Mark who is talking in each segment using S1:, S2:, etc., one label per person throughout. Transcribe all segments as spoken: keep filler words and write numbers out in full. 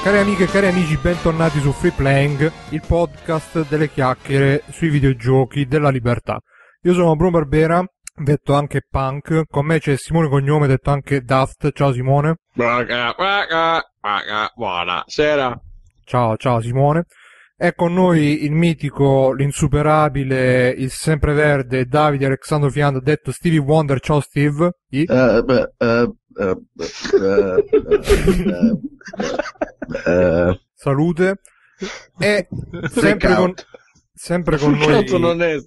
S1: Cari amiche e cari amici, bentornati su Free Playing, il podcast delle chiacchiere sui videogiochi della libertà. Io sono Bruno Barbera, detto anche Punk, con me c'è Simone Cognome, detto anche Daft. Ciao Simone.
S2: Buonasera.
S1: Ciao, ciao Simone. È con noi il mitico, l'insuperabile, il sempreverde Davide Alessandro Fianda, detto Stevie Wonder. Ciao Steve. I?
S3: Uh, beh, uh, uh, uh, uh, uh,
S1: Salute. E sempre con, sempre con noi
S2: non è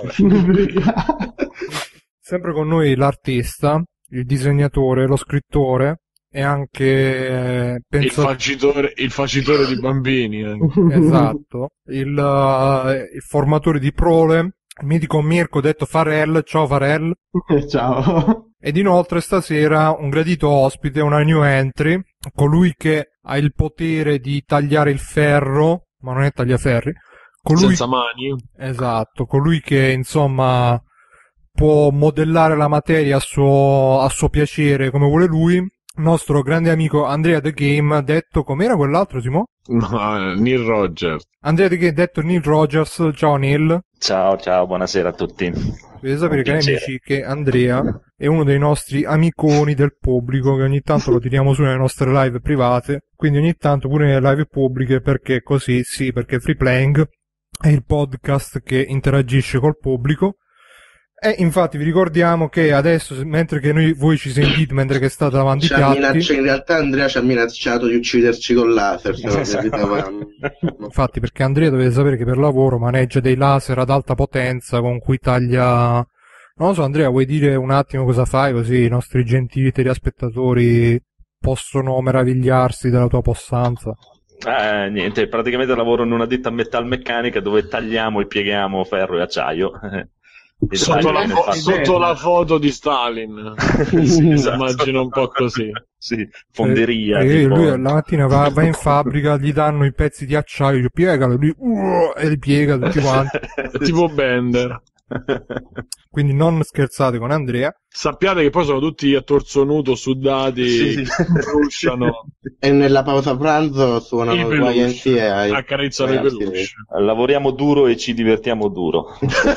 S1: sempre con noi l'artista, il disegnatore, lo scrittore e anche eh, penso...
S2: il facitore il facitore di bambini, eh.
S1: Esatto, il, uh, il formatore di prole, il mitico Mirko, detto Farel. Ciao Farel.
S3: Ciao.
S1: Ed inoltre stasera un gradito ospite, una new entry, colui che ha il potere di tagliare il ferro, ma non è tagliaferri, colui...
S2: senza mani.
S1: Esatto, colui che insomma può modellare la materia a suo, a suo piacere come vuole lui, nostro grande amico Andrea The Game, detto com'era quell'altro, Simo?
S2: No, Neil Rogers.
S1: Andrea The Game, detto Neil Rogers. Ciao Neil.
S4: Ciao, ciao, buonasera a tutti.
S1: Dovete sapere,
S4: Un
S1: cari
S4: piacere.
S1: amici, che Andrea è uno dei nostri amiconi del pubblico, che ogni tanto lo tiriamo su nelle nostre live private, quindi ogni tanto pure nelle live pubbliche, perché così, sì, perché Free Playing è il podcast che interagisce col pubblico. E infatti vi ricordiamo che adesso, mentre che noi, voi ci sentite, mentre che state davanti
S3: Ci
S1: ai
S3: ha
S1: piatti,
S3: minacci- in realtà Andrea ci ha minacciato di ucciderci con laser se non visitavamo.
S1: infatti, perché Andrea dovete sapere che per lavoro maneggia dei laser ad alta potenza con cui taglia... Non lo so, Andrea, vuoi dire un attimo cosa fai, così i nostri gentili telespettatori possono meravigliarsi della tua possanza?
S4: Eh, niente, praticamente lavoro in una ditta metalmeccanica dove tagliamo e pieghiamo ferro e acciaio. E
S2: Sotto, la,
S4: taglio
S2: fo-
S4: nel
S2: sotto la foto di Stalin.
S4: Sì, esatto.
S2: Immagino un po' così.
S4: Sì, fonderia.
S1: Eh,
S4: tipo...
S1: lui la mattina va, va in fabbrica, gli danno i pezzi di acciaio, gli piegalo, lui uh, e li piega tutti quanti.
S2: Tipo Bender.
S1: Quindi non scherzate con Andrea.
S2: Sappiate che poi sono tutti a torso nudo, sudati,
S4: Sì.
S2: frusciano,
S3: E nella pausa pranzo
S2: i
S3: suonano il
S2: peluche,
S3: Y M C A.
S2: accarezzano i
S3: Ragazzi,
S2: peluche.
S4: Lavoriamo duro e ci divertiamo duro.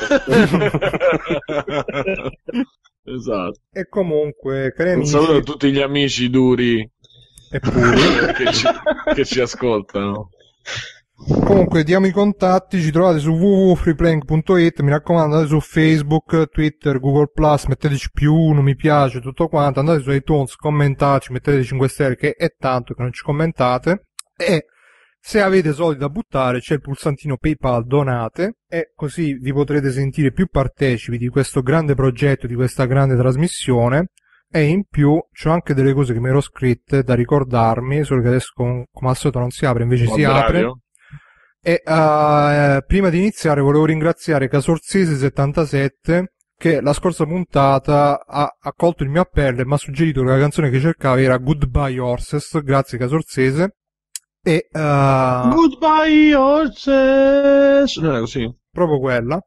S2: Esatto.
S1: E comunque, cari
S2: Un
S1: amici,
S2: saluto a tutti gli amici duri
S1: e pure.
S2: che ci, che ci ascoltano.
S1: Comunque diamo i contatti, ci trovate su w w w punto freeplaying punto it, mi raccomando andate su Facebook, Twitter, Google Plus, metteteci più uno, mi piace, tutto quanto, andate su iTunes, commentateci, mettete cinque stelle, che è tanto che non ci commentate, e se avete soldi da buttare c'è il pulsantino PayPal donate, e così vi potrete sentire più partecipi di questo grande progetto, di questa grande trasmissione. E in più c'ho anche delle cose che mi ero scritte da ricordarmi, solo che adesso com- come al solito non si apre, invece si apre. E uh, prima di iniziare volevo ringraziare Casorsese settantasette, che la scorsa puntata ha accolto il mio appello e mi ha suggerito che la canzone che cercava era Goodbye Horses. Grazie Casorsese. E uh,
S2: Goodbye horses. Non era così?
S1: proprio quella.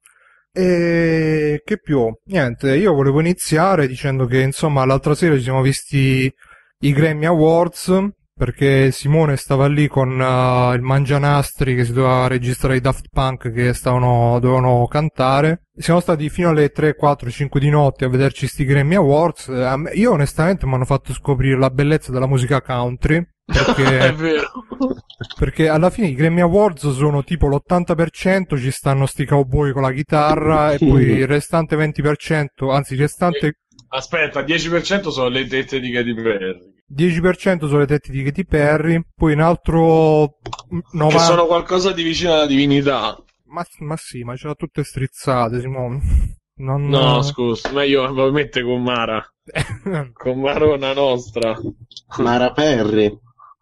S1: E che più? Niente, io volevo iniziare dicendo che insomma l'altra sera ci siamo visti i Grammy Awards, perché Simone stava lì con uh, il Mangianastri che si doveva registrare i Daft Punk che stavano, dovevano cantare. Siamo stati fino alle tre, quattro, cinque di notte a vederci sti Grammy Awards. A me- io onestamente mi hanno fatto scoprire la bellezza della musica country,
S2: È
S1: perché,
S2: vero.
S1: perché alla fine i Grammy Awards sono tipo l'ottanta per cento ci stanno sti cowboy con la chitarra, e poi il restante venti per cento, anzi il restante
S2: Aspetta, dieci per cento sono le tette di Katy Perry.
S1: dieci per cento sono le tette di Katy Perry, poi un altro novanta...
S2: Che sono qualcosa di vicino alla divinità.
S1: Ma, ma sì, ma ce l'ha tutte strizzate, Simone. Non...
S2: No, scusa, meglio lo mette con Mara. Con Marona nostra.
S3: Mara Perry.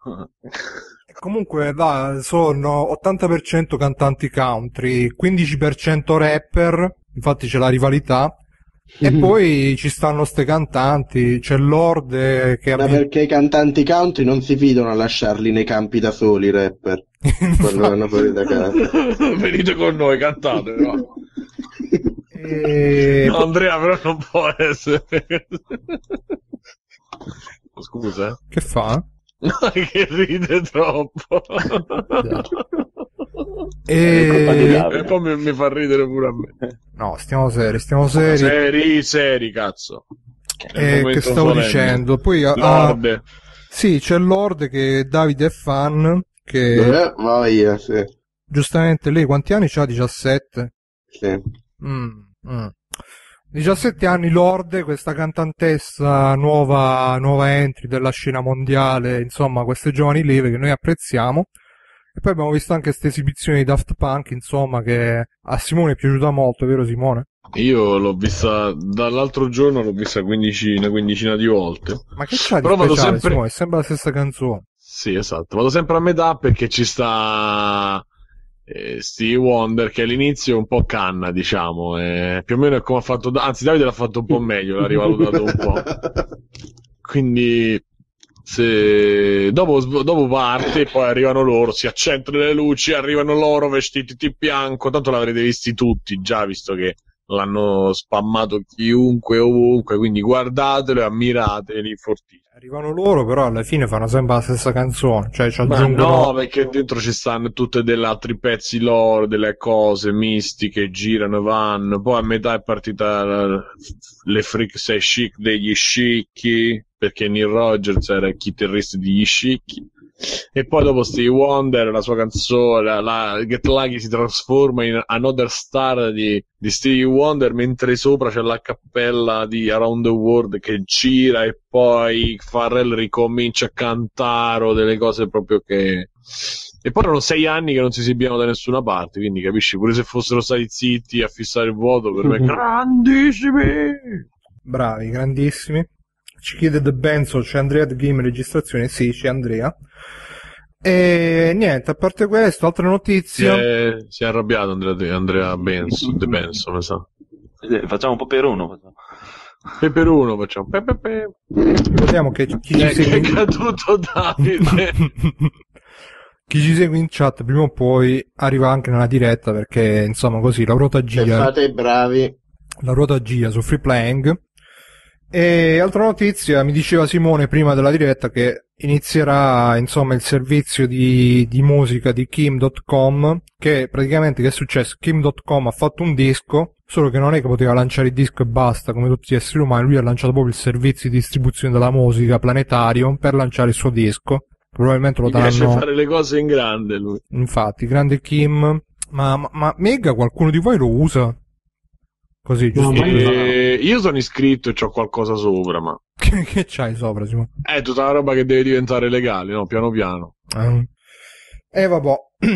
S1: Comunque, va, sono ottanta per cento cantanti country, quindici per cento rapper, infatti c'è la rivalità, e poi ci stanno ste cantanti, c'è Lord eh, che
S3: Ma
S1: ha
S3: perché i cantanti country non si fidano a lasciarli nei campi da soli, i rapper. Quando vanno fuori da casa.
S2: Venite con noi, cantate, no?
S1: E...
S2: No, Andrea però non può essere. Scusa, eh.
S1: Che fa?
S2: Che ride troppo.
S1: E...
S2: e poi mi, mi fa ridere pure a me.
S1: No, stiamo seri, stiamo seri.
S2: Seri, seri, cazzo.
S1: Eh, che stavo solenne. dicendo? Poi
S2: Lorde.
S1: Ah, sì, c'è Lorde che Davide è fan. Che
S3: eh, vai, sì.
S1: Giustamente lei quanti anni c'ha? diciassette?
S3: Sì.
S1: Mm, mm. diciassette anni Lorde, questa cantantessa nuova, nuova entry della scena mondiale, insomma, queste giovani leve che noi apprezziamo. E poi abbiamo visto anche queste esibizioni di Daft Punk, insomma, che a Simone è piaciuta molto, vero Simone?
S2: Io l'ho vista dall'altro giorno, l'ho vista quindicina, una quindicina di volte.
S1: Ma che c'ha di
S2: Però
S1: speciale,
S2: vado sempre...
S1: Simone? È sempre la stessa canzone.
S2: Sì, esatto. Vado sempre a metà perché ci sta eh, Stevie Wonder, che all'inizio è un po' canna, diciamo. Eh, più o meno è come ha fatto... Anzi, Davide l'ha fatto un po' meglio, l'ha rivalutato un po'. Quindi... Se... Dopo, dopo parte, poi arrivano loro, si accendono le luci, arrivano loro vestiti di bianco, tanto l'avrete visti tutti già, visto che l'hanno spammato chiunque ovunque, quindi guardatelo e ammirateli fortissimo.
S1: Arrivano loro, però alla fine fanno sempre la stessa canzone, cioè ci aggiungono...
S2: Ma no, perché dentro ci stanno tutte degli altri pezzi loro, delle cose mistiche, girano, vanno, poi a metà è partita la... le freak sei chic degli scicchi, perché Neil Rogers era il chitarrista degli scicchi, e poi dopo Stevie Wonder, la sua canzone, la, la Get Lucky si trasforma in Another Star di, di Stevie Wonder, mentre sopra c'è la cappella di Around the World che gira e poi Pharrell ricomincia a cantare o delle cose proprio che... E poi erano sei anni che non si esibivano da nessuna parte, quindi capisci, pure se fossero stati zitti a fissare il vuoto, per me grandissimi!
S1: Bravi, grandissimi. Ci chiede The Benzo, c'è Andrea The Game registrazione? Sì, c'è Andrea. E niente, a parte questo, altre notizie.
S2: Si è, si è arrabbiato Andrea, Andrea Benzo, The Benzo, mi sa.
S4: Eh, facciamo un po' per uno.
S2: E per uno facciamo. Pe, pe, pe.
S1: Ricordiamo che chi ci
S2: eh,
S1: segue...
S2: Che è caduto Davide.
S1: Chi ci segue in chat prima o poi arriva anche nella diretta, perché insomma così la ruota gira.
S3: Se fate bravi.
S1: La ruota gira su Free Playing. E altra notizia, mi diceva Simone prima della diretta che inizierà insomma il servizio di, di musica di Kim punto com, che praticamente che è successo? Kim punto com ha fatto un disco, solo che non è che poteva lanciare il disco e basta come tutti gli esseri umani, lui ha lanciato proprio il servizio di distribuzione della musica planetario per lanciare il suo disco. Probabilmente lo
S2: Mi
S1: daranno...
S2: piace fare le cose in grande lui.
S1: Infatti, grande Kim. Ma, ma, ma Mega qualcuno di voi lo usa? Così, giusto?
S2: No, e... Io sono iscritto e c'ho qualcosa sopra, ma...
S1: che, che c'hai sopra, Simone?
S2: È tutta la roba che deve diventare legale, no? Piano piano.
S1: E eh, vabbè.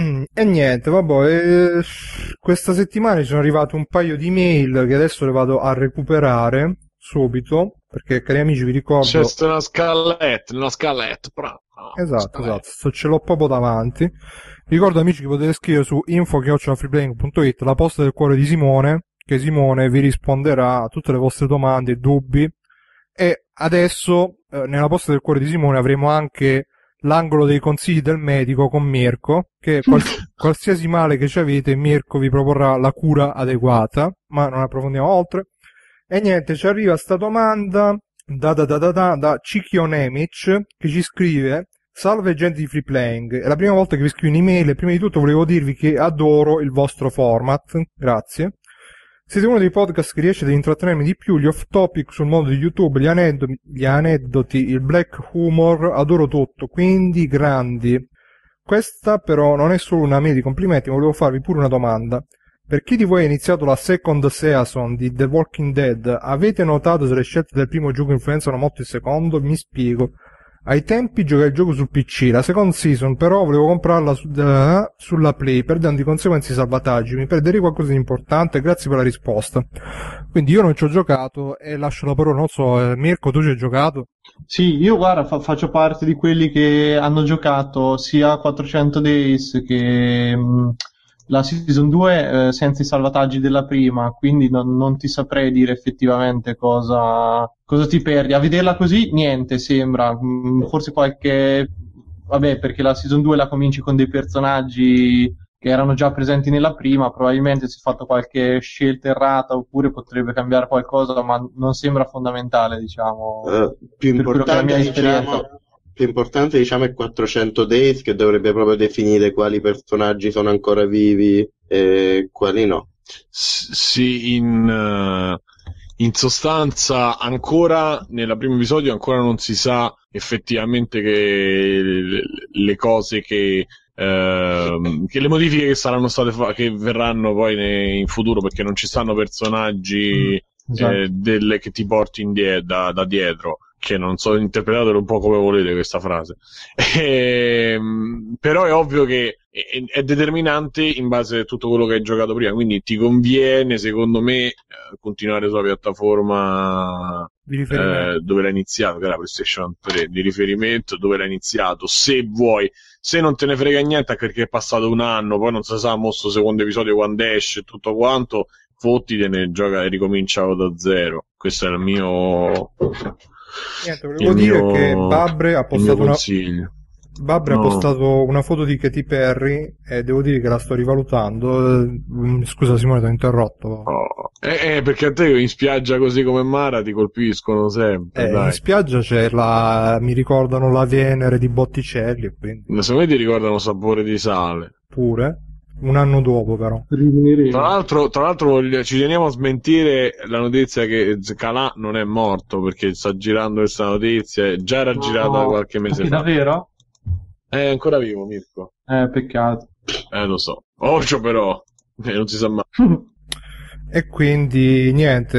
S1: E niente, vabbè. Eh, questa settimana ci sono arrivate un paio di mail che adesso le vado a recuperare subito, perché cari amici vi ricordo...
S2: C'è una scaletta, una scaletta, bravo.
S1: Esatto, scaletta. Esatto, ce l'ho proprio davanti. Ricordo amici che potete scrivere su info chiocciola freeplaying punto it la posta del cuore di Simone, che Simone vi risponderà a tutte le vostre domande e dubbi. E adesso eh, nella posta del cuore di Simone avremo anche l'angolo dei consigli del medico con Mirko, che quals- qualsiasi male che ci avete Mirko vi proporrà la cura adeguata, ma non approfondiamo oltre. E niente, ci arriva sta domanda da da da da da, da Cikionemic, che ci scrive: salve gente di Free Playing, è la prima volta che vi scrivo un'email e prima di tutto volevo dirvi che adoro il vostro format, grazie. Siete uno dei podcast che riesce ad intrattenermi di più, gli off topic sul mondo di YouTube, gli aneddoti, gli aneddoti, il black humor, adoro tutto, quindi grandi. Questa però non è solo una mail di complimenti, ma volevo farvi pure una domanda. Per chi di voi ha iniziato la second season di The Walking Dead, avete notato se le scelte del primo gioco influenzano molto il secondo? Mi spiego. Ai tempi giocai il gioco sul P C, la second season però volevo comprarla su, uh, sulla Play, perdendo di conseguenza i salvataggi. Mi perderei qualcosa di importante, grazie per la risposta. Quindi io non ci ho giocato e lascio la parola, non so, eh, Mirko, tu ci hai giocato?
S5: Sì, io guarda, fa- faccio parte di quelli che hanno giocato sia quattrocento Days che mh, la season due eh, senza i salvataggi della prima, quindi non, non ti saprei dire effettivamente cosa, cosa ti perdi. A vederla così, niente, sembra. Mh, forse qualche... Vabbè, perché la season due la cominci con dei personaggi che erano già presenti nella prima, probabilmente si è fatto qualche scelta errata oppure potrebbe cambiare qualcosa, ma non sembra fondamentale, diciamo,
S3: Uh, più
S5: per quello che è la
S3: importante,
S5: mia esperienza.
S3: diciamo, più importante, diciamo, è quattrocento Days, che dovrebbe proprio definire quali personaggi sono ancora vivi e quali no.
S2: S- sì, in, eh, in sostanza ancora nel primo episodio ancora non si sa effettivamente che le, le cose che ehm, che le modifiche che saranno state fa- che verranno poi ne- in futuro, perché non ci stanno personaggi
S5: Esatto.
S2: eh, delle, che ti porti indie- da, da dietro, che non so, interpretatelo un po' come volete questa frase. Ehm, però è ovvio che è, è determinante in base a tutto quello che hai giocato prima, quindi ti conviene, secondo me, eh, continuare sulla piattaforma
S1: Di riferimento.
S2: eh, dove l'hai iniziato, che era PlayStation tre, di riferimento, dove l'hai iniziato, se vuoi. Se non te ne frega niente, anche perché è passato un anno, poi non si sa mo sto secondo episodio quando esce e tutto quanto, fottitene, gioca e ricominciavo da zero. Questo è il mio
S1: Niente,
S2: il
S1: volevo dire
S2: mio,
S1: che Babre ha
S2: il mio
S1: postato una,
S2: consiglio.
S1: Babre ha
S2: No.
S1: postato una foto di Katy Perry e devo dire che la sto rivalutando. Eh, mm, Scusa Simone, ti ho interrotto.
S2: Oh. Eh, eh, perché a te in spiaggia così come Mara ti colpiscono sempre,
S1: Eh, in
S2: dai.
S1: spiaggia c'è la, mi ricordano la Venere di Botticelli, e quindi
S2: Secondo me ti ricordano sapore di sale.
S1: pure, un anno dopo però.
S2: Tra l'altro, tra l'altro voglio- ci teniamo a smentire la notizia che Calà non è morto, perché sta girando questa notizia, già era girata qualche mese fa.
S5: Davvero?
S2: È ancora vivo, Mirko.
S5: Eh, peccato.
S2: Eh, lo so. Occhio però, eh, non si sa mai.
S1: E quindi niente,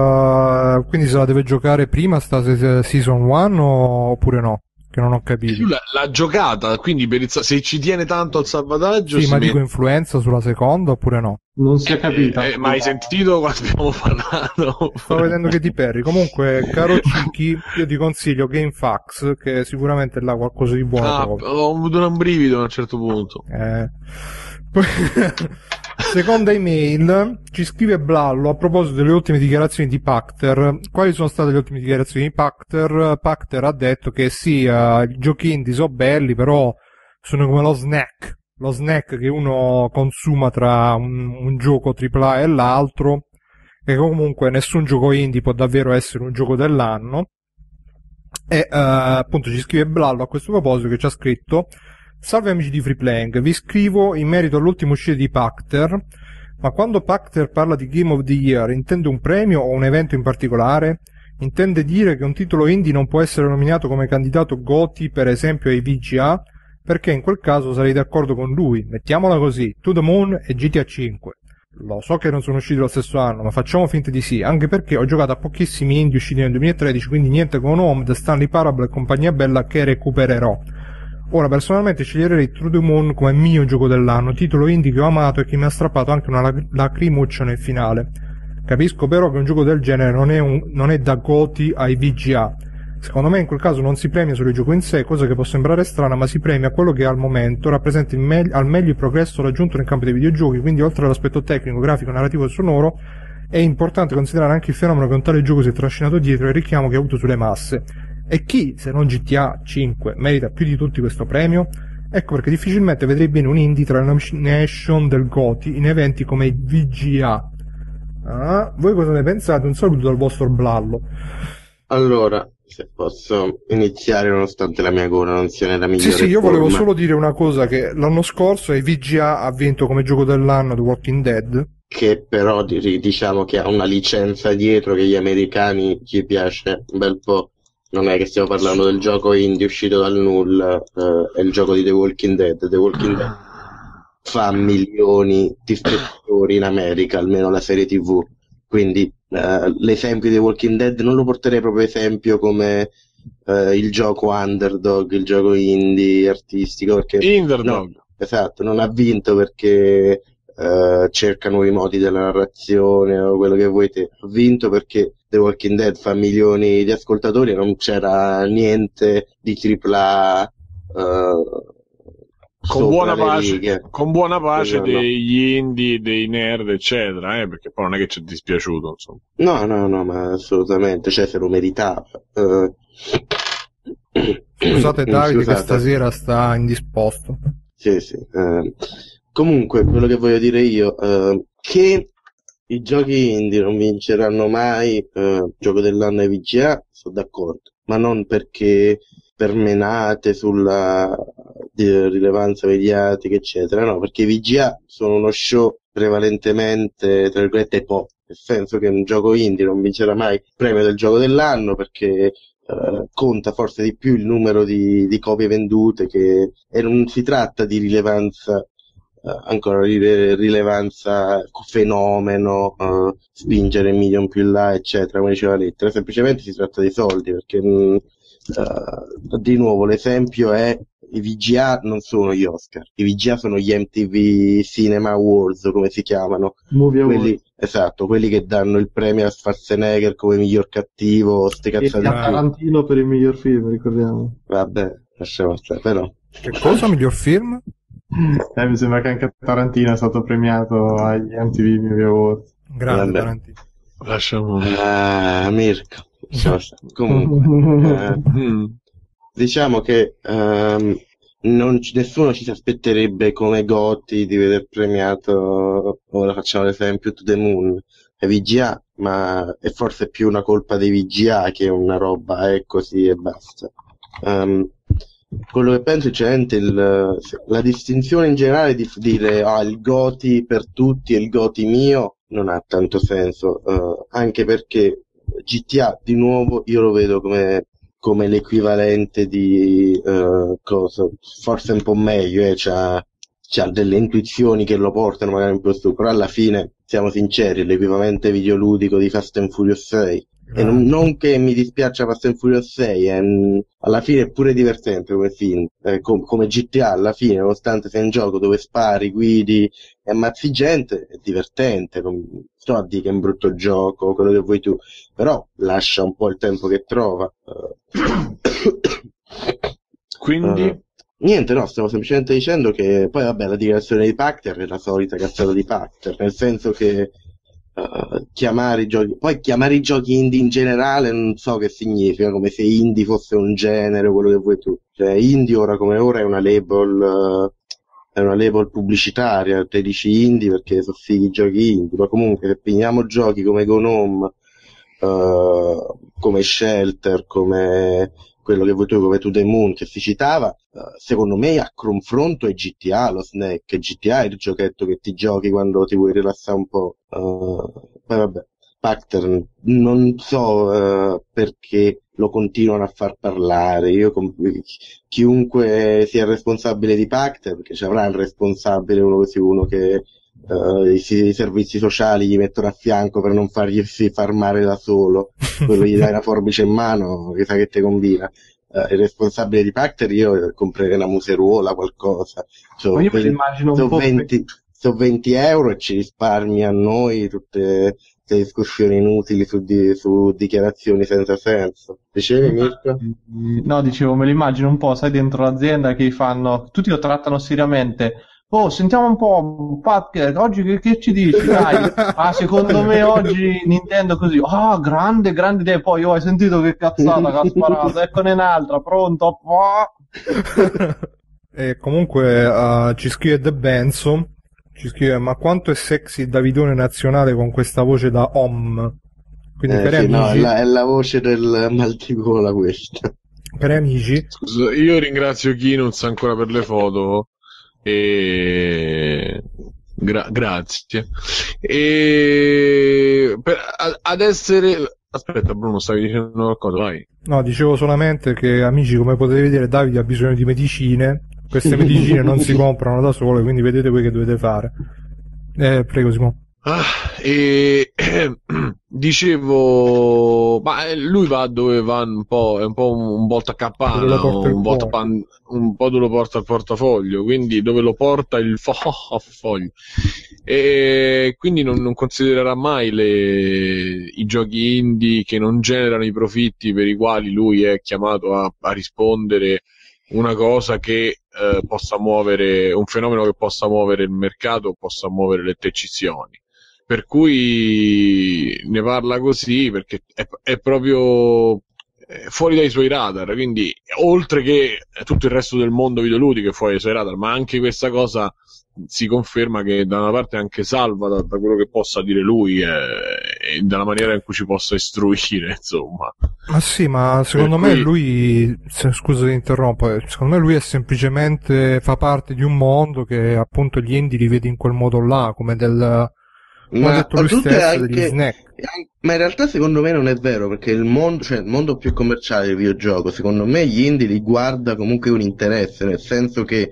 S1: eh, quindi se la deve giocare prima sta se- season uno oppure no? Che non ho capito.
S2: Lui l'ha, l'ha giocata, quindi per il sa- se ci tiene tanto al salvataggio
S1: Sì,
S2: si
S1: ma
S2: mette-
S1: dico influenza sulla seconda oppure no?
S5: Non si è capita.
S2: Eh, eh, ma hai sentito quando abbiamo parlato?
S1: Stavo vedendo Katy Perry. Comunque, caro Cicchi, io ti consiglio GameFAQs, che sicuramente là qualcosa di buono
S2: Ah,
S1: trovi.
S2: ho avuto un brivido a un certo punto.
S1: Eh. Poi- Seconda email, ci scrive Blallo a proposito delle ultime dichiarazioni di Pacter. Quali sono state le ultime dichiarazioni di Pacter? Pacter ha detto che sì, eh, i giochi indie sono belli, però sono come lo snack. Lo snack che uno consuma tra un, un gioco tripla A e l'altro, e comunque nessun gioco indie può davvero essere un gioco dell'anno. E eh, appunto ci scrive Blallo a questo proposito, che ci ha scritto: salve amici di Freeplaying, vi scrivo in merito all'ultima uscita di Pacter, ma quando Pacter parla di Game of the Year intende un premio o un evento in particolare? Intende dire che un titolo indie non può essere nominato come candidato G O T Y, per esempio ai V G A? Perché in quel caso sarei d'accordo con lui. Mettiamola così: To the Moon e G T A cinque. Lo so che non sono usciti lo stesso anno, ma facciamo finta di sì, anche perché ho giocato a pochissimi indie usciti nel duemilatredici, quindi niente con Home, The Stanley Parable e compagnia bella, che recupererò. Ora, personalmente sceglierei To the Moon come mio gioco dell'anno, titolo indie che ho amato e che mi ha strappato anche una lac- lacrimuccia nel finale. Capisco però che un gioco del genere non è, un, non è da G O T Y ai V G A. Secondo me in quel caso non si premia solo il gioco in sé, cosa che può sembrare strana, ma si premia quello che al momento rappresenta il me- al meglio il progresso raggiunto nel campo dei videogiochi, quindi oltre all'aspetto tecnico, grafico, narrativo e sonoro, è importante considerare anche il fenomeno che un tale gioco si è trascinato dietro e il richiamo che ha avuto sulle masse. E chi, se non G T A cinque, merita più di tutti questo premio? Ecco perché difficilmente vedrei bene un indie tra le nomination del G O T Y in eventi come i V G A. Ah, voi cosa ne pensate? Un saluto dal vostro Blallo.
S3: Allora, se posso iniziare, nonostante la mia gola non sia nella migliore
S1: Sì, sì, io volevo
S3: forma,
S1: solo dire una cosa, che l'anno scorso ai V G A ha vinto come gioco dell'anno The Walking Dead.
S3: che però di- diciamo che ha una licenza dietro che gli americani gli piace un bel po'. Non è che stiamo parlando del gioco indie uscito dal nulla, eh, è il gioco di The Walking Dead. The Walking Dead fa milioni di spettatori in America, almeno la serie tivù. Quindi eh, l'esempio di The Walking Dead non lo porterei proprio esempio come eh, il gioco underdog, il gioco indie artistico, perché
S2: Underdog.
S3: no, esatto, non ha vinto perché eh, cerca nuovi modi della narrazione o quello che vuoi te. Ha vinto perché The Walking Dead fa milioni di ascoltatori e non c'era niente di tripla A eh,
S2: Con
S3: sopra
S2: buona,
S3: le
S2: pace,
S3: righe.
S2: con buona pace
S3: Quello no.
S2: degli indie, dei nerd, eccetera, eh, perché poi non è che ci è dispiaciuto, insomma.
S3: No, no, no, ma assolutamente, cioè se lo meritava. Eh,
S1: Scusate Davide che
S3: scusate.
S1: stasera sta indisposto.
S3: Sì, sì. eh. Comunque, quello che voglio dire io, eh, che i giochi indie non vinceranno mai eh, gioco dell'anno ai V G A, sono d'accordo, ma non perché spermenate sulla di rilevanza mediatica, eccetera. No, perché i V G A sono uno show prevalentemente, tra virgolette, pop, nel senso che un gioco indie non vincerà mai il premio del gioco dell'anno perché Uh, conta forse di più il numero di, di copie vendute, che e non si tratta di rilevanza, uh, ancora rile, rilevanza fenomeno, uh, spingere million più in là, eccetera, come diceva Lettera. Semplicemente si tratta di soldi, perché uh, di nuovo l'esempio è: i V G A non sono gli Oscar, i V G A sono gli M T V Cinema Awards, come si chiamano, quelli, esatto, quelli che danno il premio a Schwarzenegger come miglior cattivo, ste cazzate.
S5: E a Tarantino per il miglior film, ricordiamo.
S3: Vabbè, lasciamo stare, però.
S1: Che cosa, miglior film?
S5: Eh, mi sembra che anche Tarantino è stato premiato agli M T V Movie Awards.
S1: Grande
S3: Vabbè.
S1: Tarantino.
S2: Lasciamo.
S3: Ah, Mirko. Comunque, eh,
S2: Mm.
S3: diciamo che um, non ci- nessuno ci si aspetterebbe come Gotti di veder premiato, ora facciamo l'esempio, To The Moon, ai V G A, ma è forse più una colpa dei V G A che una roba è così e basta. Um, quello che penso è generalmente il, la distinzione in generale di dire ah, il Goti per tutti e il Goti mio non ha tanto senso, uh, anche perché G T A di nuovo io lo vedo come come l'equivalente di uh, cosa, forse un po' meglio, eh, c'ha, c'ha delle intuizioni che lo portano magari un po' su, però alla fine, siamo sinceri, è l'equivalente videoludico di Fast and Furious sei. E non, non che mi dispiaccia Fast and Furious sei, è, alla fine è pure divertente come film, eh, com- come G T A alla fine, nonostante sia un gioco dove spari, guidi e ammazzi gente, è divertente, non sto a dire che è un brutto gioco, quello che vuoi tu, però lascia un po' il tempo che trova.
S2: Quindi
S3: Uh, niente, no, stavo semplicemente dicendo che poi vabbè la dichiarazione di Pacter è la solita cazzata di Pacter, nel senso che uh, chiamare i giochi, poi chiamare i giochi indie in generale non so che significa, come se indie fosse un genere o quello che vuoi tu, cioè indie ora come ora è una label, uh, è una label pubblicitaria, te dici indie perché sono fighi i giochi indie, ma comunque se prendiamo giochi come Gnome, uh, come Shelter, come quello che vuoi tu, come To The Moon che si citava, uh, secondo me a confronto è G T A lo Snack, G T A è il giochetto che ti giochi quando ti vuoi rilassare un po'. Uh, poi vabbè, Pacter non so uh, perché lo continuano a far parlare, io com- chiunque sia il responsabile di Pacter, perché ci avrà il responsabile uno così, uno che Uh, i, i servizi sociali gli mettono a fianco per non fargli far male da solo, quello gli dai una forbice in mano che sa che te combina. Uh, il responsabile di Pacter io comprerei una museruola, qualcosa, so,
S5: Ma io me
S3: venti,
S5: l'immagino un
S3: so
S5: po'
S3: venti, so venti euro e ci risparmi a noi tutte queste discussioni inutili su, di, su dichiarazioni senza senso. Dicevi Mirko?
S5: No, dicevo, me l'immagino un po', sai, dentro l'azienda che fanno, tutti lo trattano seriamente. Oh, sentiamo un po', Pat, oggi che, che ci dici? Dai, ah, secondo me oggi Nintendo così, ah, grande, grande idea, poi oh, hai sentito che cazzata che ha sparato, eccone un'altra, pronto?
S1: E comunque uh, ci scrive The Benzo, ci scrive: ma quanto è sexy il Davidone nazionale con questa voce da Om. Quindi
S3: Eh,
S1: per
S3: sì,
S1: amici,
S3: no, è la, è la voce del mal di gola questa.
S1: per amici,
S2: scusa, io ringrazio Kinuz ancora per le foto e gra- grazie e per, a- ad essere aspetta Bruno, stavi dicendo qualcosa, vai.
S1: no, dicevo solamente che amici, come potete vedere, Davide ha bisogno di medicine, queste medicine non si comprano da sole, quindi vedete voi che dovete fare. Eh, prego Simone.
S2: Ah, e eh, dicevo, ma eh, lui va dove va un po', è un po' un, un volta
S1: Dove lo
S2: cappana,
S1: porta il
S2: un, volta
S1: cuore.
S2: pan, un po' dove lo porta il portafoglio, quindi dove lo porta il fo- foglio. E quindi non, non considererà mai le, i giochi indie che non generano i profitti per i quali lui è chiamato a, a rispondere, una cosa che eh, possa muovere, un fenomeno che possa muovere il mercato, possa muovere le decisioni. Per cui ne parla così perché è, è proprio è fuori dai suoi radar, quindi oltre che tutto il resto del mondo videoludico è fuori dai suoi radar, ma anche questa cosa si conferma che da una parte è anche salva da, da quello che possa dire lui, è, e dalla maniera in cui ci possa istruire, insomma.
S1: Ma sì, ma secondo
S2: Per
S1: me
S2: cui-
S1: lui, se- scusa ti interrompo, eh, secondo me lui è semplicemente, fa parte di un mondo che appunto gli indie li vedi in quel modo là, come del, come ha
S3: Ma
S1: detto lui
S3: oltretutto è
S1: stesso, degli
S3: anche,
S1: snack.
S3: ma in realtà secondo me non è vero, perché il mondo, cioè il mondo più commerciale del videogioco, secondo me gli indie li guarda comunque un interesse, nel senso che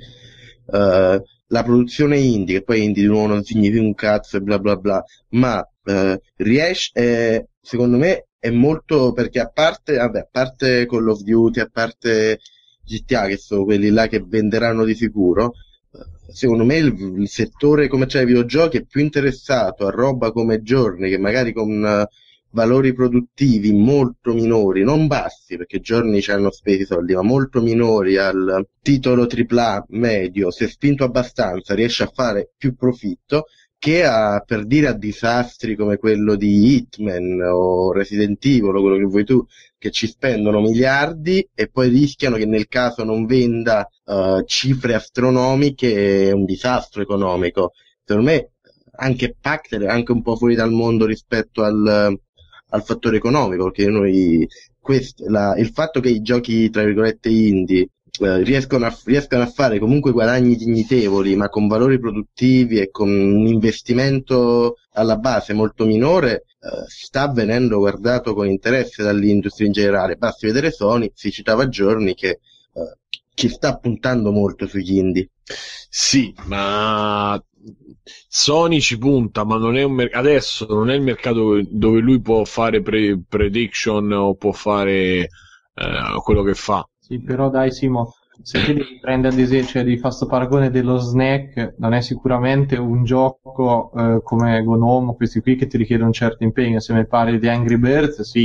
S3: eh, la produzione indie, che poi indie di nuovo non significa un cazzo e bla bla bla, ma eh, riesce, eh, secondo me è molto, perché a parte, vabbè, a parte Call of Duty, a parte G T A, che sono quelli là che venderanno di sicuro, secondo me il, il settore commerciale dei videogiochi è più interessato a roba come Journey, che magari con uh, valori produttivi molto minori, non bassi, perché Journey ci hanno spesi soldi, ma molto minori al titolo tripla A medio, se spinto abbastanza riesce a fare più profitto, che a, per dire, a disastri come quello di Hitman o Resident Evil o quello che vuoi tu, che ci spendono miliardi e poi rischiano che nel caso non venda uh, cifre astronomiche, è un disastro economico. Secondo me anche Pacter è anche un po' fuori dal mondo rispetto al, al fattore economico, perché noi questo, la, il fatto che i giochi tra virgolette indie eh, riescono, a, riescono a fare comunque guadagni dignitevoli, ma con valori produttivi e con un investimento alla base molto minore, Uh, sta venendo guardato con interesse dall'industria in generale. Basti vedere Sony, si citava Giorni, che uh, ci sta puntando molto sugli indie.
S2: Sì, ma Sony ci punta, ma non è un mer- adesso non è il mercato dove lui può fare pre- prediction o può fare eh, quello che fa.
S5: Sì, però dai Simo, se ti devi prendere ad esempio, cioè devi fare sto paragone dello snack, non è sicuramente un gioco eh, come Gnome, questi qui che ti richiede un certo impegno. Se mi parli di Angry Birds, sì.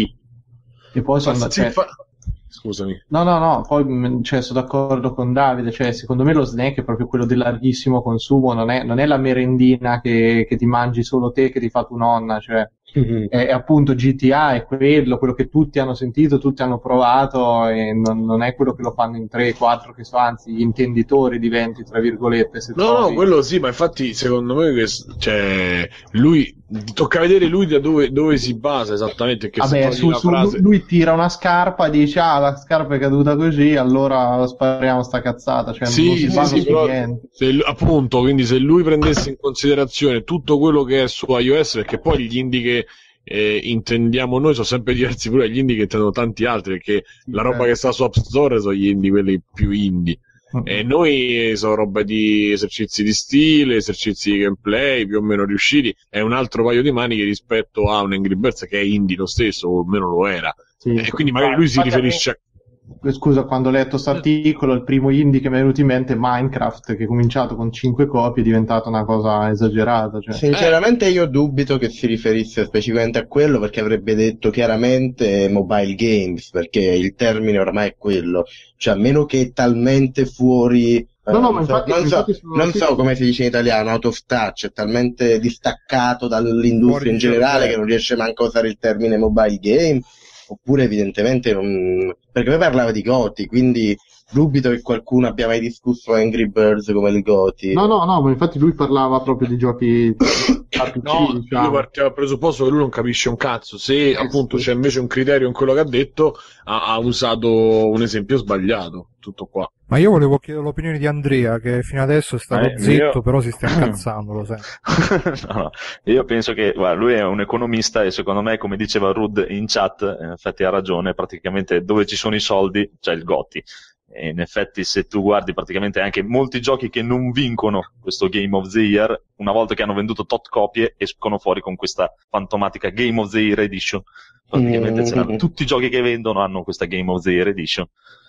S5: E poi sono,
S2: Ma sì,
S5: cioè,
S2: fa- Scusami.
S5: no, no, no, poi mh, cioè, sono d'accordo con Davide, cioè, secondo me lo snack è proprio quello del larghissimo consumo, non è, non è la merendina che, che ti mangi solo te, che ti fa tua nonna, cioè, è, è appunto G T A, è quello, quello che tutti hanno sentito, tutti hanno provato, e non, non è quello che lo fanno in tre quattro, che so, anzi, gli intenditori diventi, tra virgolette, se
S2: No,
S5: trovi...
S2: no, quello sì, ma infatti secondo me che, cioè, lui tocca vedere lui da dove, dove si basa esattamente, che se
S5: Vabbè,
S2: togli
S5: su,
S2: la
S5: su-
S2: frase
S5: lui tira una scarpa e dice ah la scarpa è caduta così, allora spariamo sta cazzata, cioè non
S2: sì,
S5: si
S2: sì,
S5: basa
S2: sì,
S5: su
S2: però
S5: niente.
S2: se lu- appunto, quindi se lui prendesse in considerazione tutto quello che è su iOS, perché poi gli indie che eh, intendiamo noi sono sempre diversi pure dagli indie che intendono tanti altri, perché la roba che sta su App Store sono gli indie quelli più indie. E noi sono roba di esercizi di stile, esercizi di gameplay più o meno riusciti, è un altro paio di maniche rispetto a un Angry Birds che è indie lo stesso, o almeno lo era.
S5: Sì,
S2: E quindi magari lui si
S5: infatti a me-
S2: riferisce a...
S5: Scusa, quando ho letto questo articolo, il primo indie che mi è venuto in mente è Minecraft, che è cominciato con cinque copie, è diventata una cosa esagerata. Cioè.
S3: Sinceramente io dubito che si riferisse specificamente a quello, perché avrebbe detto chiaramente mobile games, perché il termine ormai è quello, cioè a meno che è talmente fuori,
S5: No, no,
S3: eh,
S5: ma
S3: non so,
S5: infatti-
S3: non so,
S5: infatti sono-
S3: non
S5: sì.
S3: so come si dice in italiano, out of touch, è talmente distaccato
S1: Fuori
S3: dall'industria in
S1: di
S3: generale
S1: cervello.
S3: che non riesce manco a usare il termine mobile game, oppure evidentemente non... perché poi parlava di Goti, quindi dubito che qualcuno abbia mai discusso Angry Birds come il Goti.
S5: No, no, no, ma infatti lui parlava proprio di giochi R P G,
S2: No,
S5: diciamo.
S2: io partiamo dal presupposto che lui non capisce un cazzo. Se appunto
S5: sì.
S2: c'è invece un criterio in quello che ha detto, ha, ha usato un esempio sbagliato. Tutto qua.
S1: Ma io volevo chiedere l'opinione di Andrea, che fino adesso è stato
S4: Eh,
S1: zitto,
S4: io-
S1: però si sta incazzando, lo sai.
S4: no, no. Io penso che guarda, lui è un economista e secondo me, come diceva Rud in chat, in effetti ha ragione, praticamente dove ci sono i soldi c'è il Gotti. E in effetti se tu guardi praticamente anche molti giochi che non vincono questo Game of the Year, una volta che hanno venduto tot copie escono fuori con questa fantomatica Game of the Year Edition. Praticamente
S3: Mm.
S4: ce l'hanno. Tutti i giochi che vendono hanno questa Game of the Year Edition.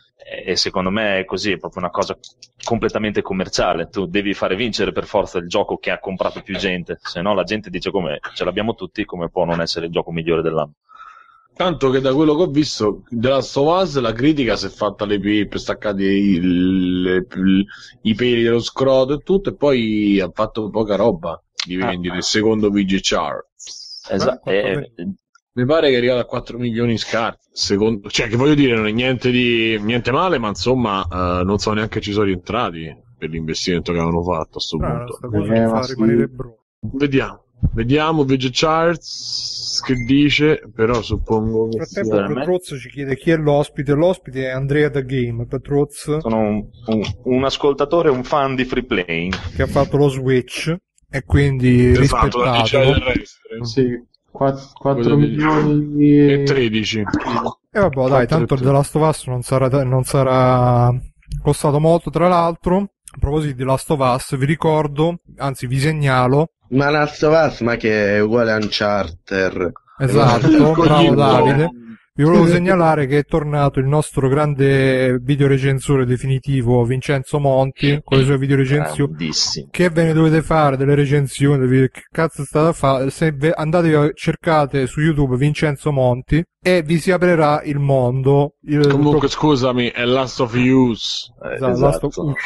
S4: E secondo me è così, è proprio una cosa completamente commerciale. Tu devi fare vincere per forza il gioco che ha comprato più gente, se no la gente dice come ce l'abbiamo tutti, come può non essere il gioco migliore dell'anno.
S2: Tanto che da quello che ho visto, The Last of Us, la critica si è fatta le pippe, staccati i, le- le- i peli dello scroto e tutto, e poi ha fatto poca roba di vendita, il secondo V G Chart.
S4: Esatto.
S1: Ah,
S4: Eh,
S2: Mi pare che è arrivato a quattro milioni di scarpe, secondo, cioè che voglio dire, non è niente di niente male, ma insomma eh, non so neanche ci sono rientrati per l'investimento che avevano fatto a sto
S1: Strano,
S2: punto.
S1: sta cosa
S5: Eh,
S1: mi
S5: ma
S1: fa
S5: sì.
S1: rimanere brutto.
S2: Vediamo. Vediamo Veg Charts che dice, però suppongo che
S1: Nel
S2: sia...
S1: frattempo Petrozzo ci chiede chi è l'ospite. L'ospite è Andrea The Game. Petrozzo,
S4: Sono un, un, un ascoltatore, un fan di free playing.
S1: che ha fatto lo Switch e quindi
S2: Esatto, la dice
S1: rispettatelo.
S2: terrestre.
S5: Sì, quattro
S2: Cosa dici?
S5: milioni
S2: E
S5: e...
S2: tredici.
S1: E vabbè, dai, tanto il The Last of Us non sarà, non sarà costato molto. Tra l'altro, a proposito di The Last of Us, vi ricordo, anzi vi segnalo,
S3: Ma Last of Us, ma che è uguale a Uncharted.
S1: esatto, bravo
S2: Coglione.
S1: Davide, vi volevo segnalare che è tornato il nostro grande videorecensore definitivo Vincenzo Monti con le sue videorecensioni.
S4: Grandissimo.
S1: Che ve ne dovete fare delle recensioni? Dove- Che cazzo state a fare? Se ve- andate a cercate su YouTube Vincenzo Monti e vi si aprirà il mondo. Il-
S2: Comunque, scusami, è Last of Us.
S4: Eh,
S1: Esatto, Last of Us.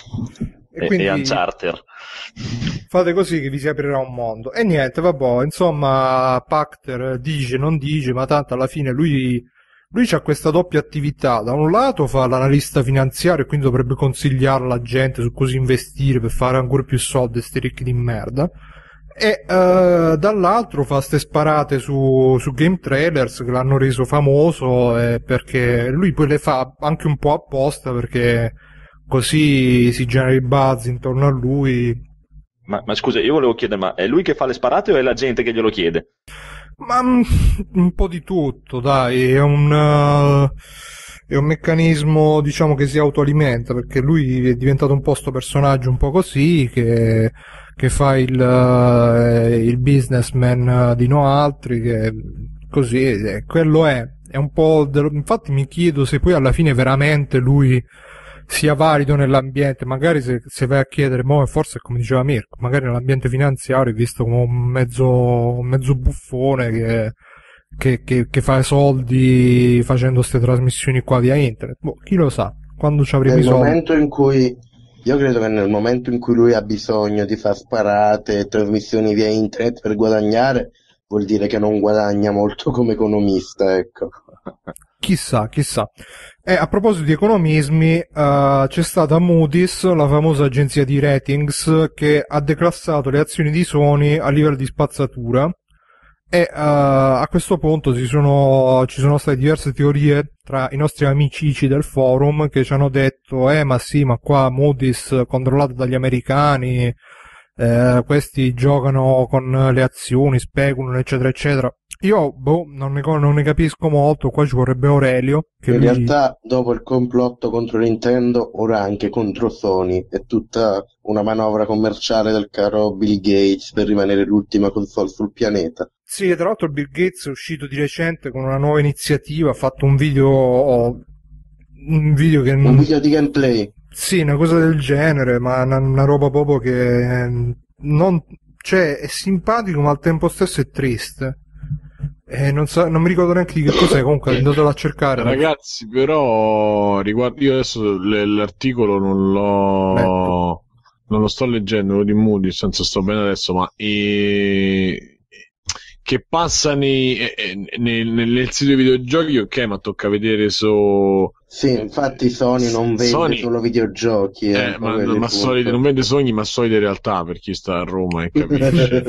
S4: E,
S1: E quindi
S4: e Uncharted.
S1: fate così che vi si aprirà un mondo. E niente, vabbè, insomma, Pachter dice, non dice, ma tanto alla fine lui, lui c'ha questa doppia attività. Da un lato fa l'analista finanziario e quindi dovrebbe consigliare alla gente su cosa investire per fare ancora più soldi, sti ricchi di merda. E eh, dall'altro fa ste sparate su, su Game Trailers che l'hanno reso famoso, eh, perché lui poi le fa anche un po' apposta perché così si genera i buzz intorno a lui.
S4: Ma, ma scusa, io volevo chiedere, ma è lui che fa le sparate o è la gente che glielo chiede?
S1: Ma mm, un po' di tutto, dai, è un, uh, è un meccanismo, diciamo, che si autoalimenta, perché lui è diventato un po' sto personaggio un po' così, che, che fa il, uh, il businessman uh, di no altri, che così, eh, quello è, è un po', dello- infatti mi chiedo se poi alla fine veramente lui sia valido nell'ambiente, magari se, se vai a chiedere, mo, forse come diceva Mirko, magari nell'ambiente finanziario è visto come un mezzo, un mezzo buffone che, che, che, che fa soldi facendo queste trasmissioni qua via internet. Boh, chi lo sa, quando ci avremo i
S3: Nel
S1: soldi.
S3: momento in cui io credo che nel momento in cui lui ha bisogno di far sparate e trasmissioni via internet per guadagnare, vuol dire che non guadagna molto come economista, ecco.
S1: Chissà, chissà. E a proposito di economismi, eh, c'è stata Moody's, la famosa agenzia di ratings, che ha declassato le azioni di Sony a livello di spazzatura. E eh, a questo punto ci sono, ci sono state diverse teorie tra i nostri amici del forum che ci hanno detto, eh ma sì, ma qua Moody's controllato dagli americani, eh, questi giocano con le azioni, speculano, eccetera, eccetera. Io, boh, non ne, non ne capisco molto, qua ci vorrebbe Aurelio, che
S3: In
S1: lui...
S3: realtà, dopo il complotto contro Nintendo, ora anche contro Sony, è tutta una manovra commerciale del caro Bill Gates per rimanere l'ultima console sul pianeta.
S1: Sì, tra l'altro Bill Gates è uscito di recente con una nuova iniziativa, ha fatto un video, un video che...
S3: Un video di gameplay.
S1: Sì, una cosa del genere, ma una, una roba proprio che non, cioè, è simpatico ma al tempo stesso è triste. E non, so, non mi ricordo neanche di che cos'è, comunque andatelo a cercare.
S2: Ragazzi, però riguardo, io adesso l- l'articolo non l'ho
S1: Letto.
S2: non lo sto leggendo, quello di Moody, senza sto bene adesso, ma i... che passano i... nel, nel sito dei videogiochi, ok, ma tocca vedere su...
S3: Sì, infatti Sony non vende
S2: Sony...
S3: solo videogiochi.
S2: Eh,
S3: eh,
S2: ma, ma solide, non vende sogni, ma solide realtà per chi sta a Roma e capisce.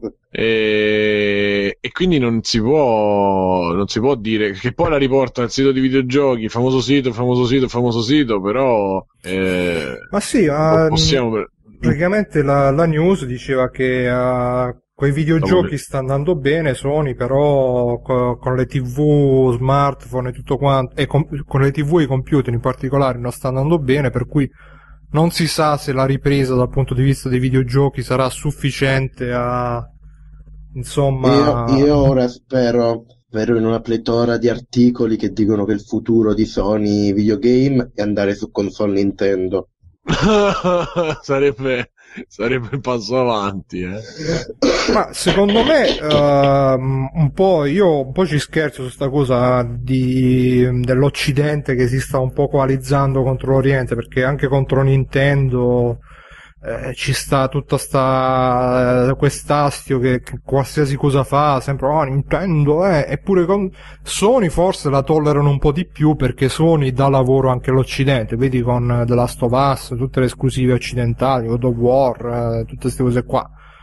S2: e, e quindi non si può non si può dire che poi la riporta al sito di videogiochi, famoso sito, famoso sito, famoso sito, però eh,
S1: ma sì,
S2: non
S1: uh,
S2: possiamo...
S1: praticamente la, la news diceva che uh, quei videogiochi sta andando bene Sony, però co- con le tivù, smartphone e tutto quanto, e con, con le tivù e i computer in particolare non sta andando bene, per cui non si sa se la ripresa dal punto di vista dei videogiochi sarà sufficiente a, insomma...
S3: Io, io ora spero, spero in una pletora di articoli che dicono che il futuro di Sony videogame è andare su console Nintendo.
S2: sarebbe sarebbe un passo avanti, eh.
S1: Ma secondo me uh, un po' io un po' ci scherzo su sta cosa di, dell'Occidente che si sta un po' coalizzando contro l'Oriente, perché anche contro Nintendo eh, ci sta tutta sta eh, quest'astio che, che qualsiasi cosa fa sempre oh Nintendo eh eppure con Sony forse la tollerano un po' di più perché Sony dà lavoro anche all'Occidente, vedi con The Last of Us, tutte le esclusive occidentali, God of War, eh, tutte queste cose qua.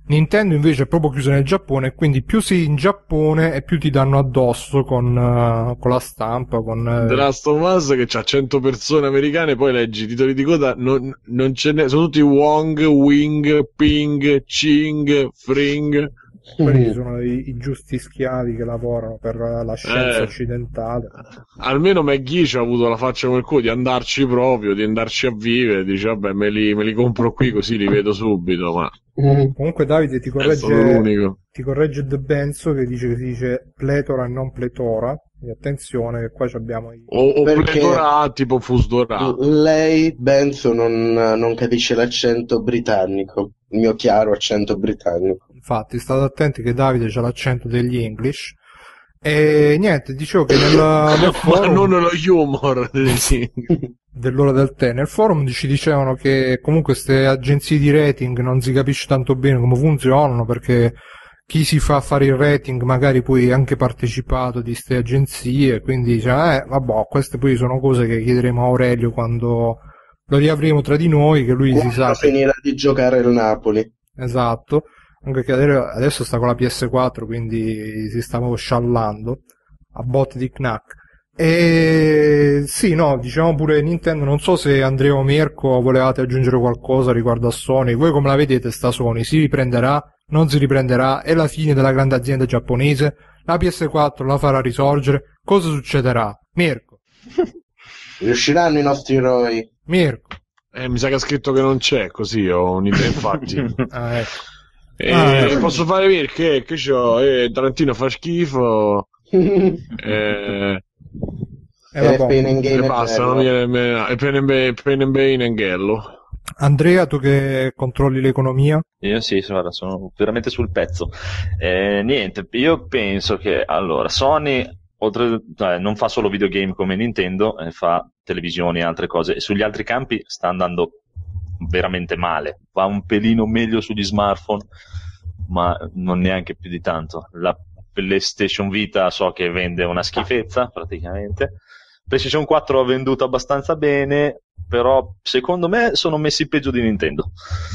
S1: Nintendo invece è proprio chiusa nel Giappone, e quindi più sei in Giappone e più ti danno addosso con, uh, con la stampa, con... Uh...
S2: The Last of Us che c'ha cento persone americane, poi leggi i titoli di coda, non, non ce n'è, sono tutti Wong, Wing, Ping, Ching, Fring.
S1: Quelli sono i, i giusti schiavi che lavorano per la scienza
S2: eh,
S1: occidentale.
S2: Almeno McGee ci ha avuto la faccia come il culo di andarci proprio, di andarci a vivere, dice vabbè me li, me li compro qui così li vedo subito, ma
S1: comunque Davide ti corregge ti corregge The Benzo che dice che si dice pletora e non pletora, e attenzione che qua abbiamo i...
S2: o, o pletora tipo fusdora.
S3: Lei Benzo non, non capisce l'accento britannico, il mio chiaro accento britannico.
S1: Infatti state attenti che Davide c'ha l'accento degli English. E niente, dicevo che nel, nel forum,
S2: ma non lo humor
S1: dell'ora del tè, nel forum ci dicevano che comunque queste agenzie di rating non si capisce tanto bene come funzionano, perché chi si fa fare il rating magari poi è anche partecipato di queste agenzie, quindi dice eh vabbè, queste poi sono cose che chiederemo a Aurelio quando lo riavremo tra di noi, che lui
S3: quando
S1: si sa
S3: finirà di giocare il Napoli.
S1: Esatto, anche che adesso sta con la P S quattro, quindi si stava sciallando a botte di knack. E sì, no, diciamo pure Nintendo, non so se Andrea o Mirko volevate aggiungere qualcosa riguardo a Sony. Voi come la vedete sta Sony? Si riprenderà? Non si riprenderà? È la fine della grande azienda giapponese? La P S quattro la farà risorgere? Cosa succederà? Mirko?
S3: Riusciranno i nostri eroi?
S1: Mirko?
S2: Eh, mi sa che ha scritto che non c'è, così ho un'idea, infatti.
S1: Ah, ecco.
S2: E
S1: Ah, ecco.
S2: posso fare perché che c'ho eh, Tarantino fa schifo eh,
S1: Eh,
S3: E
S1: vabbè.
S3: Pain and Gain
S2: e
S3: è
S2: basta,
S3: bello.
S2: non mi viene e Pain and Bane, Pain and Bane e Anghello.
S1: Andrea, tu che controlli l'economia?
S4: Io sì, guarda, sono veramente sul pezzo. Eh, niente, io penso che allora Sony oltre, cioè, non fa solo videogame come Nintendo, eh, fa televisioni e altre cose, e sugli altri campi sta andando veramente male. Va un pelino meglio sugli smartphone, ma non neanche più di tanto. La PlayStation Vita so che vende una schifezza praticamente. PlayStation quattro ha venduto abbastanza bene, però secondo me sono messi peggio di Nintendo.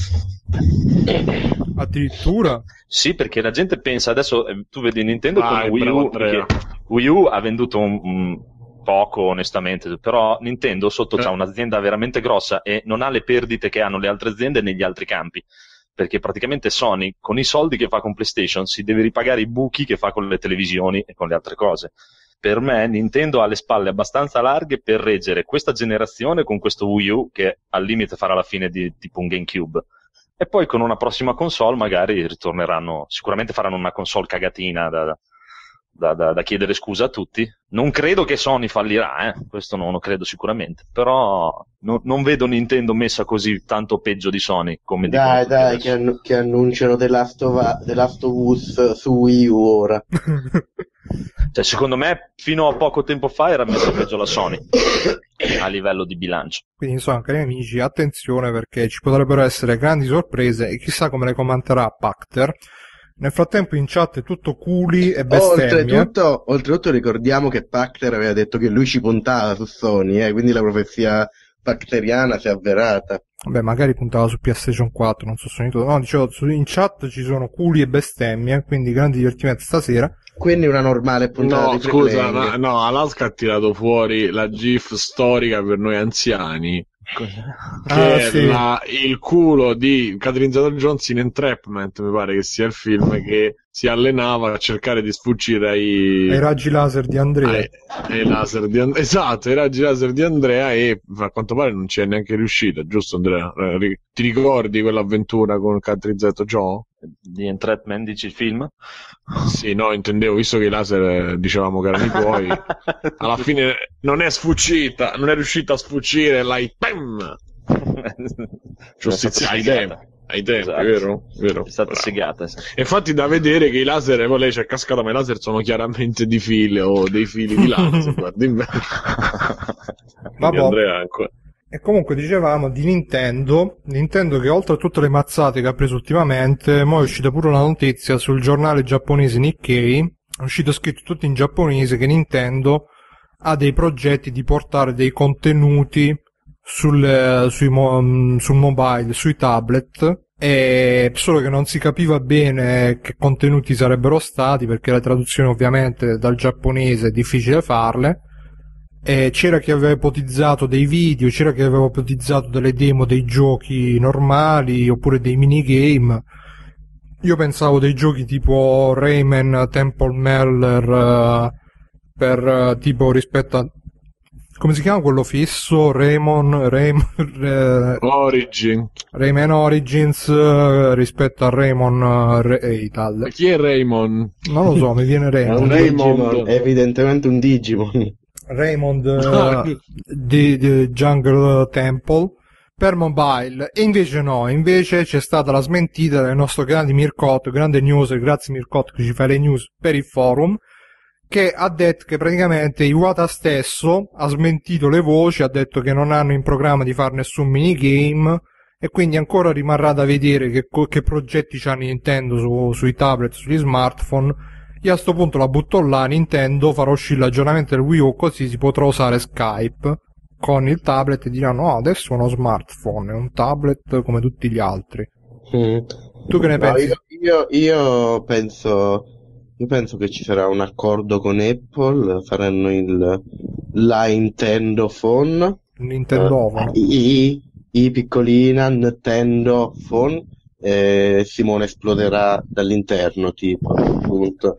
S1: Addirittura?
S4: Sì, perché la gente pensa adesso, eh, tu vedi Nintendo
S2: Vai,
S4: con Wii
S2: bravo
S4: U,
S2: Andrea.
S4: che Wii U ha venduto un, un poco onestamente, però Nintendo sotto
S2: Eh.
S4: c'ha un'azienda veramente grossa e non ha le perdite che hanno le altre aziende negli altri campi, perché praticamente Sony con i soldi che fa con PlayStation si deve ripagare i buchi che fa con le televisioni e con le altre cose. Per me Nintendo ha le spalle abbastanza larghe per reggere questa generazione con questo Wii U che al limite farà la fine di tipo un GameCube, e poi con una prossima console magari ritorneranno, sicuramente faranno una console cagatina da, da, da, da chiedere scusa a tutti. Non credo che Sony fallirà, eh? Questo non lo credo sicuramente, però no, non vedo Nintendo messa così tanto peggio di Sony come
S3: Dai,
S4: dicono
S3: dai,
S4: tutti
S3: che,
S4: adesso.
S3: annu- che annunciano The Last of Us, The Last of Us su Wii U ora.
S4: Cioè, secondo me fino a poco tempo fa era messa peggio la Sony a livello di bilancio.
S1: Quindi insomma, cari amici, attenzione perché ci potrebbero essere grandi sorprese e chissà come le commenterà Pacter. Nel frattempo in chat è tutto culi e bestemmie.
S3: Oltretutto, oltretutto ricordiamo che Pacter aveva detto che lui ci puntava su Sony, eh, quindi la profezia pacteriana si è avverata.
S1: Vabbè, magari puntava su PlayStation quattro, non so se sono No, dicevo, su- in chat ci sono culi e bestemmie, quindi grandi divertimenti stasera.
S3: Quindi una normale puntata
S2: No,
S3: di
S2: scusa,
S3: Free Playing.
S2: ma, no, Alaska ha tirato fuori la GIF storica per noi anziani, che
S1: Ah,
S2: è
S1: sì.
S2: la- il culo di Catherine Zeta-Jones in Entrapment, mi pare che sia il film, che si allenava a cercare di sfuggire ai,
S1: Ai raggi laser di Andrea.
S2: ai, ai laser di And- esatto, ai raggi laser di Andrea, e a quanto pare non ci è neanche riuscita, giusto Andrea? Eh, ri- Ti ricordi quell'avventura con Catherine Zeta-Jones?
S4: Di Entrapment dici il film?
S2: Sì, no, intendevo, visto che i laser eh, dicevamo che erano i tuoi, alla fine non è sfuggita, non è riuscita a sfuggire, l'hai pam! Giustizia, ai tempi, ai tempi,
S4: Esatto.
S2: vero? Vero?
S4: È stata
S2: Bravo.
S4: segata, sì.
S2: E infatti da vedere che i laser, poi lei c'è cascata, ma i laser sono chiaramente di fili o dei fili di laser, guarda in me. Quindi
S1: Vabbè.
S2: Andrea ancora.
S1: E comunque dicevamo di Nintendo, Nintendo che oltre a tutte le mazzate che ha preso ultimamente, mo è uscita pure una notizia sul giornale giapponese Nikkei, è uscito scritto tutto in giapponese che Nintendo ha dei progetti di portare dei contenuti sul, sui mo- sul mobile, sui tablet, e solo che non si capiva bene che contenuti sarebbero stati, perché le traduzioni ovviamente dal giapponese è difficile farle, e c'era chi aveva ipotizzato dei video, c'era chi aveva ipotizzato delle demo dei giochi normali oppure dei minigame. Io pensavo dei giochi tipo Rayman Temple Meller, uh, per uh, tipo rispetto a, come si chiama quello fisso? Raymond Raymond uh,
S2: Origin.
S1: Rayman Origins uh, rispetto a Raymond uh, Reital.
S2: Ma chi è Raymond?
S1: Non lo so, mi viene
S3: È
S1: Raymond.
S3: un
S2: Raymond.
S3: Digimon, è evidentemente un Digimon.
S1: Raymond uh, di, di Jungle Temple per mobile, e invece no, invece c'è stata la smentita del nostro grande Mircot, grande news, grazie Mircot che ci fa le news per il forum, che ha detto che praticamente Iwata stesso ha smentito le voci, ha detto che non hanno in programma di fare nessun minigame, e quindi ancora rimarrà da vedere che, che progetti c'hanno Nintendo su, sui tablet, sugli smartphone. Io a sto punto la butto là, Nintendo farà uscire l'aggiornamento del Wii U, così si potrà usare Skype con il tablet e diranno oh, adesso è uno smartphone, è un tablet come tutti gli altri.
S3: Mm.
S1: Tu che ne
S3: No,
S1: pensi?
S3: io, io, io penso io penso che ci sarà un accordo con Apple, faranno il la Nintendo Phone,
S1: Il Nintendo
S3: eh, i, i piccolina Nintendo Phone, e Simone esploderà dall'interno, tipo, appunto.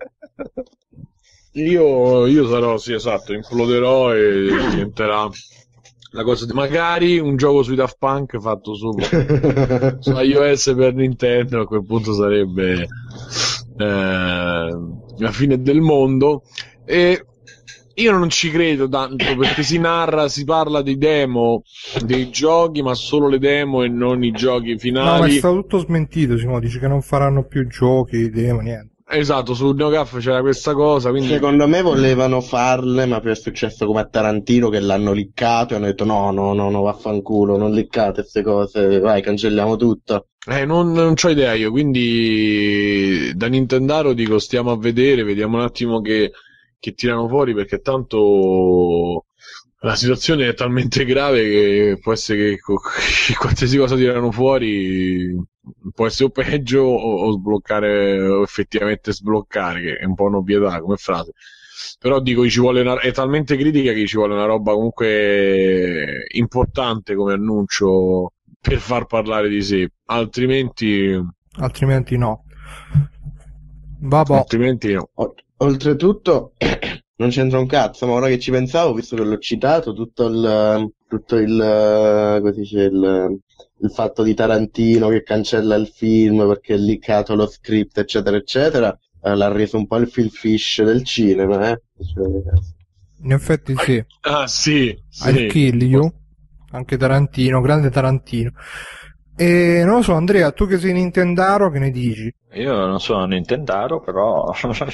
S2: Io, io sarò, sì, esatto, imploderò e diventerà la cosa di, magari un gioco sui Daft Punk fatto su, su iOS per Nintendo, a quel punto sarebbe eh, la fine del mondo. E io non ci credo tanto, perché si narra, si parla di demo dei giochi, ma solo le demo e non i giochi finali.
S1: No, ma è stato tutto smentito, Simone, dice che non faranno più giochi, demo, niente.
S2: Esatto, su NeoGAF c'era questa cosa, quindi
S3: Secondo me volevano farle, ma poi è successo come a Tarantino, che l'hanno liccato e hanno detto no, no, no, no, vaffanculo, non liccate queste cose, vai, cancelliamo tutto.
S2: Eh, non, non c'ho idea io, quindi da Nintendaro dico stiamo a vedere, vediamo un attimo che, che tirano fuori, perché tanto la situazione è talmente grave che può essere che, che qualsiasi cosa tirano fuori può essere o peggio o, o sbloccare, o effettivamente sbloccare, che è un po' un'ovvietà come frase. Però dico, ci vuole una, è talmente critica che ci vuole una roba comunque importante come annuncio per far parlare di sé, altrimenti
S1: Altrimenti no. Vabbè.
S2: altrimenti no.
S3: O- oltretutto non c'entra un cazzo, ma ora che ci pensavo, visto che l'ho citato, tutto il tutto il così dice, il, il fatto di Tarantino che cancella il film perché è liccato lo script, eccetera eccetera, eh, l'ha reso un po' il Phil Fish del cinema, eh?
S1: In effetti sì.
S2: Ah sì,
S1: I'll
S2: sì.
S1: kill you. Anche Tarantino, grande Tarantino. E non lo so, Andrea, tu che sei Nintendaro, che ne dici?
S4: Io non sono Nintendaro, però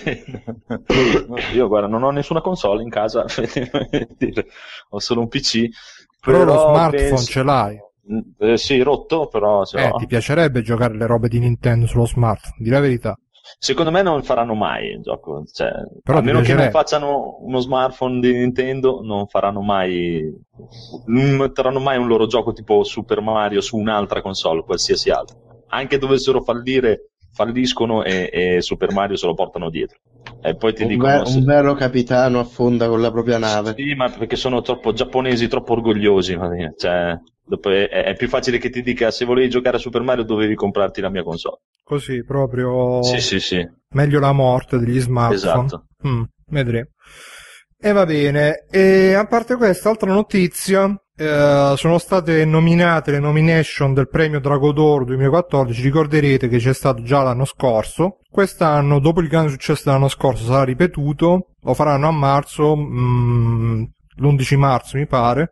S4: io guarda, non ho nessuna console in casa, ho solo un P C.
S1: Però,
S4: Però
S1: lo smartphone
S4: penso-
S1: ce l'hai.
S4: Eh, sì, rotto, però ce
S1: Eh,
S4: l'ho.
S1: ti piacerebbe giocare le robe di Nintendo sullo smartphone, di la verità.
S4: Secondo me non faranno mai il gioco, cioè,
S1: Però
S4: a
S1: ti
S4: meno che non
S1: piacerebbe.
S4: facciano uno smartphone di Nintendo, non faranno mai, non metteranno mai un loro gioco tipo Super Mario su un'altra console, qualsiasi altra. Anche dovessero fallire, falliscono e, e Super Mario se lo portano dietro. E poi ti
S3: Un,
S4: dicono
S3: ver-
S4: se-
S3: un vero capitano affonda con la propria nave.
S4: sì, ma perché sono troppo giapponesi, troppo orgogliosi, ma- cioè, dopo è, è più facile che ti dica se volevi giocare a Super Mario dovevi comprarti la mia console.
S1: Così, proprio
S4: Sì, sì, sì,
S1: meglio la morte degli smartphone.
S4: esatto.
S1: Mm, vedremo. E va bene. E a parte questa, altra notizia, eh, sono state nominate le nomination del premio Drago d'Oro duemilaquattordici. Ricorderete che c'è stato già l'anno scorso. Quest'anno, dopo il grande successo dell'anno scorso, sarà ripetuto. Lo faranno a marzo, mm, l'undici marzo mi pare.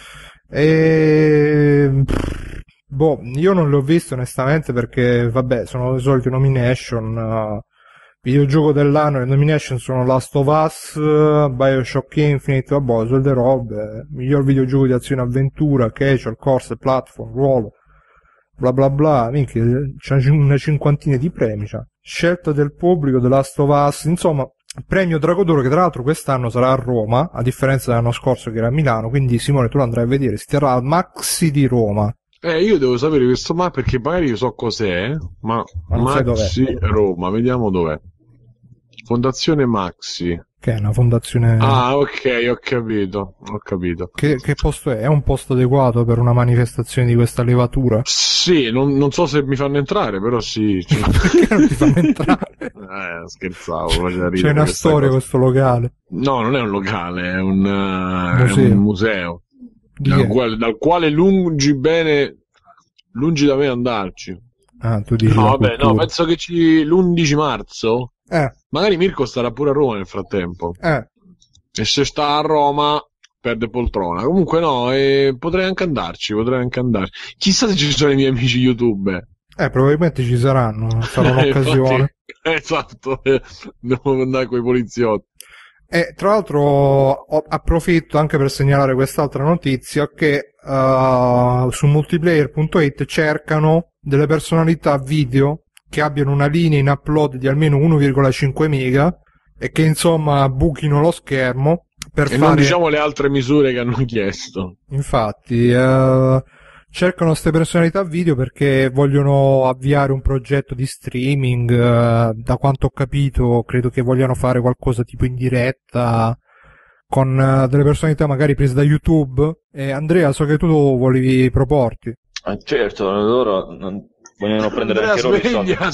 S1: E boh, io non le ho viste onestamente, perché vabbè, sono le solite nomination. uh, videogioco dell'anno, le nomination sono Last of Us, uh, BioShock Infinite, vabbè, solite robe, miglior videogioco di azione e avventura, casual, corse, platform, ruolo, bla bla bla, minchia, c'è una cinquantina di premi, c'ha. Scelta del pubblico, The Last of Us, insomma, premio Drago d'Oro, che tra l'altro quest'anno sarà a Roma, a differenza dell'anno scorso che era a Milano, quindi Simone tu lo andrai a vedere, si terrà al Maxi di Roma.
S2: Eh, io devo sapere questo ma perché magari io so cos'è, ma,
S1: Ma non sai dov'è.
S2: Maxi Roma, vediamo dov'è. Fondazione Maxi.
S1: Che è una fondazione...
S2: Ah, ok, ho capito, ho capito.
S1: Che, che posto è? È un posto adeguato per una manifestazione di questa levatura?
S2: Sì, non, non so se mi fanno entrare, però sì. Cioè...
S1: Perché non ti fanno entrare?
S2: eh, scherzavo. faceva ridere
S1: C'è una
S2: questa
S1: storia
S2: cosa.
S1: questo locale.
S2: No, non è un locale, è un, uh,
S1: Museo.
S2: è un museo.
S1: Di
S2: Dal
S1: che?
S2: quale, dal quale lungi bene, lungi da me andarci.
S1: Ah, tu dici
S2: No,
S1: la
S2: vabbè, no,
S1: cultura.
S2: penso che ci l'undici marzo.
S1: Eh,
S2: Magari Mirko starà pure a Roma nel frattempo.
S1: eh.
S2: E se sta a Roma perde poltrona. Comunque no, eh, potrei anche andarci, potrei anche andarci. Chissà se ci sono i miei amici YouTube.
S1: Eh, probabilmente ci saranno, sarà
S2: Eh,
S1: un'occasione.
S2: infatti, esatto, eh, devo andare con i poliziotti.
S1: E tra l'altro ho- approfitto anche per segnalare quest'altra notizia che uh, su multiplayer punto it cercano delle personalità video che abbiano una linea in upload di almeno uno virgola cinque mega e che insomma buchino lo schermo per
S2: E
S1: fare...
S2: non diciamo le altre misure che hanno chiesto.
S1: Infatti, eh, cercano queste personalità video perché vogliono avviare un progetto di streaming. Eh, da quanto ho capito, credo che vogliano fare qualcosa tipo in diretta con eh, delle personalità magari prese da YouTube. E Andrea, so che tu volevi proporti.
S4: Ah, certo, loro non- vogliono prendere
S2: Andrea,
S4: anche loro i soldi.
S2: sveglia,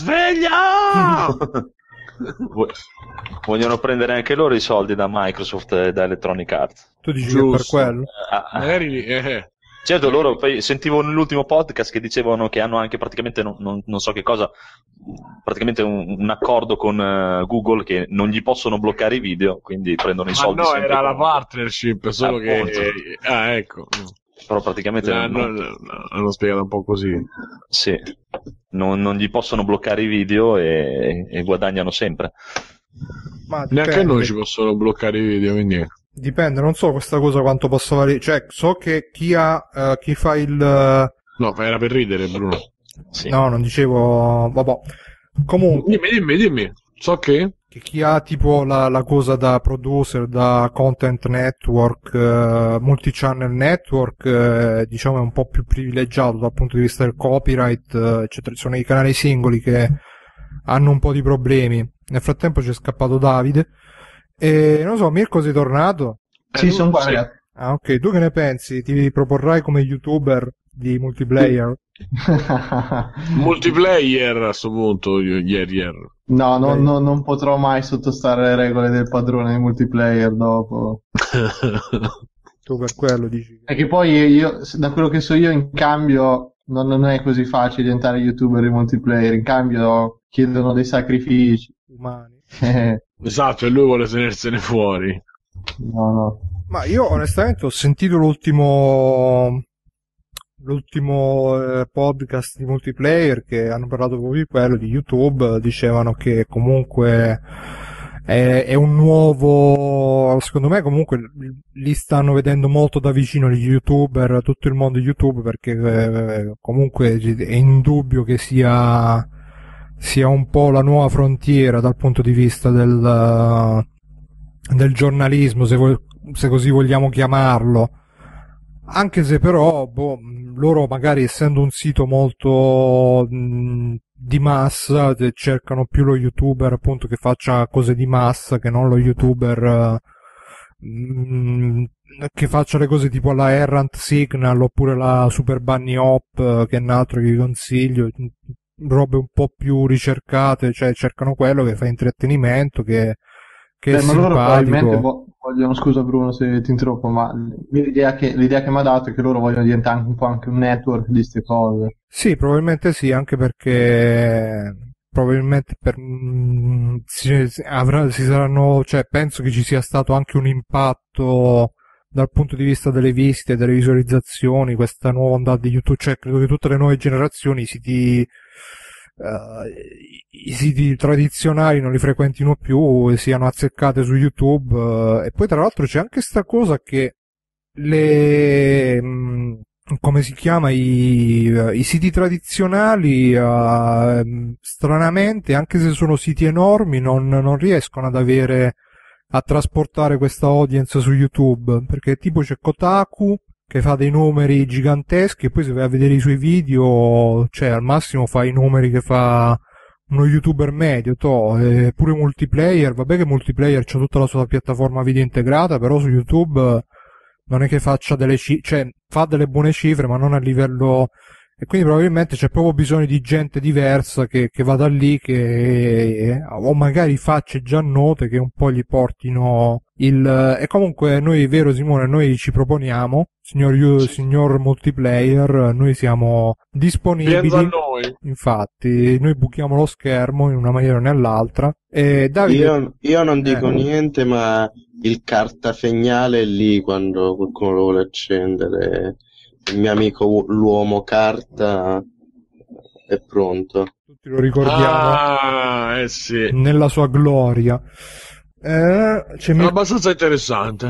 S2: sveglia!
S4: Vo- Vogliono prendere anche loro i soldi da Microsoft e da Electronic Arts.
S1: Tu dici che per
S2: Giusto.
S1: quello?
S4: Ah, ah.
S2: Magari, eh,
S4: Certo, loro poi sentivo nell'ultimo podcast che dicevano che hanno anche praticamente non, non- non so che cosa, praticamente un, un accordo con eh, Google che non gli possono bloccare i video, quindi prendono i
S2: ma
S4: soldi
S2: no,
S4: sempre
S2: era la
S4: comunque.
S2: partnership, solo
S4: Appunto.
S2: che... Ah, ecco.
S4: Però praticamente non-
S2: L'hanno, l'hanno spiegato un po' così.
S4: sì, non, non gli possono bloccare i video e, e guadagnano sempre.
S1: Ma
S2: Neanche a
S1: dipende.
S2: noi ci possono bloccare i video, quindi...
S1: Dipende, non so questa cosa quanto possa valere. Cioè, so che chi ha, eh, chi fa il... eh,
S2: No, ma era per ridere, Bruno.
S4: Sì.
S1: No, non dicevo... Vabbè. Comunque...
S2: Dimmi, dimmi, dimmi. So che...
S1: che chi ha tipo la, la cosa da producer, da content network, eh, multi-channel network, eh, diciamo è un po' più privilegiato dal punto di vista del copyright, eh, eccetera. Ci sono i canali singoli che hanno un po' di problemi. Nel frattempo c'è scappato Davide. E non so, Mirko, sei tornato?
S5: Sì,
S2: Eh,
S5: sono qua,
S2: sì.
S5: ragazzi.
S1: Ah, ok. Tu che ne pensi? Ti proporrai come youtuber di multiplayer?
S2: Multiplayer a sto punto, io- ieri, ieri.
S5: No, no,
S1: Ok.
S5: no, non potrò mai sottostare alle regole del padrone di multiplayer dopo.
S1: Tu per quello dici?
S5: E che poi io, da quello che so io, in cambio, non, non è così facile diventare youtuber di multiplayer. In cambio, chiedono dei sacrifici.
S1: Umani.
S5: Eh,
S2: Esatto, e lui vuole tenersene fuori.
S5: no, no.
S1: Ma io onestamente ho sentito l'ultimo l'ultimo eh, podcast di multiplayer che hanno parlato proprio di quello, di YouTube, dicevano che comunque è, è un nuovo, secondo me comunque li stanno vedendo molto da vicino gli YouTuber, tutto il mondo YouTube, perché eh, comunque è indubbio che sia sia un po' la nuova frontiera dal punto di vista del del giornalismo, se, vo- se così vogliamo chiamarlo, anche se però boh, loro magari essendo un sito molto mh, di massa te- cercano più lo youtuber appunto che faccia cose di massa che non lo youtuber eh, mh, che faccia le cose tipo la Errant Signal oppure la Super Bunny Hop, eh, che è un altro che vi consiglio, robe un po' più ricercate, cioè cercano quello che fa intrattenimento, che che
S5: Beh,
S1: è
S5: ma loro probabilmente
S1: simpatico.
S5: vo- vogliono, scusa Bruno se ti interrompo, ma l'idea che, l'idea che mi ha dato è che loro vogliono diventare anche un po' anche un network di queste cose.
S1: Sì, probabilmente sì, anche perché probabilmente per, mm, si, si- avrà, si saranno, cioè penso che ci sia stato anche un impatto dal punto di vista delle visite, delle visualizzazioni, questa nuova ondata di YouTube, cioè credo che tutte le nuove generazioni i siti eh, i siti tradizionali non li frequentino più e siano azzeccate su YouTube, eh, e poi tra l'altro c'è anche sta cosa che le mh, come si chiama i, i siti tradizionali eh, stranamente anche se sono siti enormi non, non riescono ad avere a trasportare questa audience su YouTube, perché tipo c'è Kotaku che che fa dei numeri giganteschi, e poi se vai a vedere i suoi video, cioè al massimo fa i numeri che fa uno youtuber medio, to, e pure multiplayer, vabbè che multiplayer c'ha tutta la sua piattaforma video integrata, però su YouTube non è che faccia delle cifre, cioè fa delle buone cifre, ma non a livello, e quindi probabilmente c'è proprio bisogno di gente diversa che, che vada lì, che o magari facce già note che un po' gli portino il, e comunque noi, vero Simone, noi ci proponiamo, signor, you- signor multiplayer, noi siamo disponibili.
S2: Vieni a noi.
S1: Infatti, noi buchiamo lo schermo in una maniera o nell'altra. E Davide,
S3: Io, io non dico
S1: Eh.
S3: niente, ma il cartasegnale è lì quando qualcuno lo vuole accendere. Il mio amico u- l'uomo carta è pronto.
S1: tutti lo ricordiamo
S2: Ah, eh sì.
S1: nella sua gloria. Eh, c'è
S2: È
S1: Mir-
S2: abbastanza interessante.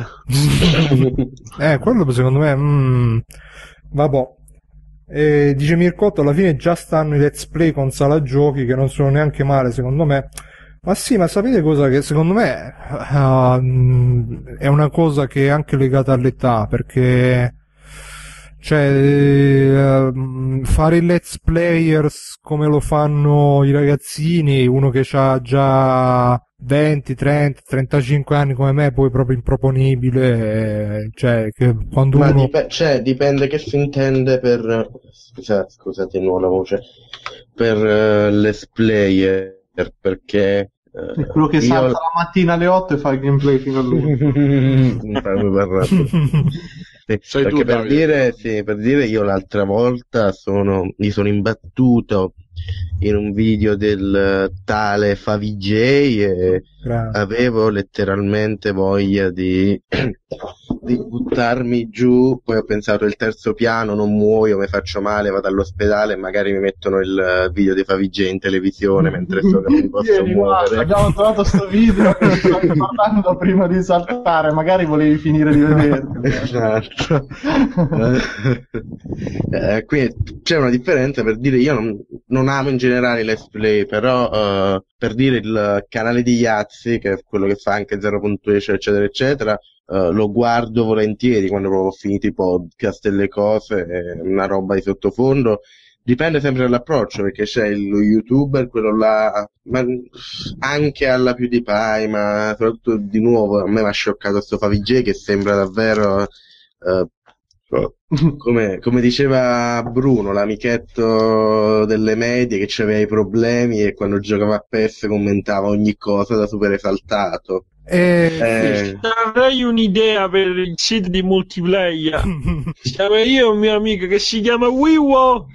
S1: eh, quello secondo me, mm, vabbè. Eh, dice Mircotto, alla fine già stanno i let's play con sala giochi che non sono neanche male secondo me. Ma sì, ma sapete cosa che secondo me ah, mm, è una cosa che è anche legata all'età, perché cioè eh, mm, fare i let's players come lo fanno i ragazzini, uno che ha già venti, trenta, trentacinque anni come me, poi proprio improponibile, eh, cioè che quando
S3: Ma
S1: uno
S3: dip- cioè, dipende che si intende per... Scusa, scusate, nuova la voce. Per eh, let's player, perché... eh,
S5: È quello che
S3: io-
S5: salta la mattina alle otto e fa il gameplay fino all'una.
S3: Non farmi parlare. Sì,
S2: Sei tu,
S3: perché per
S2: Davide.
S3: dire, sì, per dire io l'altra volta sono, mi sono imbattuto in un video del tale Favij e
S1: Grande.
S3: avevo letteralmente voglia di, di buttarmi giù, poi ho pensato il terzo piano, non muoio, mi faccio male, vado all'ospedale e magari mi mettono il video di Favij in televisione mentre so che non mi posso
S5: Vieni, guarda,
S3: muovere.
S5: abbiamo trovato sto video che ti sto guardando prima di saltare, magari volevi finire di vederlo.
S3: Esatto. Eh, quindi c'è una differenza, per dire, io non, non amo in generale i let's play, però eh, per dire il canale di Yazzi, che è quello che fa anche zero punto dieci eccetera eccetera, eh, lo guardo volentieri quando proprio ho finito i podcast e le cose, è una roba di sottofondo. Dipende sempre dall'approccio, perché c'è lo youtuber, quello là, ma anche alla PewDiePie, ma soprattutto di nuovo a me mi ha scioccato sto Favij che sembra davvero eh, come, come diceva Bruno, l'amichetto delle medie che aveva i problemi e quando giocava a P E S commentava ogni cosa da super esaltato.
S1: E
S3: Eh,
S2: Avrei un'idea per il sito di multiplayer. Siamo io e un mio amico che si chiama Wiwo.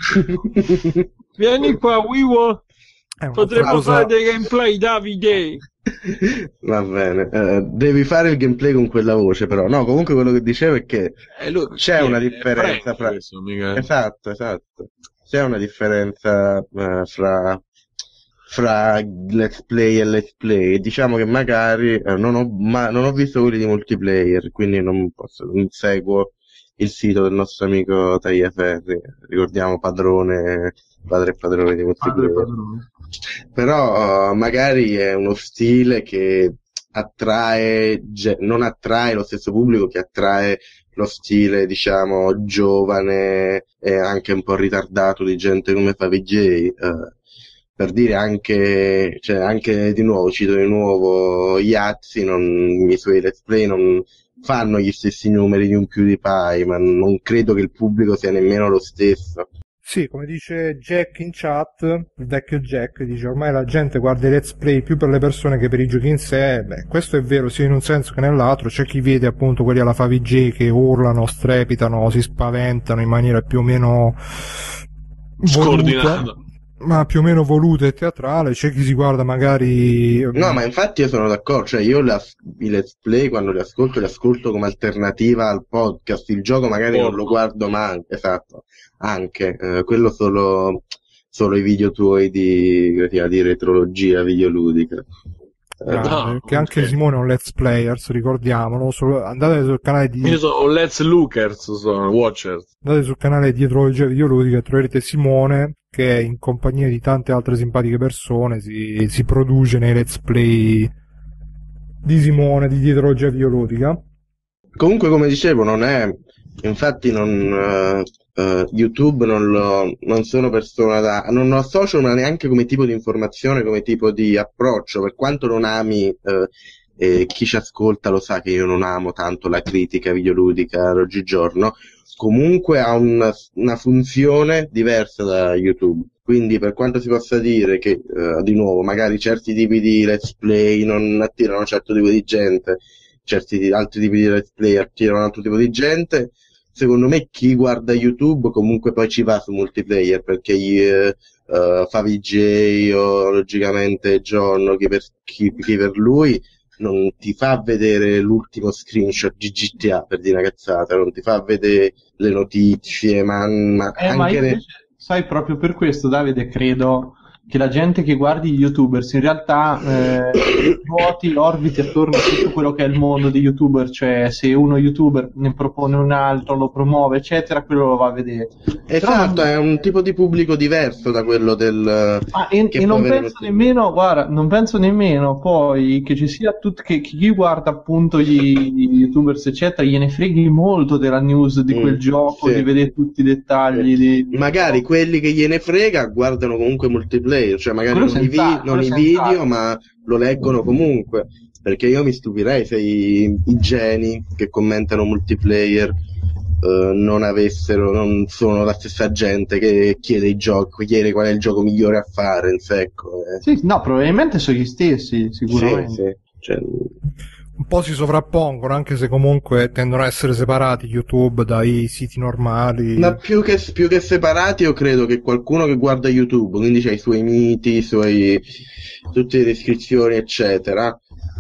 S2: Vieni qua, Wiwo.
S1: è un'altra
S2: Potremmo
S1: cosa-
S2: fare dei gameplay, Davide.
S3: va bene, eh, devi fare il gameplay con quella voce però. No, comunque quello che dicevo è che
S2: Eh, lui-
S3: c'è
S2: sì,
S3: una
S2: è
S3: differenza
S2: Frank
S3: fra...
S2: questo, mica-
S3: Esatto, esatto. C'è una differenza eh, fra, fra let's play e let's play. Diciamo che magari eh, non ho, ma, non ho visto quelli di multiplayer, quindi non posso, non seguo il sito del nostro amico Tagliaferri. Ricordiamo padrone, padre e padrone di multiplayer. Però eh, magari è uno stile che attrae, ge- non attrae lo stesso pubblico che attrae lo stile, diciamo, giovane e anche un po' ritardato di gente come Favij. Eh, per dire anche, cioè anche di nuovo, cito di nuovo Yazzi, non, i suoi let's play non fanno gli stessi numeri di un PewDiePie, ma non credo che il pubblico sia nemmeno lo stesso.
S1: Sì, come dice Jack in chat, il vecchio Jack, dice ormai la gente guarda i let's play più per le persone che per i giochi in sé. Beh, questo è vero sia in un senso che nell'altro. C'è chi vede appunto quelli alla Favij che urlano, strepitano, si spaventano in maniera più o meno
S2: Scordinata.
S1: voluta, ma più o meno voluta e teatrale. C'è chi si guarda magari...
S3: No, ma infatti io sono d'accordo, cioè io le as- i let's play quando li ascolto, li ascolto come alternativa al podcast, il gioco magari non lo guardo mai, esatto, anche, eh, quello solo, solo i video tuoi di, come si chiama, di retrologia videoludica. Eh,
S1: grande,
S2: no,
S1: che anche
S2: ok.
S1: Simone è un let's players, ricordiamolo. Solo- andate sul canale di...
S2: Io sono Let's Lookers, sono Watchers.
S1: Andate sul canale di Dietrologia Videoludica e troverete Simone che in compagnia di tante altre simpatiche persone si, si produce nei let's play di Simone di Dietrologia Videoludica.
S3: Comunque, come dicevo, non è infatti non, uh, uh, YouTube non lo, non sono persona da, non lo associo ma neanche come tipo di informazione, come tipo di approccio, per quanto non ami, uh, e chi ci ascolta lo sa che io non amo tanto la critica videoludica oggigiorno, comunque ha una, una funzione diversa da YouTube. Quindi per quanto si possa dire che, uh, di nuovo, magari certi tipi di let's play non attirano un certo tipo di gente, certi altri tipi di let's play attirano un altro tipo di gente, secondo me chi guarda YouTube comunque poi ci va su multiplayer, perché gli, uh, fa V J o logicamente John o chi per, chi, chi per lui non ti fa vedere l'ultimo screenshot di G T A, per dire una cazzata, non ti fa vedere le notizie, ma, ma
S5: Eh,
S3: anche
S5: ma io
S3: ne...
S5: invece, sai, proprio per questo, Davide, credo che la gente che guardi gli YouTubers in realtà eh, ruoti, orbiti attorno a tutto quello che è il mondo di YouTuber, cioè se uno YouTuber ne propone un altro, lo promuove, eccetera, quello lo va a vedere.
S3: Esatto,
S5: non...
S3: è un tipo di pubblico diverso da quello del...
S5: Ah, e,
S3: che
S5: e
S3: può
S5: non
S3: avere
S5: penso
S3: lo-
S5: nemmeno, guarda, non penso nemmeno poi che ci sia tut- che, che chi guarda appunto gli, gli YouTubers, eccetera, gliene freghi molto della news di quel
S3: Mm,
S5: gioco,
S3: sì.
S5: di vedere tutti i dettagli. Di, di-
S3: Magari quelli che gliene frega guardano comunque multiplayer, cioè magari
S5: Quello
S3: non i, vi-
S5: senz'altro,
S3: non
S5: quello
S3: i video,
S5: senz'altro.
S3: ma lo leggono comunque. Perché io mi stupirei se i, i geni che commentano multiplayer eh, non avessero, non sono la stessa gente che chiede i giochi, chiede qual è il gioco migliore a fare in secco. Eh.
S5: Sì, no, probabilmente sono gli stessi,
S3: Sì,
S5: sicuramente.
S3: sì. Cioè,
S1: Un po' si sovrappongono, anche se comunque tendono a essere separati YouTube dai siti normali.
S3: ma più che, più che separati, io credo che qualcuno che guarda YouTube, quindi c'ha i suoi miti, i suoi, tutte le descrizioni, eccetera,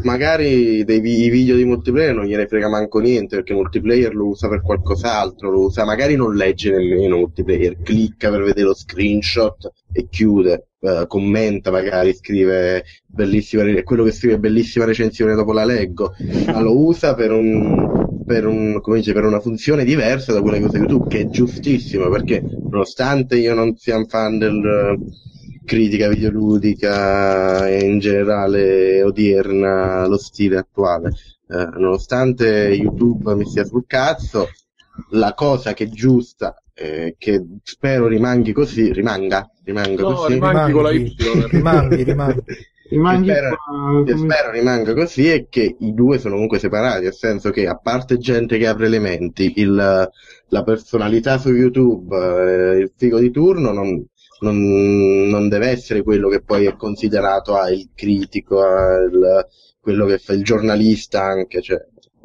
S3: magari dei vi- i video di multiplayer non gliene frega manco niente, perché multiplayer lo usa per qualcos'altro, lo usa, magari non legge nemmeno multiplayer, clicca per vedere lo screenshot e chiude, eh, commenta, magari scrive bellissima, re- quello che scrive bellissima recensione dopo la leggo, ma lo usa per un, per un, come dice, per una funzione diversa da quella che usa YouTube, che è giustissimo, perché nonostante io non sia un fan del eh, critica videoludica e in generale odierna, lo stile attuale, eh, nonostante YouTube mi stia sul cazzo, la cosa che è giusta, eh, che spero rimanghi così, rimanga, rimanga
S2: No,
S3: così,
S2: rimanghi con la Y.
S1: rimanghi, rimanghi.
S5: Rimanghi
S3: che spero,
S5: qua,
S3: che
S5: come-
S3: spero rimanga così, è che i due sono comunque separati, nel senso che a parte gente che apre le menti, il, la personalità su YouTube, eh, il figo di turno non, non, non deve essere quello che poi è considerato ah, il critico, ah, il, quello che fa il giornalista anche, cioè,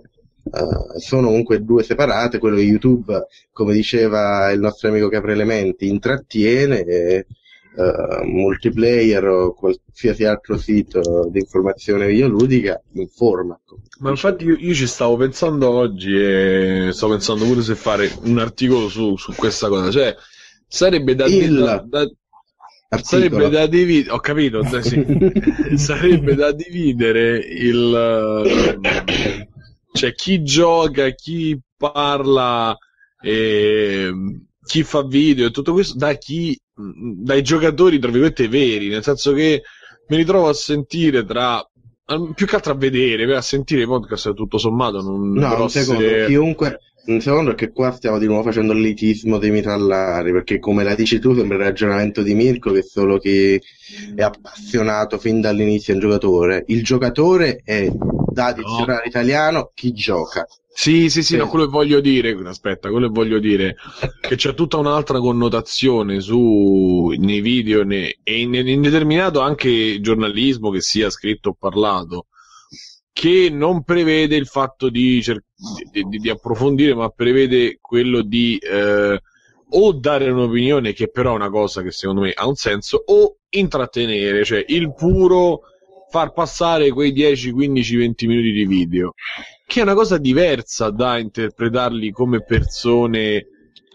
S3: eh, sono comunque due separate, quello che YouTube, come diceva il nostro amico che apre le menti, intrattiene e Uh, multiplayer o qualsiasi altro sito di informazione videoludica informa.
S2: Ma infatti io, io ci stavo pensando oggi e sto pensando pure se fare un articolo su, su questa cosa, cioè sarebbe da,
S3: Il
S2: da, da
S3: articolo.
S2: sarebbe da dividere, ho capito, da- sì. Sarebbe da dividere il cioè chi gioca, chi parla e chi fa video e tutto questo da chi dai giocatori tra virgolette veri, nel senso che mi ritrovo a sentire tra più che altro a vedere, a sentire i podcast tutto sommato non
S3: No, un
S2: grosse...
S3: secondo, chiunque, un secondo perché qua stiamo di nuovo facendo l'elitismo dei mitallari, perché come la dici tu sembra il ragionamento di Mirko che solo chi è appassionato fin dall'inizio è un giocatore. Il giocatore è da dizionario
S2: No.
S3: italiano chi gioca.
S2: Sì, sì, sì,
S3: Sì.
S2: no, quello che voglio dire, aspetta, quello che voglio dire, che c'è tutta un'altra connotazione su, nei video ne, e in, in determinato anche giornalismo, che sia scritto o parlato, che non prevede il fatto di, cer- di, di- di approfondire, ma prevede quello di eh, o dare un'opinione, che però è una cosa che secondo me ha un senso, o intrattenere, cioè il puro far passare quei dieci, quindici, venti minuti di video, che è una cosa diversa da interpretarli come persone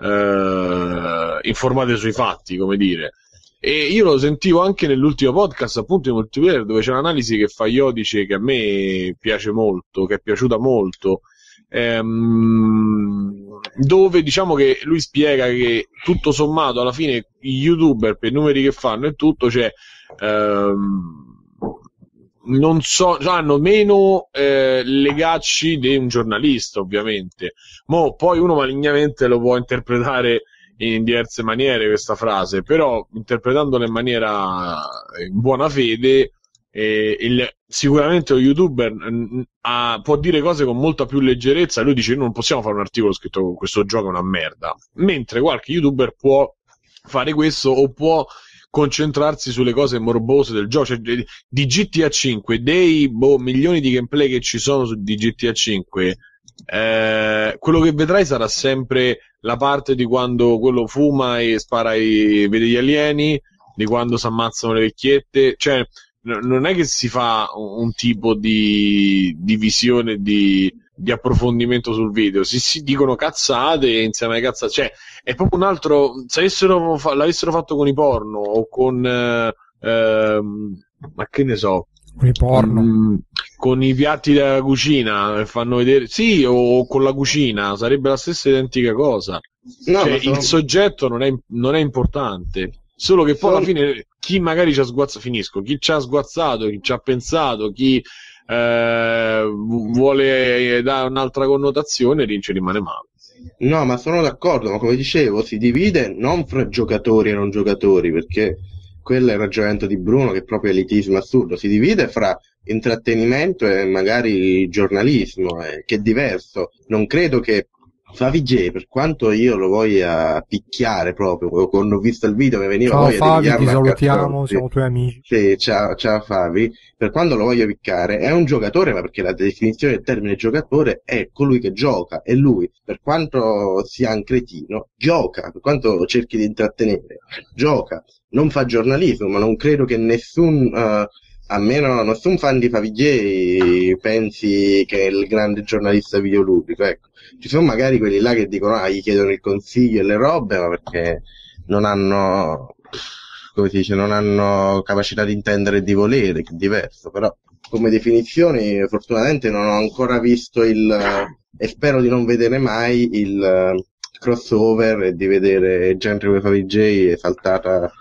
S2: eh, informate sui fatti, come dire. E io lo sentivo anche nell'ultimo podcast, appunto, in multiplayer, dove c'è un'analisi che fa Iodice che a me piace molto, che è piaciuta molto, ehm, dove diciamo che lui spiega che tutto sommato alla fine i YouTuber, per i numeri che fanno e tutto, cioè ehm, non so, hanno meno eh, legacci di un giornalista, ovviamente. Mo poi uno malignamente lo può interpretare in diverse maniere questa frase, però interpretandola in maniera in buona fede, eh, il, sicuramente lo youtuber mh, ha, può dire cose con molta più leggerezza. Lui dice: non possiamo fare un articolo scritto con questo gioco è una merda, mentre qualche youtuber può fare questo o può concentrarsi sulle cose morbose del gioco. Cioè, di G T A cinque, dei boh, milioni di gameplay che ci sono su di G T A cinque, eh, quello che vedrai sarà sempre la parte di quando quello fuma e spara e vede gli alieni, di quando si ammazzano le vecchiette. Cioè n- non è che si fa un, un tipo di, di visione di, di approfondimento sul video, si, si dicono cazzate e insieme alle cazzate, cioè è proprio un altro. Se avessero fa- l'avessero fatto con i porno o con eh, ehm, ma che ne so,
S1: Con i porno.
S2: mm, con i piatti della cucina che fanno vedere, sì, o con la cucina, sarebbe la stessa identica cosa.
S3: No,
S2: Cioè,
S3: ma sono-
S2: il soggetto non è, non è importante, solo che poi alla
S3: Sono-
S2: fine chi magari ci ha sguazzato, finisco, chi ci ha sguazzato, chi ci ha pensato, chi eh, vu- vuole dare un'altra connotazione, lì ci rimane male.
S3: No, ma sono d'accordo, ma come dicevo, si divide non fra giocatori e non giocatori, perché quello è il ragionamento di Bruno, che è proprio elitismo assurdo, si divide fra intrattenimento e magari giornalismo, eh, che è diverso. Non credo che Favi J, per quanto io lo voglia picchiare proprio, quando ho visto il video mi veniva
S1: Ciao
S3: voglia
S1: Fabi,
S3: di
S1: ti
S3: pigliarlo a
S1: salutiamo,
S3: cazzotti.
S1: siamo tuoi amici.
S3: Sì, ciao, ciao Fabi, per quando lo voglio piccare è un giocatore, ma perché la definizione del termine giocatore è colui che gioca, e lui, per quanto sia un cretino, gioca, per quanto cerchi di intrattenere, gioca, non fa giornalismo, ma non credo che nessun, eh, a meno nessun fan di Favi J pensi che è il grande giornalista videoludico, ecco. Ci sono magari quelli là che dicono, ah, gli chiedono il consiglio e le robe, ma perché non hanno, come si dice, non hanno capacità di intendere e di volere, che è diverso. Però come definizioni fortunatamente non ho ancora visto il, e spero di non vedere mai il eh, crossover e di vedere gente come Favi J esaltata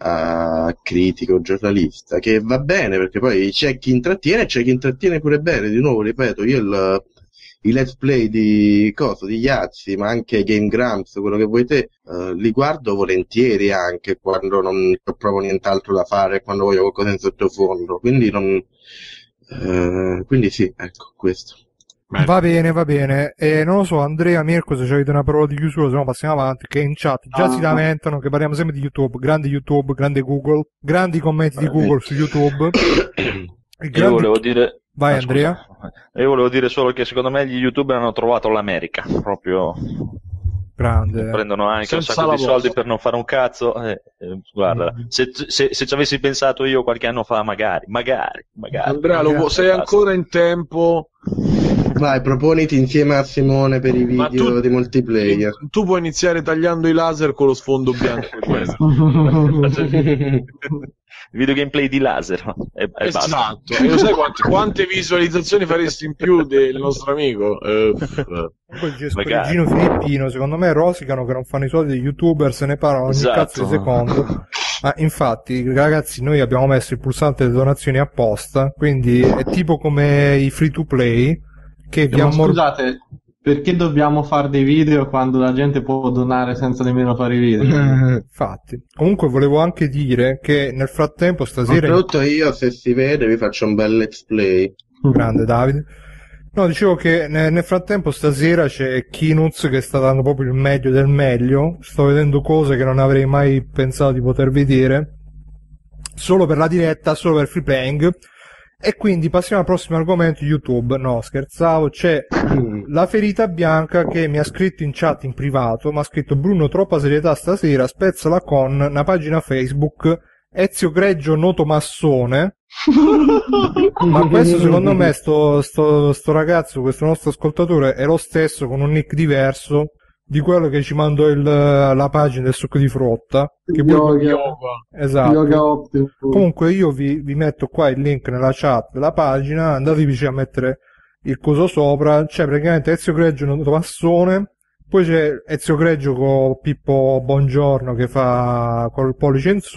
S3: a critico, giornalista, che va bene, perché poi c'è chi intrattiene e c'è chi intrattiene pure bene. Di nuovo ripeto, io il i let's play di coso, di Yazzi, ma anche Game Grumps, quello che vuoi te, eh, li guardo volentieri anche quando non trovo nient'altro da fare, quando voglio qualcosa in sottofondo, quindi non, eh, quindi sì, ecco, questo.
S2: Bene.
S1: Va bene, va bene. E non lo so, Andrea, Mirko, se avete una parola di chiusura, se no passiamo avanti, che in chat già
S5: Ah.
S1: si lamentano che parliamo sempre di YouTube, grande YouTube, grande Google, grandi commenti di
S4: Eh,
S1: Google su YouTube. E
S4: Io
S1: grandi-
S4: volevo dire...
S1: Vai,
S4: ah,
S1: Andrea.
S4: scusa. Io volevo dire solo che secondo me gli youtuber hanno trovato l'America, proprio
S1: Grande.
S4: prendono anche
S2: Senza
S4: un sacco di
S2: lavoro.
S4: soldi per non fare un cazzo. Eh, eh, guarda,
S1: Mm.
S4: se, se, se ci avessi pensato io qualche anno fa, magari, magari, magari.
S2: Andrea, lo
S1: magari,
S2: può- sei
S4: basta.
S2: ancora in tempo.
S3: Vai, proponiti insieme a Simone per i
S2: Ma
S3: video
S2: tu-
S3: di multiplayer.
S2: Tu puoi iniziare tagliando i laser con lo sfondo bianco di questo.
S4: Video gameplay di laser e, e basta.
S2: Esatto, e lo sai quante, quante visualizzazioni faresti in più del nostro amico? Eh, eh.
S1: Poi il
S4: Magari.
S1: Gino Filippino, secondo me rosicano che non fanno i soldi degli youtuber, se ne parlano ogni
S4: Esatto.
S1: cazzo di secondo. Ma infatti, ragazzi, noi abbiamo messo il pulsante delle donazioni apposta, quindi è tipo come i free to play che vi
S5: Ma
S1: ammor-
S5: scusate, perché dobbiamo fare dei video quando la gente può donare senza nemmeno fare i video?
S1: Infatti. Comunque volevo anche dire che nel frattempo stasera
S3: Soprattutto io, se si vede, vi faccio un bel let's play.
S1: grande Davide. No, dicevo che ne- nel frattempo stasera c'è Kinuz che sta dando proprio il meglio del meglio. Sto vedendo cose che non avrei mai pensato di poter vedere. Solo per la diretta, solo per free playing. E quindi passiamo al prossimo argomento, YouTube. No, scherzavo, c'è la ferita bianca che mi ha scritto in chat in privato, mi ha scritto: Bruno, troppa serietà stasera, spezzala con una pagina Facebook, Ezio Greggio noto massone. Ma questo secondo me sto, sto, sto ragazzo, questo nostro ascoltatore è lo stesso con un nick diverso di quello che ci mandò il, la pagina del succo di frutta, che poi-
S5: Yoga,
S1: esatto.
S5: Yoga Optimus.
S1: Comunque io vi, vi metto qua il link nella chat della pagina, andatevi a mettere il coso sopra, c'è praticamente Ezio Greggio noto massone, poi c'è Ezio Greggio con Pippo Buongiorno che fa col pollice in su,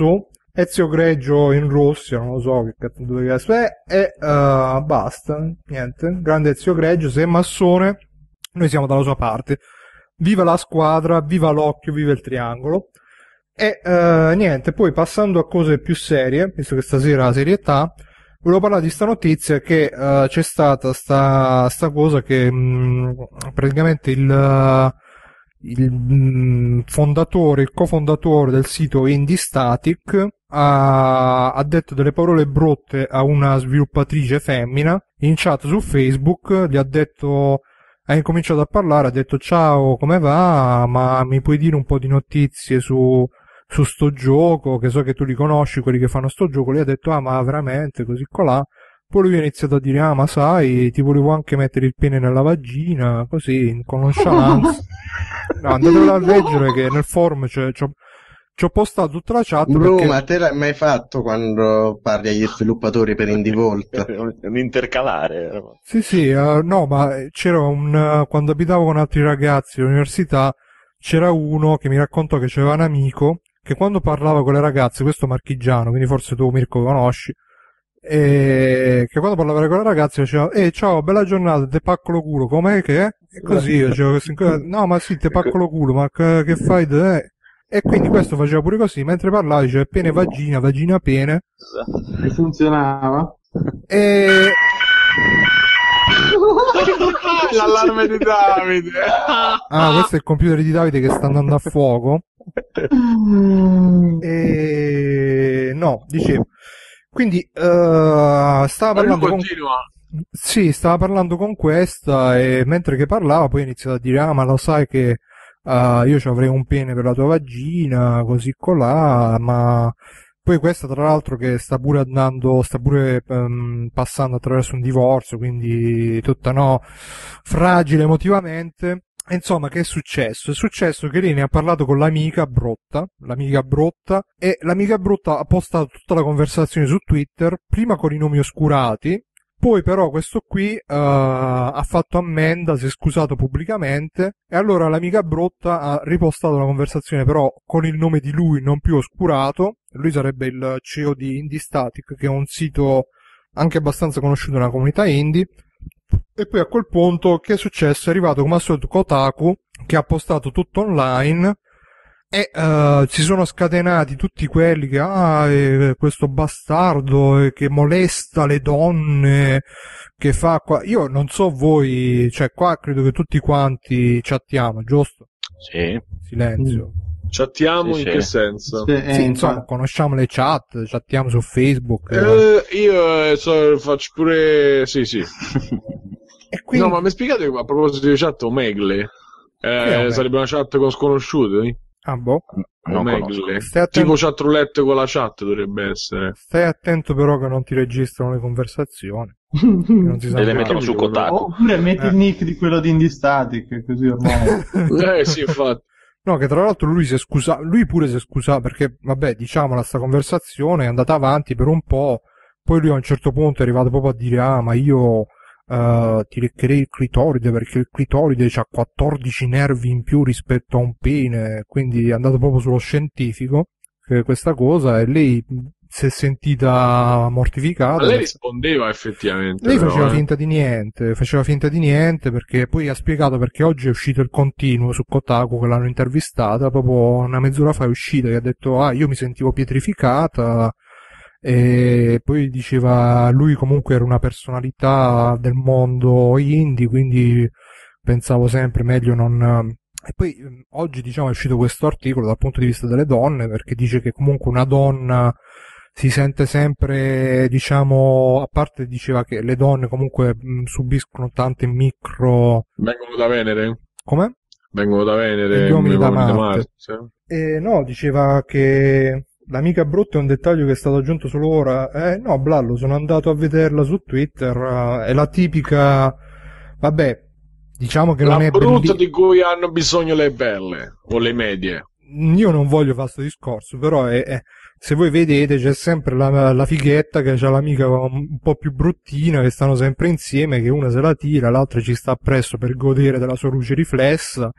S1: Ezio Greggio in Russia, non lo so che cazzo dove cazzo è, e uh, basta, niente, grande Ezio Greggio, se è massone, noi siamo dalla sua parte, viva la squadra, viva l'occhio, viva il triangolo, e uh, niente, poi passando a cose più serie, visto che stasera la serietà, volevo parlare di sta notizia che uh, c'è stata sta, sta cosa che mh, praticamente il... Uh, il mh, fondatore, il cofondatore del sito Indie Static ha, ha detto delle parole brutte a una sviluppatrice femmina in chat su Facebook, gli ha detto, ha incominciato a parlare, ha detto ciao, come va, ma mi puoi dire un po' di notizie su, su sto gioco, che so che tu li conosci, quelli che fanno sto gioco. Lei ha detto ah ma veramente, così colà. Poi lui ha iniziato a dire ah ma sai, ti volevo anche mettere il pene nella vagina, così, con nonchalance. No, andatevelo a leggere che nel forum c'è, c'ho, c'ho postato tutta la chat.
S3: Bru,
S1: perché...
S3: ma te l'hai mai fatto quando parli agli sviluppatori per IndieVault?
S4: Un intercalare.
S1: Sì, sì, uh, no, ma c'era un... Uh, quando abitavo con altri ragazzi all'università, c'era uno che mi raccontò che c'era un amico che quando parlava con le ragazze, questo marchigiano, quindi forse tu Mirko conosci, e che quando parlava con le ragazze diceva ehi ciao bella giornata te pacco lo culo com'è che è? E così io dicevo no ma sì te pacco lo culo ma che, che fai te? E quindi questo faceva pure così mentre parlava diceva pene vagina vagina pene
S5: e funzionava
S1: e
S2: l'allarme di Davide.
S1: ah questo è il computer di Davide che sta andando a fuoco. E no dicevo quindi uh, stava parlando con... sì, stava parlando con questa e mentre che parlava poi ha iniziato a dire ah ma lo sai che uh, io ci avrei un pene per la tua vagina così colà, ma poi questa tra l'altro che sta pure andando sta pure um, passando attraverso un divorzio, quindi tutta no fragile emotivamente. Insomma, che è successo? È successo che lei ne ha parlato con l'amica Brotta, l'amica Brotta, e l'amica Brotta ha postato tutta la conversazione su Twitter, prima con i nomi oscurati, poi però questo qui uh, ha fatto ammenda, si è scusato pubblicamente, e allora l'amica Brotta ha ripostato la conversazione però con il nome di lui non più oscurato. Lui sarebbe il C E O di Indie Static, che è un sito anche abbastanza conosciuto nella comunità indie. E poi a quel punto che è successo? È arrivato come al solito Kotaku che ha postato tutto online e uh, si sono scatenati tutti quelli che ah eh, questo bastardo eh, che molesta le donne, che fa qua. Io non so voi, cioè qua credo che tutti quanti chattiamo, giusto?
S4: Sì.
S1: Silenzio.
S2: Chattiamo
S4: Sì,
S2: in
S4: sì.
S2: che senso?
S5: Sì, eh,
S1: Sì, insomma, conosciamo le chat, chattiamo su Facebook.
S2: Eh, io eh, so, faccio pure sì sì.
S1: E quindi...
S2: No, ma mi spiegate a proposito di chat Omegle? Eh,
S1: Omegle?
S2: sarebbe una chat con sconosciuti?
S1: Ah, boh.
S4: Non
S2: Omegle.
S4: conosco.
S1: Stai attento...
S2: Tipo chat roulette con la chat dovrebbe essere.
S1: Stai attento però che non ti registrano le conversazioni. Che non si sa
S4: E le
S1: mai.
S4: mettono su Kotaku.
S5: Oppure metti
S1: Eh.
S5: il nick di quello di Indie Static, così ormai.
S2: Eh sì, infatti.
S1: No, che tra l'altro lui si è scusato, lui pure si è scusato perché, vabbè, diciamola, sta conversazione è andata avanti per un po', poi lui a un certo punto è arrivato proprio a dire ah, ma io uh, ti leccherei il clitoride perché il clitoride ha quattordici nervi in più rispetto a un pene, quindi è andato proprio sullo scientifico, che questa cosa, e lei si è sentita mortificata.
S2: Ma lei rispondeva effettivamente.
S1: Lei
S2: però,
S1: faceva
S2: eh.
S1: finta di niente, faceva finta di niente perché poi ha spiegato perché oggi è uscito il continuo su Kotaku che l'hanno intervistata, proprio una mezz'ora fa è uscita che ha detto ah io mi sentivo pietrificata, e poi diceva lui comunque era una personalità del mondo indie, quindi pensavo sempre meglio non... E poi oggi diciamo è uscito questo articolo dal punto di vista delle donne perché dice che comunque una donna si sente sempre, diciamo, a parte diceva che le donne comunque mh, subiscono tante micro...
S2: Vengono da Venere?
S1: Come?
S2: Vengono da Venere.
S1: E gli uomini da Marte.
S2: Marte, sì.
S1: E no, diceva che l'amica brutta è un dettaglio che è stato aggiunto solo ora. Eh no, Blallo, sono andato a vederla su Twitter, uh, è la tipica... Vabbè, diciamo che
S2: La
S1: non è
S2: brutta
S1: belli-
S2: di cui hanno bisogno le belle, o le medie.
S1: Io non voglio fare questo discorso, però è, è- se voi vedete c'è sempre la, la fighetta che c'ha l'amica un po' più bruttina, che stanno sempre insieme, che una se la tira, l'altra ci sta appresso per godere della sua luce riflessa,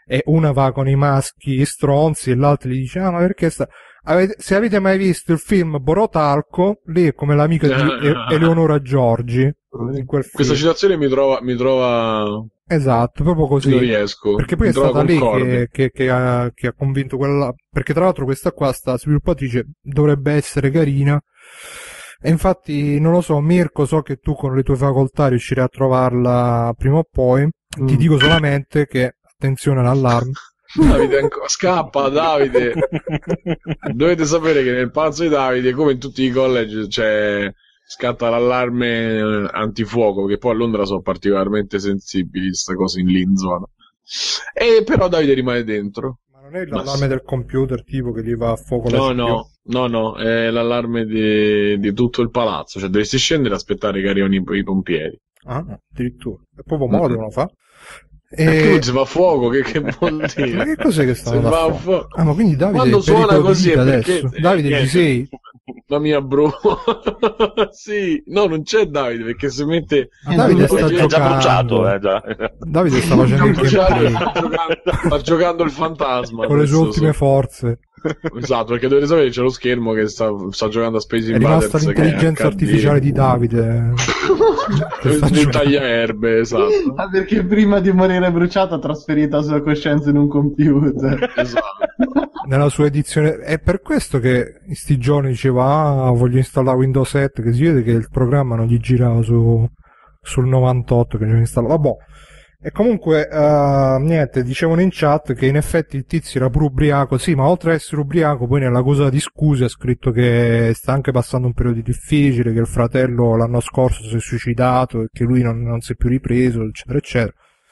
S1: e una va con i maschi stronzi e l'altra gli dice ah ma perché sta... Avete, se avete mai visto il film Borotalco, lì è come l'amica di e- Eleonora Giorgi in quel film.
S2: Questa citazione mi trova, mi trova...
S1: Esatto, proprio così.
S2: Non riesco.
S1: Perché poi
S2: mi
S1: è stata lì
S2: concorde.
S1: che, che, che, ha, che ha convinto quella... Perché tra l'altro questa qua, sta sviluppatrice, dovrebbe essere carina. E infatti, non lo so, Mirko, so che tu con le tue facoltà riuscirai a trovarla prima o poi. Mm. Ti dico solamente che, attenzione all'allarme.
S2: Davide, anco- scappa Davide. Dovete sapere che nel palazzo di Davide, come in tutti i college, c'è scatta l'allarme antifuoco, che poi a Londra sono particolarmente sensibili queste cose in lì in zona. E però Davide rimane dentro.
S1: Ma non è l'allarme Ma... del computer tipo che gli va a fuoco la
S2: no
S1: C P U?
S2: no no no è l'allarme di, di tutto il palazzo, cioè dovresti scendere e aspettare che arrivino i, i pompieri.
S1: Ah, addirittura. E proprio mo' lo devono fare.
S2: E lui si va a fuoco, che, che vuol dire?
S1: Ma che cos'è che sta
S2: va
S1: a fuoco? Ah, ma quindi Davide
S2: quando suona così è
S1: adesso.
S2: perché...
S1: Davide,
S2: eh,
S1: ci sei?
S2: La mia bro. Sì, no, non c'è Davide perché se mette
S1: ah, Davide
S4: è,
S1: sta
S4: è
S1: giocando.
S4: già bruciato, eh, già.
S1: Davide sta facendo il gameplay.
S2: Sta giocando, sta giocando il fantasma
S1: con le sue ultime
S2: so.
S1: forze.
S2: Esatto, perché dovete sapere c'è lo schermo che sta, sta giocando a Space Invaders.
S1: È rimasta l'intelligenza artificiale di Davide.
S2: Di tagliaerbe, esatto.
S5: Ah, perché prima di morire bruciato ha trasferito la sua coscienza in un computer.
S2: Esatto.
S1: Nella sua edizione. È per questo che in sti giorni diceva ah voglio installare Windows sette, che si vede che il programma non gli girava su sul novantotto che ci installava. Vabbè. E comunque, uh, niente, dicevano in chat che in effetti il tizio era pure ubriaco, sì, ma oltre ad essere ubriaco, poi nell'accusa di scuse ha scritto che sta anche passando un periodo difficile, che il fratello l'anno scorso si è suicidato e che lui non, non si è più ripreso, eccetera, eccetera.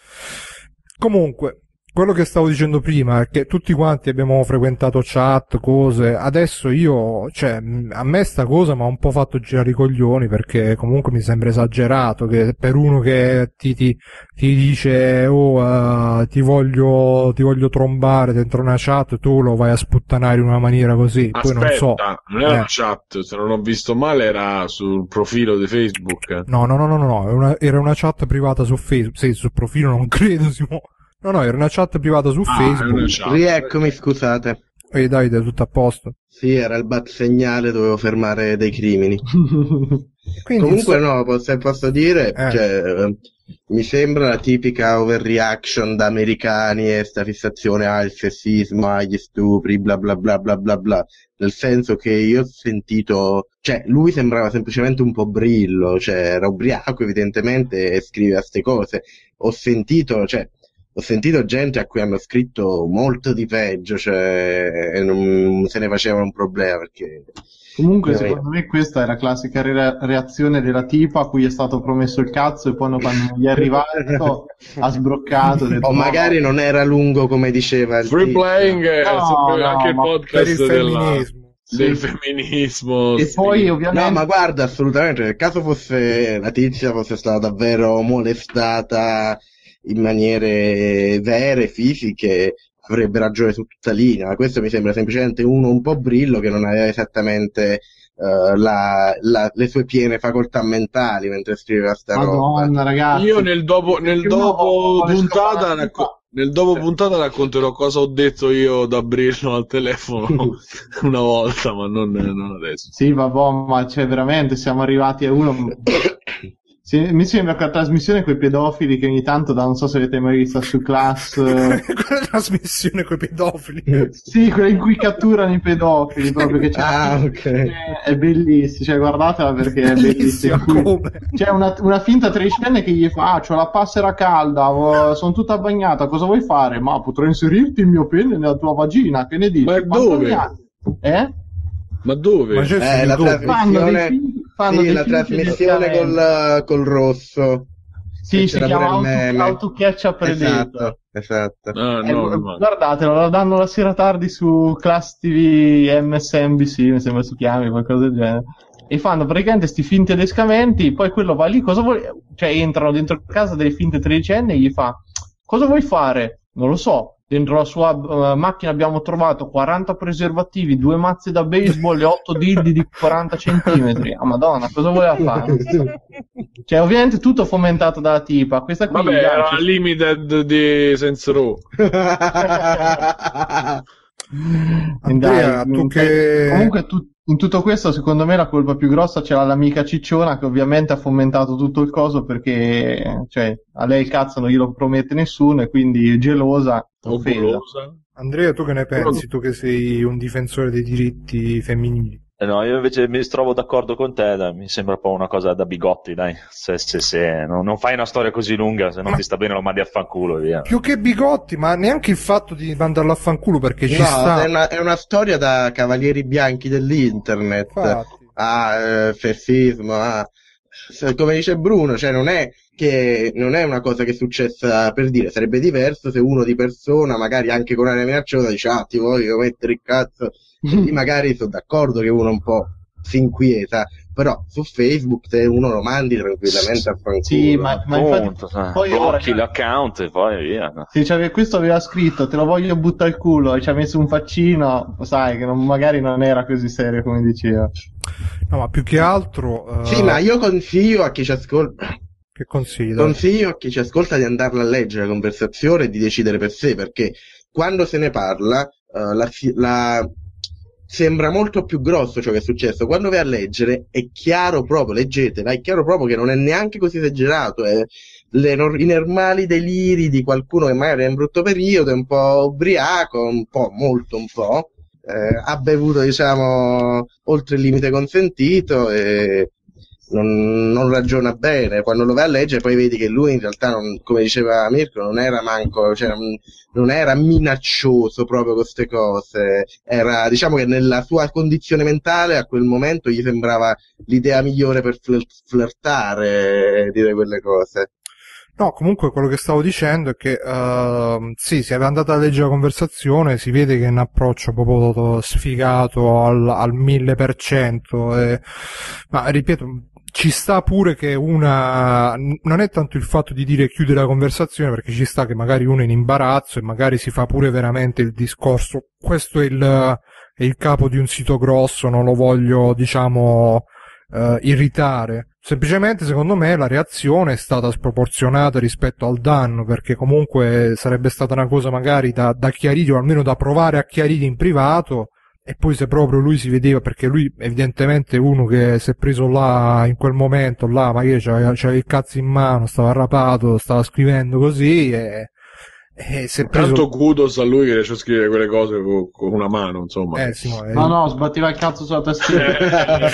S1: Comunque, quello che stavo dicendo prima è che tutti quanti abbiamo frequentato chat, cose, adesso io, cioè, a me sta cosa mi ha un po' fatto girare i coglioni perché comunque mi sembra esagerato che per uno che ti, ti, ti dice oh uh, ti voglio ti voglio trombare dentro una chat, tu lo vai a sputtanare in una maniera così.
S2: Aspetta,
S1: poi non so.
S2: Non era
S1: eh.
S2: una chat, se non ho visto male era sul profilo di Facebook.
S1: No, no, no, no, no, era una, era una chat privata su Facebook, sì, sul profilo non credo si può. No, no, era una chat privata su
S2: ah,
S1: Facebook.
S3: Rieccomi, scusate.
S1: Ehi Davide, tutto a posto?
S3: Sì, era il bat segnale, dovevo fermare dei crimini.
S1: Quindi,
S3: comunque
S1: so...
S3: no, se posso dire,
S1: eh.
S3: cioè, mi sembra la tipica overreaction da americani e sta fissazione al sessismo, agli stupri, bla bla bla bla bla bla. Nel senso che io ho sentito, cioè lui sembrava semplicemente un po' brillo, cioè era ubriaco evidentemente e scriveva ste cose. Ho sentito, cioè Ho sentito gente a cui hanno scritto molto di peggio, cioè e non se ne facevano un problema perché...
S5: Comunque eh, secondo me questa è la classica re- reazione della tipa a cui è stato promesso il cazzo e poi quando gli è arrivato ha sbroccato. Detto,
S3: o magari no, non era lungo come diceva il
S2: Free Playing è
S5: no, no,
S2: anche il podcast
S1: per il
S2: della...
S1: femminismo.
S2: del
S5: sì.
S2: femminismo.
S5: E
S2: sì.
S5: poi ovviamente...
S3: No, ma guarda, assolutamente, nel caso fosse la tizia fosse stata davvero molestata in maniere vere, fisiche, avrebbe ragione su tutta linea. Questo mi sembra semplicemente uno un po' brillo che non aveva esattamente uh, la, la, le sue piene facoltà mentali mentre scriveva sta
S5: Madonna,
S3: roba.
S5: ragazzi.
S2: Io nel dopo, nel dopo puntata racco- nel dopo
S5: sì.
S2: puntata racconterò cosa ho detto io da brillo al telefono una volta, ma non, non adesso.
S5: Sì, vabbè, ma cioè veramente siamo arrivati a uno... Sì, mi sembra quella trasmissione con i pedofili che ogni tanto da, non so se avete mai vista su Class.
S1: Quella trasmissione con i pedofili.
S5: Sì, quella in cui catturano i pedofili, proprio che c'è.
S3: Ah, ok.
S5: È bellissima, cioè guardatela perché è bellissima.
S1: Come?
S5: C'è una, una finta tredicenne che gli fa, ah, c'ho la passera calda, sono tutta bagnata, cosa vuoi fare? Ma potrò inserirti il mio pene nella tua vagina, che ne dici?
S2: Ma dove?
S5: Eh?
S2: Ma dove?
S1: Ma c'è
S3: Eh, la
S1: dove?
S3: trasmissione,
S5: Fanno
S3: sì,
S5: dei
S3: la
S5: film
S3: trasmissione col, col rosso.
S5: Sì, si chiama Auto, Auto Catch-up
S3: Predator. Esatto, esatto.
S2: Ah,
S5: Eh,
S2: no, no.
S5: guardatelo, la danno la sera tardi su Class T V M S N B C, mi sembra si chiami, qualcosa del genere. E fanno praticamente sti finti adescamenti, poi quello va lì, cosa vuoi? Cioè entrano dentro casa delle finte tredicenni e gli fa, cosa vuoi fare? Non lo so. dentro la sua uh, macchina abbiamo trovato quaranta preservativi, due mazze da baseball e otto dildi di quaranta centimetri. Ah, madonna, cosa voleva fare? Cioè, ovviamente tutto fomentato dalla tipa. Questa qui
S2: Vabbè, era la limited di Saints Row.
S1: Andrea,
S5: Dai,
S1: tu che...
S5: Comunque tu, in tutto questo secondo me la colpa più grossa ce l'ha l'amica Cicciona, che ovviamente ha fomentato tutto il coso perché, cioè, a lei il cazzo non glielo promette nessuno e quindi è gelosa, offesa.
S1: Andrea, tu che ne pensi? Tu che sei un difensore dei diritti femminili.
S4: Eh no, io invece mi trovo d'accordo con te, dai, mi sembra un po' una cosa da bigotti, dai. Se, se, se non, non fai una storia così lunga, se non
S1: Ma
S4: ti sta bene lo mandi a fanculo, via.
S1: Più che bigotti, ma neanche il fatto di mandarlo a fanculo, perché ci
S3: no,
S1: sta.
S3: È una, è una storia da cavalieri bianchi dell'internet.
S1: Infatti.
S3: Ah, eh, sessismo, ah. Come dice Bruno, cioè non è che non è una cosa che è successa, per dire, sarebbe diverso se uno di persona, magari anche con una minacciosa, dice ah ti voglio mettere il cazzo, e lì magari sono d'accordo che uno un po' si inquieta, però su Facebook se uno lo mandi tranquillamente a fanculo.
S5: Sì, ma, ma infatti,
S4: Punto, sai.
S5: poi
S4: blocchi
S5: ora-
S4: l'account e poi via. no.
S5: sì, cioè, questo aveva scritto te lo voglio buttare al culo e ci ha messo un faccino, sai che non- magari non era così serio come diceva.
S1: No, ma più che altro... eh,
S3: Sì, ma io consiglio a chi ci ascolta
S1: Che consigli? dai?
S3: Consiglio a chi ci ascolta di andarla a leggere la conversazione e di decidere per sé, perché quando se ne parla eh, la, la- sembra molto più grosso ciò che è successo. Quando vai a leggere è chiaro proprio, leggetela, è chiaro proprio che non è neanche così esagerato, è le nor- i normali deliri di qualcuno che magari è in brutto periodo, è un po' ubriaco, un po', molto un po', eh, ha bevuto diciamo oltre il limite consentito e non, non ragiona bene. Quando lo vai a leggere poi vedi che lui in realtà non, come diceva Mirko, non era manco, cioè non, non era minaccioso proprio con queste cose, era diciamo che nella sua condizione mentale a quel momento gli sembrava l'idea migliore per flir- flirtare, dire quelle cose.
S1: No, comunque quello che stavo dicendo è che ehm, sì, se andate a leggere la conversazione si vede che è un approccio proprio sfigato al, al mille per cento, e- ma ripeto, ci sta pure che una, non è tanto il fatto di dire chiudere la conversazione, perché ci sta che magari uno è in imbarazzo e magari si fa pure veramente il discorso, questo è il, è il capo di un sito grosso, non lo voglio, diciamo, eh, irritare. Semplicemente secondo me la reazione è stata sproporzionata rispetto al danno, perché comunque sarebbe stata una cosa magari da, da chiarire, o almeno da provare a chiarire in privato, e poi se proprio lui si vedeva, perché lui evidentemente è uno che si è preso là in quel momento, là magari c'aveva, c'aveva il cazzo in mano, stava arrapato, stava scrivendo così e, e si è preso...
S2: Tanto kudos a lui che riesce a scrivere quelle cose con, con una mano, insomma.
S1: Eh, sì, no, è-
S5: No, no, sbatteva il cazzo sulla tastiera.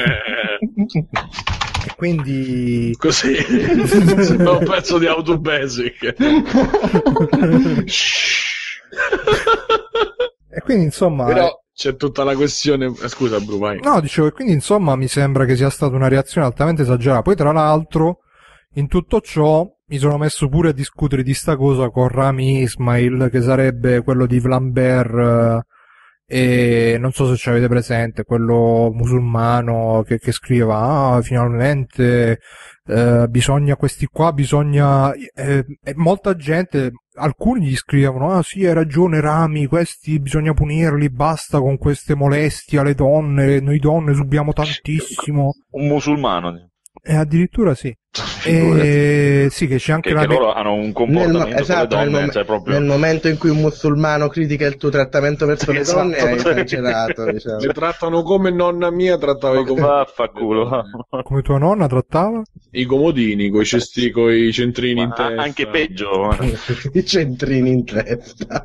S1: E quindi...
S2: Così sembra un pezzo di Auto Basic.
S1: E quindi insomma...
S2: Però c'è tutta la questione. eh, Scusa, Bru, vai.
S1: No, dicevo, e quindi insomma mi sembra che sia stata una reazione altamente esagerata. Poi tra l'altro, in tutto ciò, mi sono messo pure a discutere di sta cosa con Rami Ismail, che sarebbe quello di Vlambert, eh, e non so se ci avete presente, quello musulmano che, che scriveva, ah, finalmente, eh, bisogna questi qua, bisogna, eh, e molta gente, alcuni gli scrivevano, ah sì, hai ragione Rami, questi bisogna punirli, basta con queste molestie alle donne, noi donne subiamo tantissimo,
S4: Un musulmano.
S1: e addirittura sì.
S4: Figurati.
S1: E sì, che c'è anche
S4: Che,
S1: la
S4: che
S1: ne-
S4: loro hanno un
S3: Nel,
S4: comportamento
S3: mo-
S4: con le
S3: esatto, nel,
S4: donne,
S3: mom-
S4: cioè proprio...
S3: nel momento in cui un musulmano critica il tuo trattamento verso le
S4: Esatto.
S3: donne è esagerato, diciamo.
S2: Le trattano come nonna mia trattava i comodini.
S4: Vaffanculo.
S1: come tua nonna trattava?
S2: I comodini, coi cesti, coi centrini in
S4: Ma
S2: testa.
S4: anche peggio.
S3: I centrini in testa.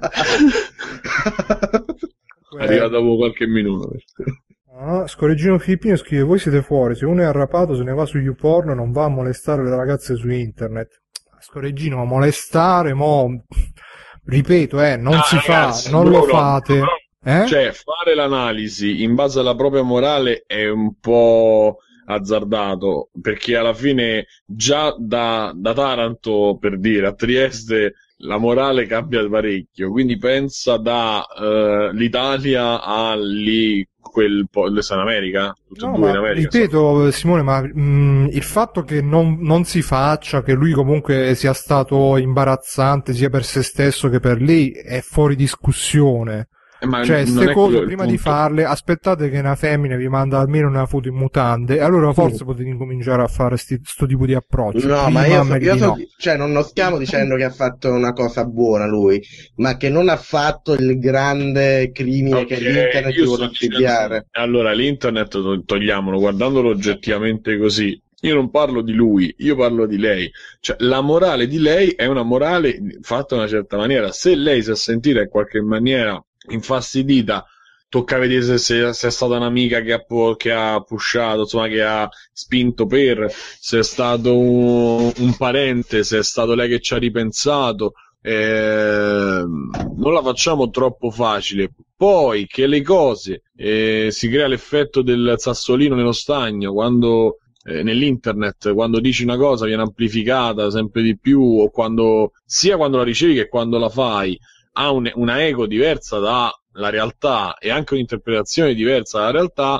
S2: Arriva dopo qualche minuto.
S1: Ah, Scorreggino Filippino scrive, voi siete fuori, se uno è arrapato se ne va su YouPorn non va a molestare le ragazze su internet. Scorreggino, molestare, mo, ripeto, eh, non
S2: Ah,
S1: si
S2: ragazzi,
S1: fa, non lo
S2: Bruno,
S1: fate.
S2: Bruno,
S1: Eh?
S2: Cioè, fare l'analisi in base alla propria morale è un po' azzardato, perché alla fine già da, da Taranto, per dire, a Trieste la morale cambia parecchio, quindi pensa da eh, l'Italia agli quel po', le sta in America? Tutte e
S1: No,
S2: due
S1: ma
S2: in America?
S1: ripeto, Simone, ma mh, il fatto che non, non si faccia, che lui comunque sia stato imbarazzante sia per se stesso che per lei, è fuori discussione.
S2: Eh, ma
S1: Cioè,
S2: non
S1: ste
S2: è
S1: cose
S2: quello il
S1: prima di
S2: punto.
S1: farle, aspettate che una femmina vi manda almeno una foto in mutande, e allora forse potete incominciare a fare sti, sto tipo di approccio.
S3: No,
S1: Prima
S3: ma io, so,
S1: meglio
S3: io
S1: di
S3: so,
S1: no.
S3: cioè non, non stiamo dicendo che ha fatto una cosa buona lui, ma che non ha fatto il grande crimine
S2: Ok,
S3: che l'internet
S2: io
S3: ti
S2: sto
S3: vuole
S2: dicendo,
S3: affibbiare.
S2: allora l'internet to- togliamolo, guardandolo oggettivamente così. Io non parlo di lui, io parlo di lei. Cioè, la morale di lei è una morale fatta in una certa maniera. Se lei si è sentita in qualche maniera infastidita, tocca vedere se, se, se è stata un'amica che ha, pu- che ha pushato, insomma, che ha spinto per, se è stato un, un parente, se è stato lei che ci ha ripensato. Eh, non la facciamo troppo facile. Poi che le cose, eh, si crea l'effetto del sassolino nello stagno, quando eh, nell'internet, quando dici una cosa viene amplificata sempre di più, o quando, sia quando la ricevi che quando la fai, ha un, una ego diversa dalla realtà e anche un'interpretazione diversa dalla realtà,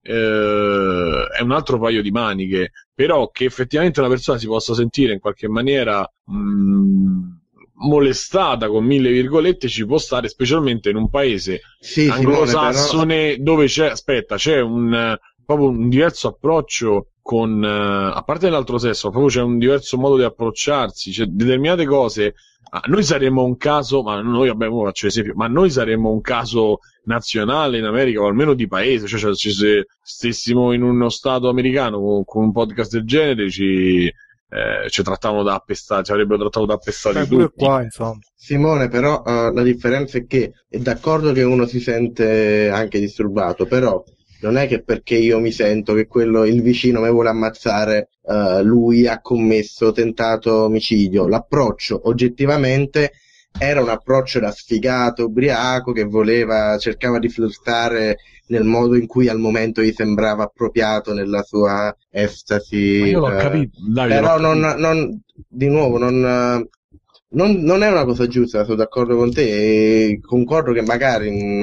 S2: eh, è un altro paio di maniche. Però che effettivamente una persona si possa sentire in qualche maniera mh, molestata, con mille virgolette, ci può stare, specialmente in un paese
S3: Sì,
S2: anglosassone,
S3: Simone, però...
S2: dove c'è, aspetta, c'è un proprio un diverso approccio con, uh, a parte l'altro sesso, proprio c'è un diverso modo di approcciarsi, c'è determinate cose. Ah, noi saremmo un caso, ma noi abbiamo, faccio esempio, ma noi saremmo un caso nazionale in America, o almeno di paese, cioè, cioè se stessimo in uno stato americano con, con un podcast del genere, ci, eh, ci trattavano da appestati, ci avrebbero trattato da appestati
S1: Beh, pure
S2: tutti.
S1: qua, insomma.
S3: Simone, però uh, la differenza è che è d'accordo che uno si sente anche disturbato, però non è che perché io mi sento che quello, il vicino mi vuole ammazzare, uh, lui ha commesso tentato omicidio. L'approccio oggettivamente era un approccio da sfigato, ubriaco, che voleva, cercava di flirtare nel modo in cui al momento gli sembrava appropriato nella sua estasi.
S2: Ma io l'ho
S3: uh,
S2: capito, Davide,
S3: però
S2: l'ho
S3: non,
S2: capito.
S3: non, di nuovo, non... Uh, Non, non è una cosa giusta, sono d'accordo con te e concordo che magari in,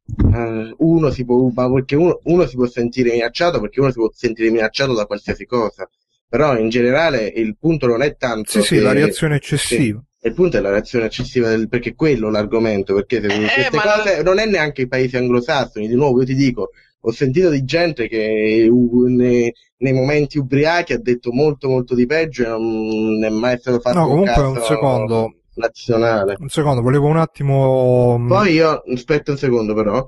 S3: uh, uno si può, ma perché uno, uno si può sentire minacciato, perché uno si può sentire minacciato da qualsiasi cosa, però in generale il punto non è tanto
S1: Sì, sì,
S3: che,
S1: la reazione eccessiva.
S3: che il punto è la reazione eccessiva del, perché è quello l'argomento, perché se,
S2: Eh,
S3: queste
S2: ma
S3: cose non è neanche i paesi anglosassoni, di nuovo io ti dico, ho sentito di gente che uh, nei, nei momenti ubriachi ha detto molto molto di peggio e non è mai stato fatto
S1: No,
S3: un
S1: comunque
S3: caso
S1: un secondo,
S3: nazionale.
S1: un secondo, volevo un attimo...
S3: Poi io, aspetta un secondo però,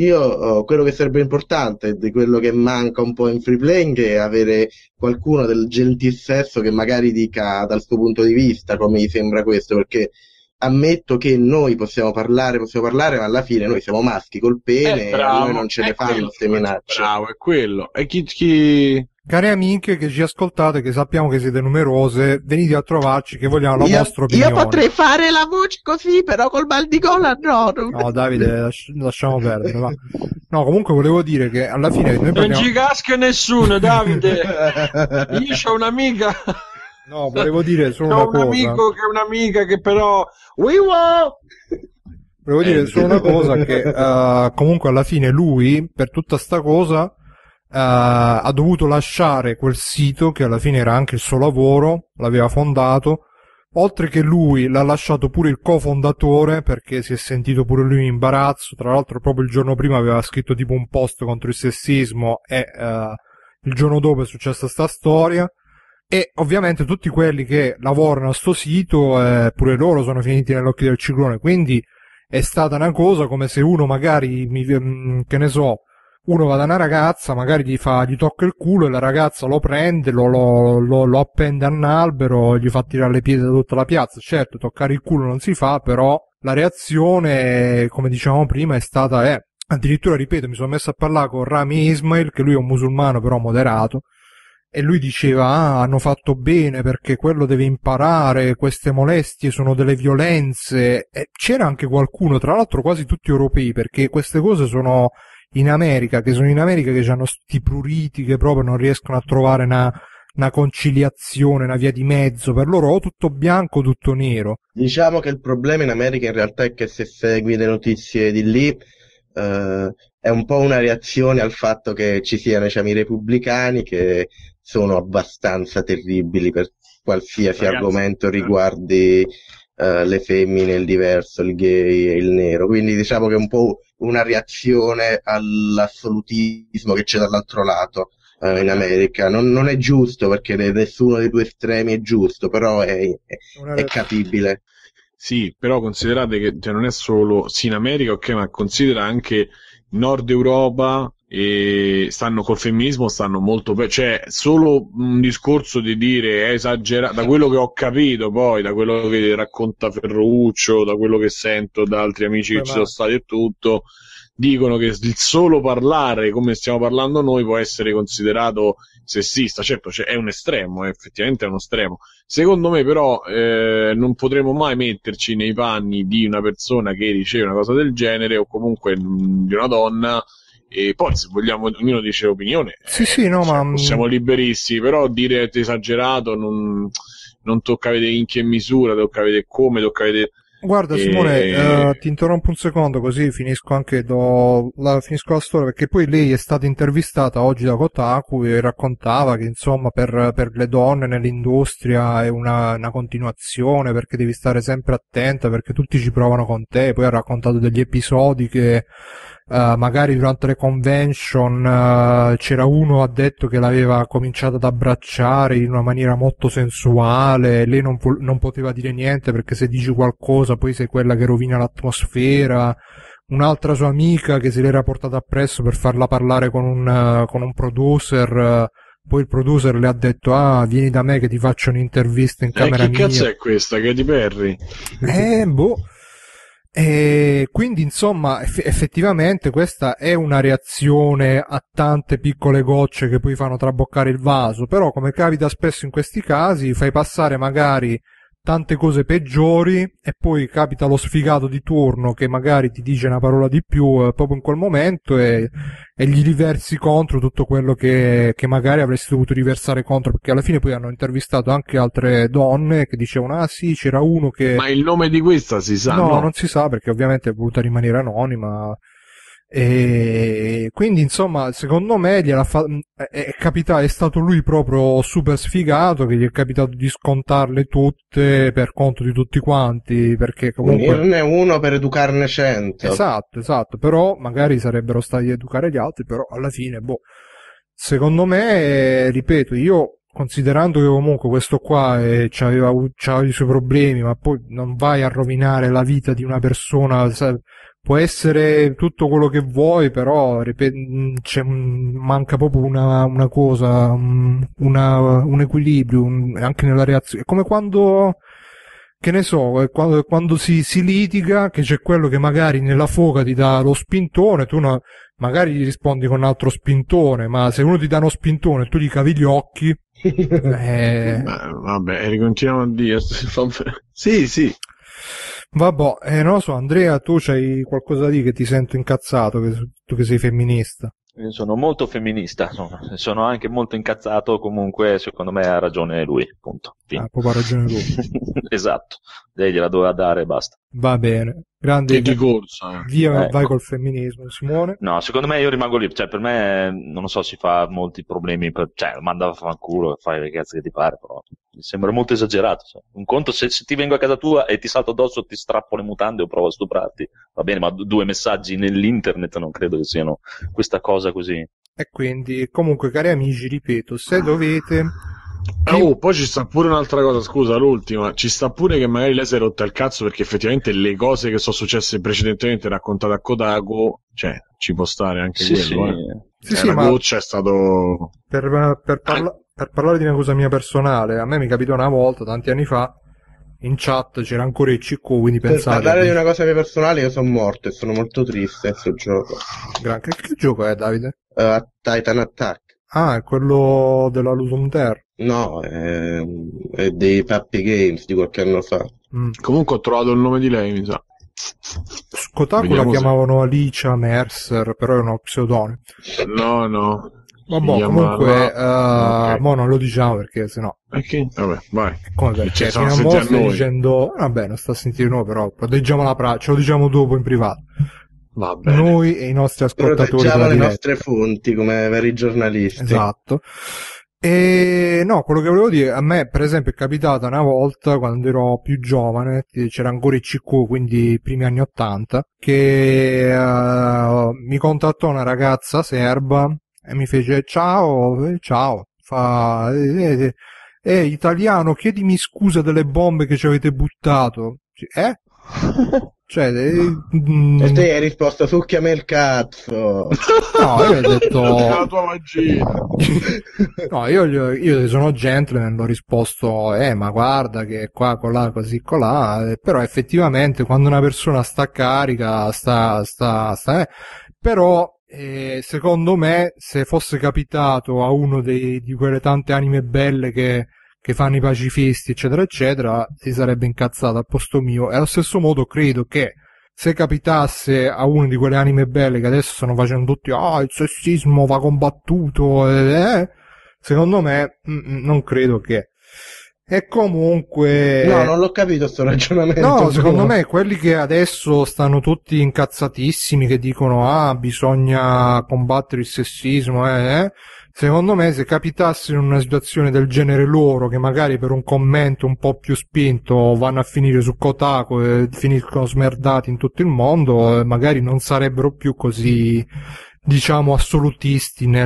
S3: io uh, quello che sarebbe importante, di quello che manca un po' in free playing, è avere qualcuno del gentil sesso che magari dica dal suo punto di vista come gli sembra questo, perché ammetto che noi possiamo parlare, possiamo parlare, ma alla fine noi siamo maschi col pene
S2: Eh,
S3: e a noi non
S2: bravo,
S3: ce ne
S2: è
S3: fanno
S2: quello,
S3: queste minacce.
S2: bravo, è quello. E chi, chi...
S1: Cari amiche che ci ascoltate, che sappiamo che siete numerose, venite a trovarci che vogliamo la
S3: Io,
S1: vostra opinione.
S3: io potrei fare la voce così, però col mal di gola no. non-
S1: No, Davide, lasci- lasciamo perdere, va. No, comunque volevo dire che alla fine noi
S2: Non
S1: parliamo...
S2: ci casca nessuno, Davide. Io c'ho un'amica.
S1: No, volevo dire solo
S2: C'ho
S1: una
S2: un
S1: cosa.
S2: amico che è un'amica che però. Wiwa!
S1: Volevo dire
S2: Eh.
S1: solo una cosa che eh, comunque alla fine lui, per tutta sta cosa, eh, ha dovuto lasciare quel sito che alla fine era anche il suo lavoro, l'aveva fondato, oltre che lui l'ha lasciato pure il cofondatore perché si è sentito pure lui in imbarazzo. Tra l'altro proprio il giorno prima aveva scritto tipo un post contro il sessismo e eh, il giorno dopo è successa sta storia. E ovviamente tutti quelli che lavorano a sto sito, eh, pure loro sono finiti nell'occhio del ciclone, quindi è stata una cosa come se uno magari, mi, che ne so, uno va da una ragazza, magari gli fa, gli tocca il culo e la ragazza lo prende, lo, lo, lo, lo appende a un albero, gli fa tirare le piede da tutta la piazza. Certo, toccare il culo non si fa, però la reazione, come dicevamo prima, è stata, eh, addirittura, ripeto, mi sono messo a parlare con Rami Ismail, che lui è un musulmano però moderato, e lui diceva, ah, hanno fatto bene perché quello deve imparare, queste molestie sono delle violenze. E c'era anche qualcuno, tra l'altro quasi tutti europei, perché queste cose sono in America, che sono in America che hanno sti pruriti che proprio non riescono a trovare una, una conciliazione, una via di mezzo. Per loro o tutto bianco o tutto nero.
S3: Diciamo che il problema in America in realtà è che se segui le notizie di lì, eh, è un po' una reazione al fatto che ci siano, diciamo, i repubblicani che sono abbastanza terribili per qualsiasi
S2: Ragazzi,
S3: argomento
S2: eh.
S3: riguardi eh, le femmine, il diverso, il gay e il nero. Quindi diciamo che è un po' una reazione all'assolutismo che c'è dall'altro lato eh, in America. Non, non è giusto, perché ne- nessuno dei due estremi è giusto, però è, è,
S1: Una
S3: è
S1: re-
S3: capibile.
S2: Sì, però considerate che cioè, non è solo sì in America, ok, ma considera anche Nord Europa e stanno col femminismo, stanno molto pe- cioè solo un discorso di dire è esagerato, da quello che ho capito poi, da quello che racconta Ferruccio, da quello che sento da altri amici che
S1: Beh,
S2: ci
S1: ma-
S2: sono stati e tutto, dicono che il solo parlare come stiamo parlando noi può essere considerato sessista. Certo, cioè, è un estremo, eh, effettivamente è uno estremo. Secondo me però eh, non potremo mai metterci nei panni di una persona che riceve una cosa del genere, o comunque mh, di una donna, e poi se vogliamo ognuno dice l'opinione,
S1: Sì,
S2: eh,
S1: sì, no,
S2: cioè,
S1: ma
S2: possiamo liberissimi, però dire è esagerato non, non tocca vedere in che misura, tocca vedere come, tocca vedere.
S1: guarda Simone, eh, ti interrompo un secondo così finisco anche do, la, finisco la storia, perché poi lei è stata intervistata oggi da Kotaku e raccontava che insomma per, per le donne nell'industria è una, una continuazione, perché devi stare sempre attenta perché tutti ci provano con te. Poi ha raccontato degli episodi che Uh, magari durante le convention uh, c'era uno, ha detto che l'aveva cominciato ad abbracciare in una maniera molto sensuale, lei non, po- non poteva dire niente perché se dici qualcosa poi sei quella che rovina l'atmosfera. Un'altra sua amica che se l'era portata appresso per farla parlare con un, uh, con un producer, uh, poi il producer le ha detto ah vieni da me che ti faccio un'intervista in
S2: Eh,
S1: camera
S2: che
S1: mia.
S2: cazzo è questa? Katy Perry?
S1: Eh, boh. E quindi insomma eff- effettivamente questa è una reazione a tante piccole gocce che poi fanno traboccare il vaso, però come capita spesso in questi casi fai passare magari tante cose peggiori e poi capita lo sfigato di turno che magari ti dice una parola di più eh, proprio in quel momento e, e gli riversi contro tutto quello che, che magari avresti dovuto riversare contro, perché alla fine poi hanno intervistato anche altre donne che dicevano ah sì c'era uno che
S2: Ma il nome di questa si sa,
S1: no,
S2: no?
S1: non si sa perché ovviamente è voluta rimanere anonima. E quindi insomma secondo me gliela fa... è, è, capitato, è stato lui proprio super sfigato che gli è capitato di scontarle tutte per conto di tutti quanti, perché comunque
S3: Unirne uno per educarne cento.
S1: esatto, esatto, però magari sarebbero stati a educare gli altri, però alla fine boh, secondo me, ripeto, io considerando che comunque questo qua eh, c'aveva, c'aveva i suoi problemi, ma poi non vai a rovinare la vita di una persona, sai, può essere tutto quello che vuoi, però ripeto, c'è, manca proprio una, una cosa, una, un equilibrio un, anche nella reazione. È come quando, che ne so, quando, quando si, si litiga, che c'è quello che magari nella foga ti dà lo spintone, tu no, magari gli rispondi con un altro spintone, ma se uno ti dà uno spintone e tu gli cavi gli occhi, eh...
S2: Beh, vabbè, ricominciamo a dire. Sì, sì.
S1: Vabbè, eh, non lo so, Andrea, tu c'hai qualcosa da dire che ti sento incazzato, che, tu che sei femminista.
S4: Io sono molto femminista, sono, sono anche molto incazzato, comunque secondo me ha ragione lui, punto.
S1: Ah, proprio ha ragione lui.
S4: Esatto, lei gliela doveva dare e basta.
S1: Va bene, grande
S2: Che di corsa. Eh.
S1: Via,
S4: Eh.
S1: vai col femminismo, Simone.
S4: No, secondo me io rimango lì, cioè per me, non lo so, si fa molti problemi, per, cioè manda a fanculo e fai le cazzo che ti pare, però mi sembra molto esagerato. Cioè. Un conto, se, se ti vengo a casa tua e ti salto addosso, ti strappo le mutande o provo a stuprarti, va bene, ma d- due messaggi nell'internet non credo che siano questa cosa così.
S1: E quindi, comunque, cari amici, ripeto, se dovete...
S2: Oh, poi ci sta pure un'altra cosa, scusa, l'ultima. Ci sta pure che magari lei si è rotta il cazzo perché effettivamente le cose che sono successe precedentemente raccontate a Kotaku, cioè, ci può stare anche
S4: Sì,
S2: quello,
S4: sì.
S2: eh.
S1: Sì,
S2: Cioè,
S1: sì,
S2: la
S1: ma
S2: goccia è stato...
S1: per, per, parla- per parlare di una cosa mia personale, a me mi capitò una volta, tanti anni fa, in chat c'era ancora il C Q, quindi
S3: Per
S1: pensate...
S3: parlare di una cosa mia personale, io sono morto e sono molto triste in questo gioco.
S1: Gran... Che, che gioco è, Davide?
S3: Uh, Titan Attack.
S1: Ah, è quello della Lusum Ter.
S3: No, è, è dei Puppy Games di qualche anno fa.
S1: Mm.
S2: Comunque ho trovato il nome di lei, mi sa.
S1: Su Kotaku
S2: Vediamo
S1: la
S2: se-
S1: chiamavano Alicia Mercer, però è uno pseudonimo.
S2: No, no.
S1: Vabbè,
S2: Si chiama-
S1: comunque,
S2: no.
S1: uh,
S2: Ok.
S1: mo non lo diciamo perché sennò...
S2: Perché? Vabbè, vai.
S1: Come
S2: Che
S1: perché?
S2: ci
S1: Fino
S2: stiamo
S1: a mo
S2: sentendo
S1: stai
S2: noi.
S1: dicendo... Vabbè, non sta a sentire noi, però proteggiamo la pratica, ce lo diciamo dopo in privato.
S2: Va bene.
S1: noi e i nostri ascoltatori.
S3: Proteggiamo le
S1: diretta.
S3: nostre fonti come veri giornalisti.
S1: Esatto. E no, quello che volevo dire, a me per esempio è capitata una volta quando ero più giovane, c'era ancora il C Q, quindi i primi anni ottanta, che uh, mi contattò una ragazza serba e mi fece ciao, eh, ciao, fa, eh, eh, eh, italiano, chiedimi scusa delle bombe che ci avete buttato. Eh? Cioè, eh, mm,
S3: E te hai risposto succhiami il cazzo.
S1: no, io ho detto
S2: La tua vagina.
S1: no, io, gli- io sono gentleman, l'ho risposto eh ma guarda che qua, colà, così, colà, eh, però effettivamente quando una persona sta carica sta, sta, sta eh, però eh, secondo me se fosse capitato a uno dei, di quelle tante anime belle che che fanno i pacifisti, eccetera, eccetera, si sarebbe incazzato al posto mio. E allo stesso modo credo che se capitasse a una di quelle anime belle che adesso stanno facendo tutti, ah, il sessismo va combattuto, eh, secondo me, mm, non credo che. E comunque...
S3: No, non l'ho capito sto ragionamento.
S1: No, secondo
S3: tuo.
S1: me quelli che adesso stanno tutti incazzatissimi, che dicono ah bisogna combattere il sessismo, eh, eh, secondo me se capitasse in una situazione del genere loro, che magari per un commento un po' più spinto vanno a finire su Kotaku e finiscono smerdati in tutto il mondo, eh, magari non sarebbero più così, diciamo, assolutisti nel,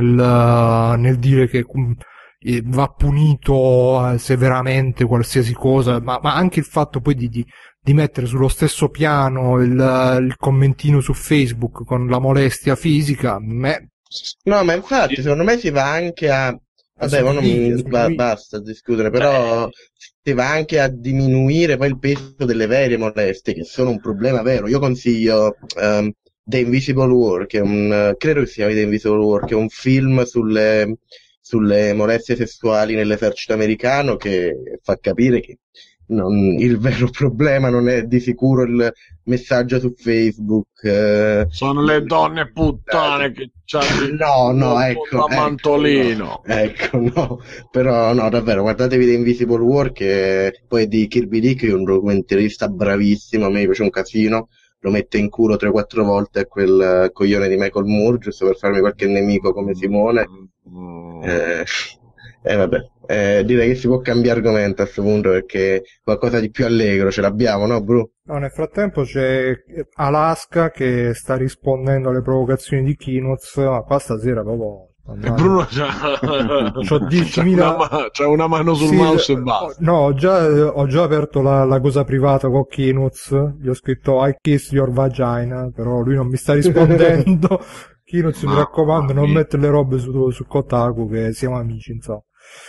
S1: nel dire che um, eh, va punito eh, severamente qualsiasi cosa, ma, ma anche il fatto poi di, di, di mettere sullo stesso piano il, il commentino su Facebook con la molestia fisica, me,
S3: No, ma infatti, secondo me si va anche a... Vabbè, ma non mi... ba- basta discutere, però si va anche a diminuire poi il peso delle vere molestie, che sono un problema vero. Io consiglio um, The Invisible War, che è un... credo che si chiami The Invisible War, che è un film sulle, sulle molestie sessuali nell'esercito americano, che fa capire che non, il vero problema non è di sicuro il messaggio su Facebook. Eh,
S2: Sono le donne puttane che
S3: No,
S2: c'hanno
S3: no,
S2: il
S3: ecco,
S2: mantolino.
S3: ecco, no, ecco, no, però no, davvero, guardatevi The Invisible War, che poi è di Kirby Dick, che è un documentarista bravissimo, a me piace un casino, lo mette in culo tre quattro volte a quel coglione di Michael Moore, giusto per farmi qualche nemico come Simone.
S2: Mm.
S3: Eh, eh vabbè, eh, direi che si può cambiare argomento a questo punto, perché qualcosa di più allegro ce l'abbiamo, no, Bru?
S1: no, nel frattempo c'è Alaska che sta rispondendo alle provocazioni di Kinuz, ma qua stasera proprio...
S2: E Bruno c'ha,
S1: C'ho diecimila...
S2: c'ha, una, ma- c'ha una mano sul
S1: Sì,
S2: mouse e
S1: eh,
S2: basta.
S1: no, ho già, ho già aperto la, la cosa privata con Kinuz, gli ho scritto I kiss your vagina, però lui non mi sta rispondendo. Kinuz, mi
S2: Mamma
S1: raccomando, non
S2: mia.
S1: mettere le robe su, su Kotaku, che siamo amici, insomma.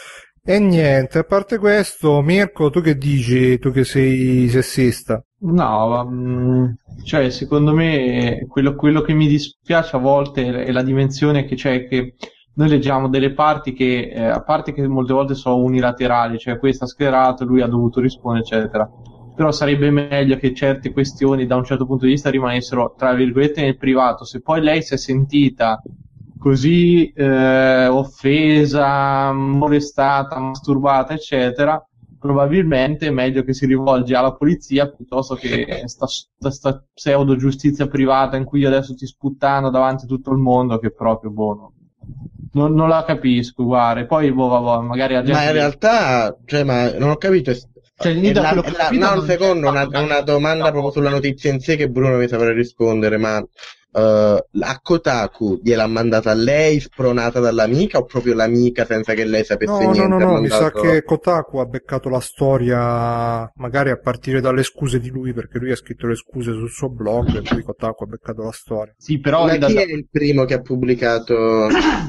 S1: E niente, a parte questo, Mirko, tu che dici, tu che sei sessista?
S5: No, mm, cioè secondo me quello, quello che mi dispiace a volte è, è la dimensione che c'è, che noi leggiamo delle parti che, eh, a parte che molte volte sono unilaterali, cioè questo ha schierato, lui ha dovuto rispondere, eccetera. Però sarebbe meglio che certe questioni da un certo punto di vista rimanessero, tra virgolette, nel privato. Se poi lei si è sentita così eh, offesa, molestata, masturbata, eccetera, probabilmente è meglio che si rivolge alla polizia piuttosto che sta, sta, sta pseudo giustizia privata in cui io adesso ti sputtano davanti a tutto il mondo, che proprio boh, no. non, non la capisco, guarda. E poi boh, vabbè, magari la gente...
S3: Ma in realtà, cioè, ma non ho capito.
S5: Cioè,
S3: è
S5: da
S3: la-
S5: quello che
S3: è
S5: ho
S3: la-
S5: capito
S3: no,
S5: non
S3: un
S5: c'è
S3: secondo, una,
S5: stato
S3: una domanda proprio sulla notizia in sé che Bruno mi saprà rispondere, ma uh, a Kotaku gliel'ha mandata lei spronata dall'amica o proprio l'amica senza che lei sapesse
S1: No,
S3: niente?
S1: no, no,
S3: ha
S1: no, mi sa
S3: mandato-
S1: che Kotaku ha beccato la storia, magari a partire dalle scuse di lui, perché lui ha scritto le scuse sul suo blog e poi Kotaku ha beccato la storia.
S5: Sì, però
S3: Ma
S5: da-
S3: chi
S5: da-
S3: è il primo che ha pubblicato?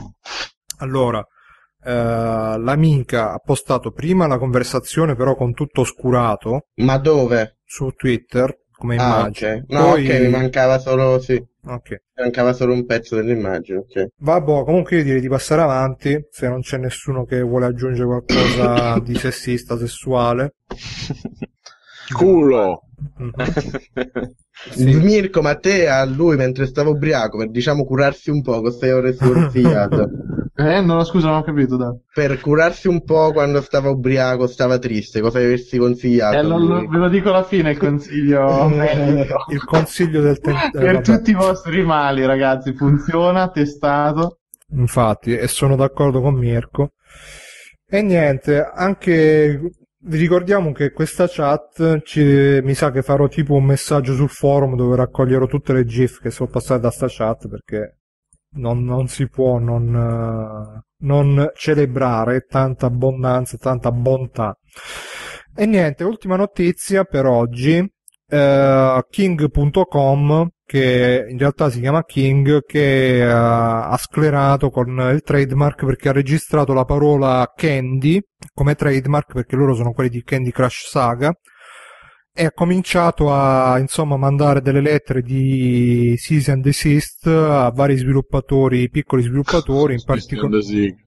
S1: Allora, eh, l'amica ha postato prima la conversazione però con tutto oscurato
S3: Ma dove?
S1: su Twitter come
S3: Ah,
S1: immagine.
S3: ok. No,
S1: Poi...
S3: ok, mi mancava solo, sì,
S1: Ok.
S3: mi mancava solo un pezzo dell'immagine, ok.
S1: Vabbè, comunque io direi di passare avanti, se non c'è nessuno che vuole aggiungere qualcosa di sessista, sessuale.
S2: Culo.
S1: Mhm. Sì.
S3: Mirko, ma te a lui mentre stavo ubriaco, per diciamo curarsi un po', stai ore scorfiato.
S5: Eh, no, scusa, non ho capito, dai.
S3: Per curarsi un po' quando stava ubriaco, stava triste, cosa avresti consigliato?
S5: Eh,
S3: a
S5: lo-
S3: lui?
S5: lo- ve lo dico alla fine il consiglio medico.
S1: Il consiglio del ten- eh,
S5: Per
S1: vabbè.
S5: tutti i vostri mali, ragazzi, funziona, testato.
S1: Infatti, e sono d'accordo con Mirko. E niente, anche vi ricordiamo che questa chat ci, mi sa che farò tipo un messaggio sul forum dove raccoglierò tutte le GIF che sono passate da sta chat, perché non, non si può non, eh, non celebrare tanta abbondanza, tanta bontà. E niente, ultima notizia per oggi. Uh, King punto com, che in realtà si chiama King, che uh, ha sclerato con il trademark perché ha registrato la parola Candy come trademark, perché loro sono quelli di Candy Crush Saga, e ha cominciato a insomma mandare delle lettere di cease and desist a vari sviluppatori, piccoli sviluppatori, in particolare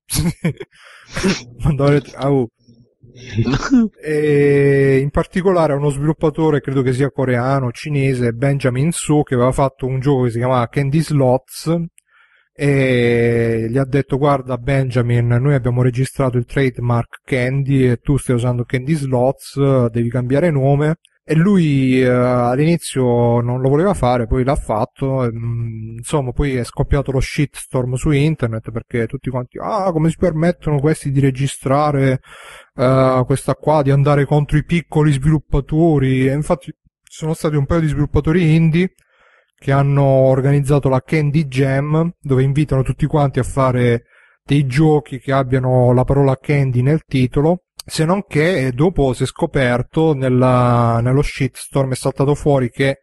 S1: e in particolare a uno sviluppatore, credo che sia coreano, cinese, Benjamin Su, che aveva fatto un gioco che si chiamava Candy Slots, e gli ha detto: guarda Benjamin, noi abbiamo registrato il trademark Candy e tu stai usando Candy Slots, devi cambiare nome. E lui eh, all'inizio non lo voleva fare, poi l'ha fatto, e, mh, insomma poi è scoppiato lo shitstorm su internet, perché tutti quanti, ah, come si permettono questi di registrare uh, questa qua, di andare contro i piccoli sviluppatori. E infatti ci sono stati un paio di sviluppatori indie che hanno organizzato la Candy Jam, dove invitano tutti quanti a fare dei giochi che abbiano la parola Candy nel titolo. Se non che dopo si è scoperto nella, nello shitstorm, è saltato fuori che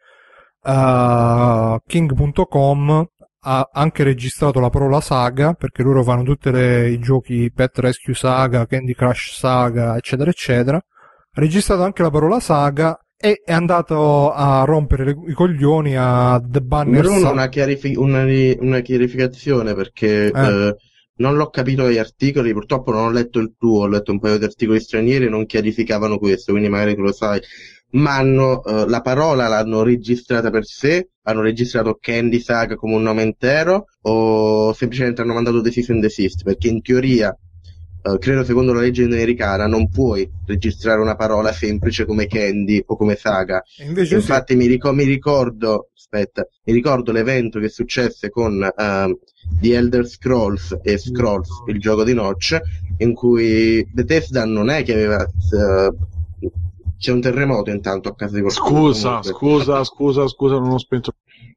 S1: uh, King punto com ha anche registrato la parola Saga, perché loro fanno tutti i giochi Pet Rescue Saga, Candy Crush Saga, eccetera eccetera. Ha registrato anche la parola Saga e è andato a rompere le, i coglioni a The Banner
S3: Bruno,
S1: Saga.
S3: una, chiarifi- una, ri- una chiarificazione, perché
S1: Eh.
S3: eh, non l'ho capito dagli articoli, purtroppo non ho letto il tuo, ho letto un paio di articoli stranieri e non chiarificavano questo, quindi magari tu lo sai. Ma hanno, eh, la parola l'hanno registrata per sé, hanno registrato Candy Saga come un nome intero, o semplicemente hanno mandato the cease and desist? Perché in teoria, eh, credo secondo la legge americana, non puoi registrare una parola semplice come Candy o come Saga.
S1: E invece
S3: Infatti mi, ricor- mi ricordo, aspetta, mi ricordo l'evento che successe con uh, The Elder Scrolls e Scrolls, il gioco di Notch, in cui Bethesda non è che aveva... Uh, c'è un terremoto intanto a casa di qualcuno.
S2: Scusa,
S3: comunque.
S2: scusa, scusa, scusa, non ho spento.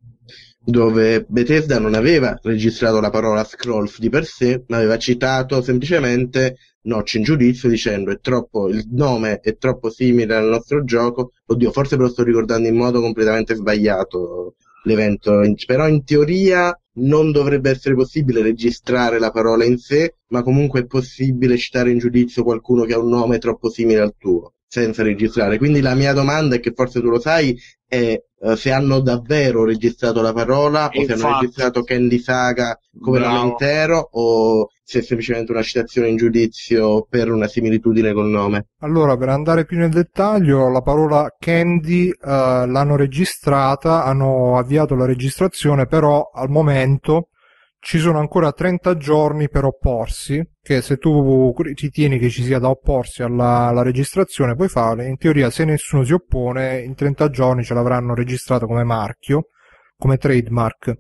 S3: Dove Bethesda non aveva registrato la parola Scrolls di per sé, ma aveva citato semplicemente Notch in giudizio dicendo è troppo, il nome è troppo simile al nostro gioco. Oddio, forse me lo sto ricordando in modo completamente sbagliato l'evento, però in teoria non dovrebbe essere possibile registrare la parola in sé, ma comunque è possibile citare in giudizio qualcuno che ha un nome troppo simile al tuo senza registrare. Quindi la mia domanda, è che forse tu lo sai, è uh, se hanno davvero registrato la parola o se hanno
S2: Infatti.
S3: registrato Candy Saga come
S2: Bravo.
S3: nome intero, o se è semplicemente una citazione in giudizio per una similitudine col nome.
S1: Allora, per andare più nel dettaglio, la parola Candy eh, l'hanno registrata, hanno avviato la registrazione, però al momento ci sono ancora trenta giorni per opporsi, che se tu ritieni che ci sia da opporsi alla, alla registrazione puoi fare. In teoria, se nessuno si oppone, in trenta giorni ce l'avranno registrato come marchio, come trademark.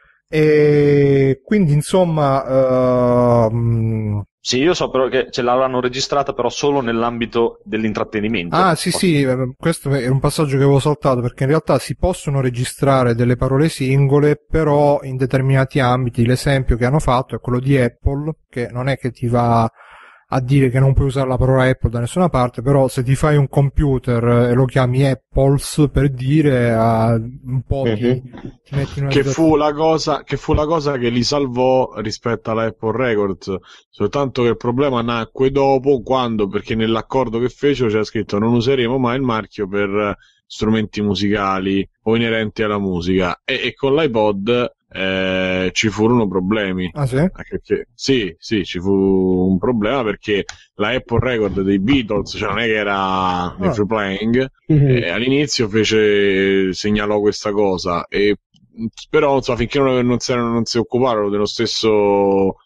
S1: E quindi insomma uh,
S4: sì, io so però che ce l'avranno registrata però solo nell'ambito dell'intrattenimento.
S1: ah sì sì, questo è un passaggio che avevo saltato, perché in realtà si possono registrare delle parole singole, però in determinati ambiti. L'esempio che hanno fatto è quello di Apple, che non è che ti va a dire che non puoi usare la parola Apple da nessuna parte, però se ti fai un computer e lo chiami Apples, per dire, uh, un po' ti,
S3: Mhm.
S1: ti metti in una
S2: Che
S1: situazione-
S2: fu la cosa che fu la cosa che li salvò rispetto alla Apple Records, soltanto che il problema nacque dopo, quando, perché nell'accordo che fecero c'era scritto non useremo mai il marchio per eh, strumenti musicali o inerenti alla musica, e, e con l'iPod eh, ci furono problemi.
S1: Ah sì?
S2: Anche perché, sì, sì, ci fu un problema perché la Apple Record dei Beatles, cioè non è che era nel
S1: Ah.
S2: free playing, eh, all'inizio fece, segnalò questa cosa, e però insomma, finché non, non, si, non si occuparono dello stesso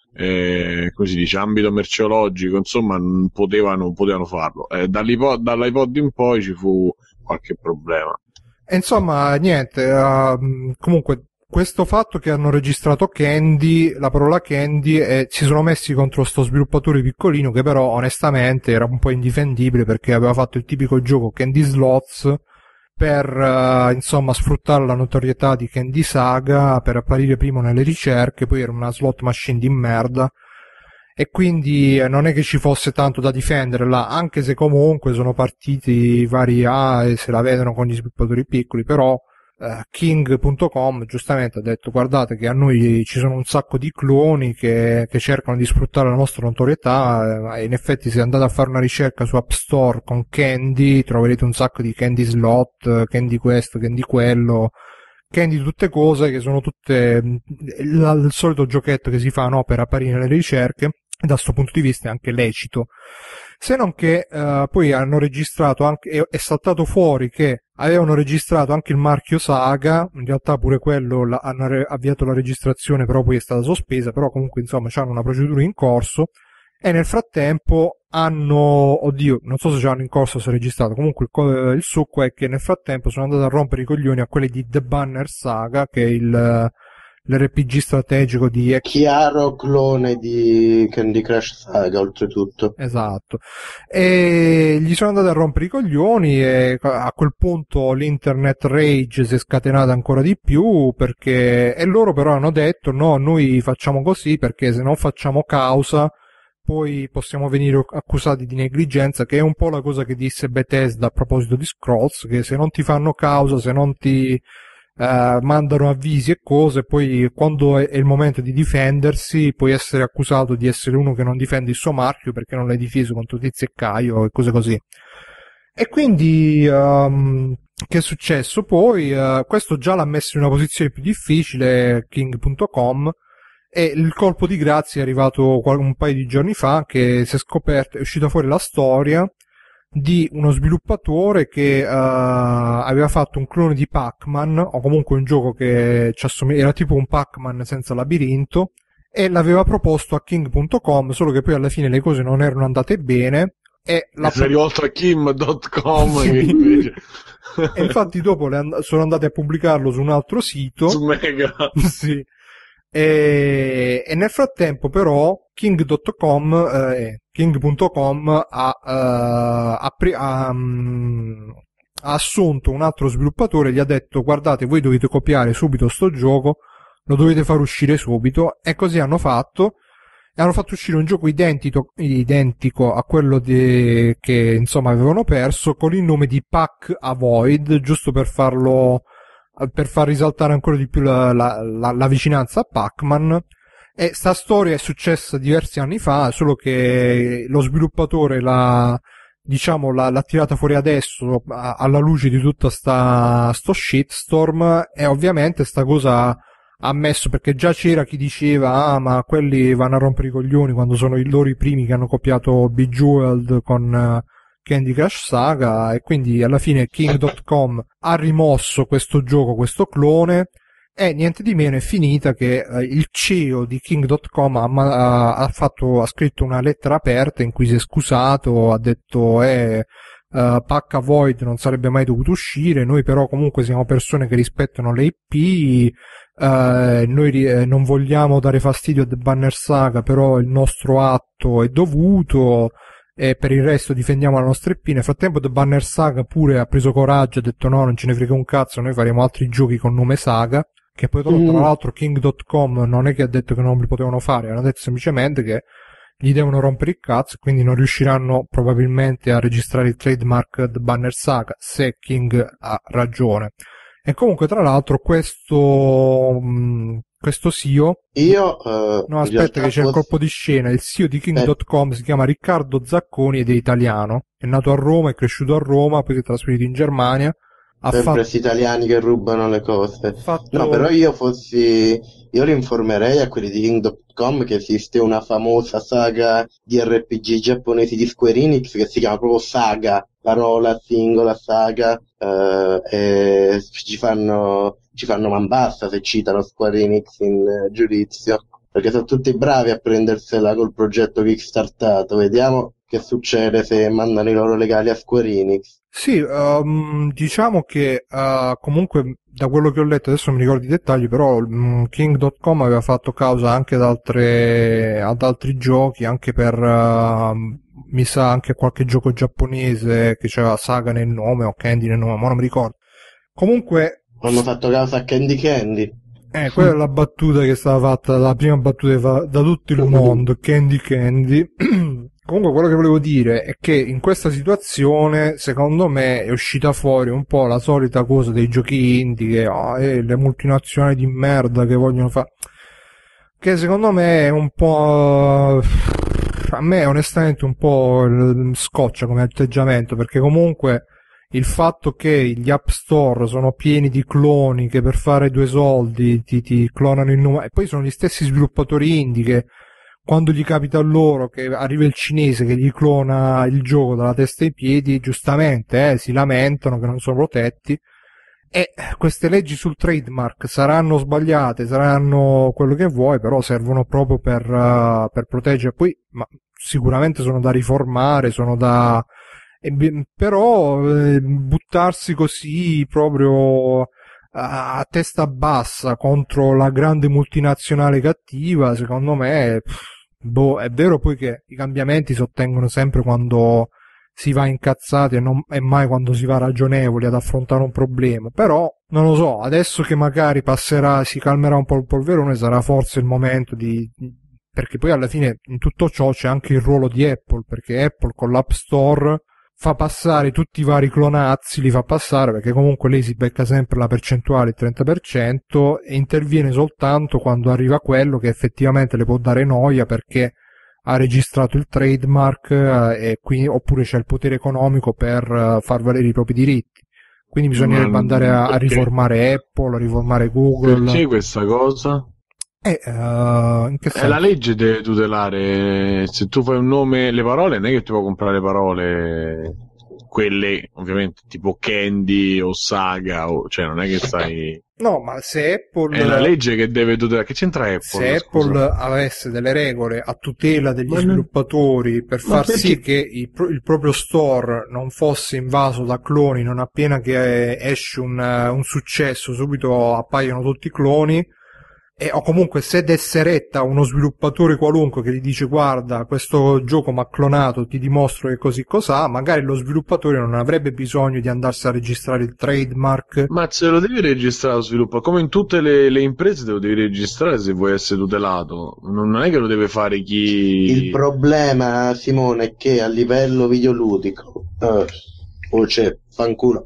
S2: eh, così dice, ambito merceologico, insomma, non potevano, potevano farlo. Eh, dall'iPod, dall'iPod in poi ci fu qualche problema.
S1: E insomma, niente, uh, comunque questo fatto che hanno registrato Candy, la parola Candy, e si sono messi contro sto sviluppatore piccolino che però onestamente era un po' indifendibile perché aveva fatto il tipico gioco Candy Slots per uh, insomma sfruttare la notorietà di Candy Saga, per apparire primo nelle ricerche, poi era una slot machine di merda e quindi eh, non è che ci fosse tanto da difendere là, anche se comunque sono partiti vari A e se la vedono con gli sviluppatori piccoli, però eh, King punto com giustamente ha detto guardate che a noi ci sono un sacco di cloni che, che cercano di sfruttare la nostra notorietà, eh, e in effetti se andate a fare una ricerca su App Store con Candy troverete un sacco di Candy Slot, Candy questo, Candy quello, Candy tutte cose che sono tutte il, il solito giochetto che si fa, no, per apparire nelle ricerche. Da questo punto di vista è anche lecito, se non che uh, poi hanno registrato anche, è, è saltato fuori che avevano registrato anche il marchio Saga, in realtà pure quello la, hanno re, avviato la registrazione però poi è stata sospesa, però comunque insomma c'hanno una procedura in corso e nel frattempo hanno, oddio, non so se c'hanno in corso o se è registrato, comunque il, il succo è che nel frattempo sono andati a rompere i coglioni a quelli di The Banner Saga, che è il l'R P G strategico di
S3: chiaro clone di Candy Crush Saga oltretutto.
S1: Esatto, e gli sono andati a rompere i coglioni e a quel punto l'internet rage si è scatenata ancora di più, perché e loro però hanno detto no, noi facciamo così perché se non facciamo causa poi possiamo venire accusati di negligenza, che è un po' la cosa che disse Bethesda a proposito di Scrolls, che se non ti fanno causa, se non ti Uh, mandano avvisi e cose, poi quando è, è il momento di difendersi puoi essere accusato di essere uno che non difende il suo marchio perché non l'hai difeso contro Tizio e Caio e cose così. E quindi um, che è successo? Poi uh, questo già l'ha messo in una posizione più difficile King punto com, e il colpo di grazia è arrivato un paio di giorni fa, che si è scoperto, è uscita fuori la storia di uno sviluppatore che uh, aveva fatto un clone di Pac-Man, o comunque un gioco che ci assomiglia, era tipo un Pac-Man senza labirinto, e l'aveva proposto a King punto com, solo che poi alla fine le cose non erano andate bene e
S2: la sei rivolto a Kim punto com. Sì.
S1: Invece... e infatti dopo le and- sono andati a pubblicarlo su un altro sito
S2: su Mega.
S1: Sì. E, e nel frattempo però King punto com eh, King punto com ha, uh, ha, pre- ha, um, ha assunto un altro sviluppatore e gli ha detto guardate, voi dovete copiare subito sto gioco, lo dovete far uscire subito, e così hanno fatto, e hanno fatto uscire un gioco identico, identico a quello di, che insomma avevano perso, con il nome di Pac Avoid, giusto per farlo, per far risaltare ancora di più la, la, la, la vicinanza a Pac-Man. E sta storia è successa diversi anni fa, solo che lo sviluppatore l'ha, diciamo, l'ha, l'ha tirata fuori adesso a, alla luce di tutta sta sto shitstorm, e ovviamente sta cosa ha messo, perché già c'era chi diceva ah ma quelli vanno a rompere i coglioni quando sono i loro i primi che hanno copiato Bejeweled con uh, Candy Crush Saga, e quindi alla fine King punto com ha rimosso questo gioco, questo clone, e niente di meno è finita che uh, il C E O di King punto com ha, ha, ha, fatto, ha scritto una lettera aperta in cui si è scusato, ha detto eh uh, Pac Avoid non sarebbe mai dovuto uscire, noi però comunque siamo persone che rispettano le I P, uh, noi eh, non vogliamo dare fastidio a The Banner Saga, però il nostro atto è dovuto, e per il resto difendiamo la nostra I P. Nel frattempo The Banner Saga pure ha preso coraggio, ha detto no, non ce ne frega un cazzo, noi faremo altri giochi con nome Saga, che poi tra
S3: Mm.
S1: l'altro King punto com non è che ha detto che non li potevano fare, hanno detto semplicemente che gli devono rompere il cazzo, quindi non riusciranno probabilmente a registrare il trademark The Banner Saga, se King ha ragione. E comunque tra l'altro questo mh, questo C E O,
S3: Io eh,
S1: no
S3: in
S1: aspetta
S3: realtà
S1: che c'è il
S3: fossi-
S1: colpo di scena, il C E O di King
S3: Eh.
S1: punto com si chiama Riccardo Zacconi ed è italiano, è nato a Roma, è cresciuto a Roma, poi si è trasferito in Germania, ha
S3: sempre
S1: fatto,
S3: questi italiani che rubano le cose.
S1: fatto
S3: No, però io fossi, io li informerei a quelli di King punto com che esiste una famosa saga di R P G giapponesi di Square Enix che si chiama proprio Saga, parola singola Saga, eh, e ci fanno, ci fanno man basta se citano Square Enix in eh, giudizio. perché sono tutti bravi a prendersela col progetto kickstartato. Vediamo che succede se mandano i loro legali a Square Enix.
S1: Sì, um, diciamo che uh, comunque da quello che ho letto, adesso non mi ricordo i dettagli, però um, King punto com aveva fatto causa anche ad, altre, ad altri giochi, anche per, uh, mi sa, anche qualche gioco giapponese che c'aveva Saga nel nome o Candy nel nome, ma non mi ricordo. Comunque...
S3: Hanno fatto causa a Candy Candy.
S1: Eh, quella è la battuta che è stata fatta, la prima battuta fa- da tutto il mondo, Candy Candy. Comunque quello che volevo dire è che in questa situazione, secondo me, è uscita fuori un po' la solita cosa dei giochi indie, che ah, eh, le multinazionali di merda che vogliono fare, che secondo me è un po'... a me onestamente un po' scoccia come atteggiamento, perché comunque... il fatto che gli app store sono pieni di cloni che per fare due soldi ti, ti clonano il numero, e poi sono gli stessi sviluppatori indie che quando gli capita a loro che arriva il cinese che gli clona il gioco dalla testa ai piedi, giustamente eh, si lamentano che non sono protetti. E queste leggi sul trademark saranno sbagliate, saranno quello che vuoi, però servono proprio per, uh, per proteggere. Poi ma sicuramente sono da riformare, sono da... E, però eh, buttarsi così proprio a, a testa bassa contro la grande multinazionale cattiva, secondo me pff, boh, è vero poi che i cambiamenti si ottengono sempre quando si va incazzati e, non, e mai quando si va ragionevoli ad affrontare un problema, però non lo so, adesso che magari passerà, si calmerà un po' il polverone, sarà forse il momento di... perché poi alla fine in tutto ciò c'è anche il ruolo di Apple, perché Apple con l'App Store fa passare tutti i vari clonazzi, li fa passare perché comunque lei si becca sempre la percentuale, il trenta per cento, e interviene soltanto quando arriva quello che effettivamente le può dare noia perché ha registrato il trademark eh, e quindi, oppure c'è il potere economico per uh, far valere i propri diritti. Quindi bisognerebbe andare a, a riformare Apple, a riformare Google.
S2: Perché questa cosa?
S1: Eh, uh, in che senso?
S2: Eh, la legge deve tutelare, se tu fai un nome, le parole, non è che ti puoi comprare le parole, quelle ovviamente tipo Candy o Saga, o, cioè non è che stai...
S1: No, ma se Apple...
S2: È la legge che deve tutelare, che c'entra Apple?
S1: Se
S2: scusa?
S1: Apple avesse delle regole a tutela degli
S3: Ma
S1: sviluppatori per
S3: ma
S1: far
S3: perché-
S1: sì che il, pro- il proprio store non fosse invaso da cloni, non appena che esce un, eh, un successo subito appaiono tutti i cloni, e, o comunque se desse retta a uno sviluppatore qualunque che gli dice guarda questo gioco m'ha clonato, ti dimostro che così cos'ha, magari lo sviluppatore non avrebbe bisogno di andarsi a registrare il trademark.
S2: Ma se lo devi registrare lo sviluppo, come in tutte le, le imprese te lo devi registrare se vuoi essere tutelato, non è che lo deve fare chi...
S3: Il problema, Simone, è che a livello videoludico, eh, oh c'è, fanculo.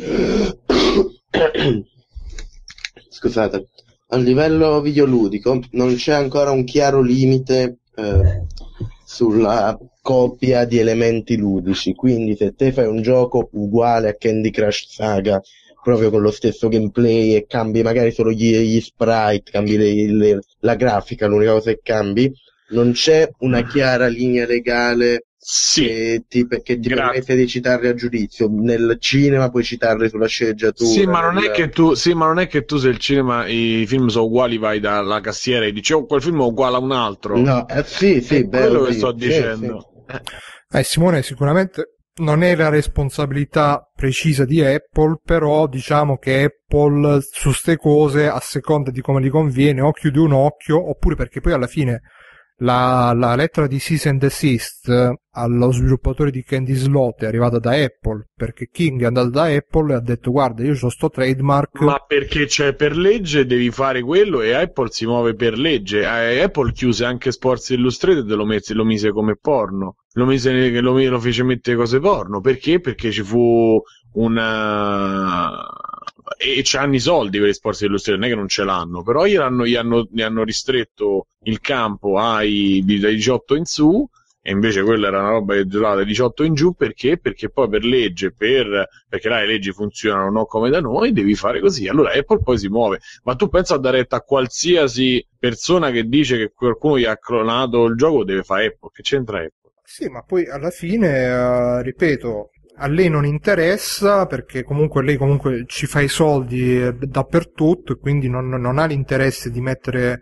S3: Scusate, a livello videoludico non c'è ancora un chiaro limite eh, sulla copia di elementi ludici, quindi se te fai un gioco uguale a Candy Crush Saga, proprio con lo stesso gameplay e cambi magari solo gli, gli sprite, cambi le, le, la grafica, l'unica cosa che cambi, non c'è una chiara linea legale
S2: Sì,
S3: che ti, che ti
S2: Grazie.
S3: permette di citarli a giudizio. Nel cinema puoi citarli sulla sceneggiatura.
S2: sì, ma non
S3: nel-
S2: è che tu, sì, ma non è che tu se il cinema, i film sono uguali, vai dalla cassiera e dici, oh, quel film è uguale a un altro.
S3: No, eh, sì, sì,
S2: È
S3: bello,
S2: quello che
S3: sì,
S2: sto
S3: sì,
S2: dicendo.
S1: Eh, Simone, sicuramente non è la responsabilità precisa di Apple, però diciamo che Apple su ste cose, a seconda di come gli conviene, o chiude un occhio, oppure perché poi alla fine la, la lettera di cease and desist allo sviluppatore di Candy Slot è arrivata da Apple, perché King è andato da Apple e ha detto guarda io ho sto trademark.
S2: Ma perché c'è per legge devi fare quello e Apple si muove per legge. Eh, Apple chiuse anche Sports Illustrated e lo, messe, lo mise come porno. Lo mise, lo, lo fece mettere cose porno. Perché? Perché ci fu una... E c'hanno i soldi per gli Sports Illustrated, non è che non ce l'hanno. Però gli hanno, gli hanno, gli hanno ristretto il campo ai, dai diciotto in su. E invece quella era una roba che durava dai diciotto in giù, perché? Perché poi per legge, per, perché là le leggi funzionano non come da noi, devi fare così. Allora Apple poi si muove. Ma tu pensa a dare retta a qualsiasi persona che dice che qualcuno gli ha clonato il gioco, deve fare Apple. Che c'entra Apple?
S1: Sì, ma poi alla fine, eh, ripeto, a lei non interessa perché comunque lei comunque ci fa i soldi eh, dappertutto e quindi non, non ha l'interesse di mettere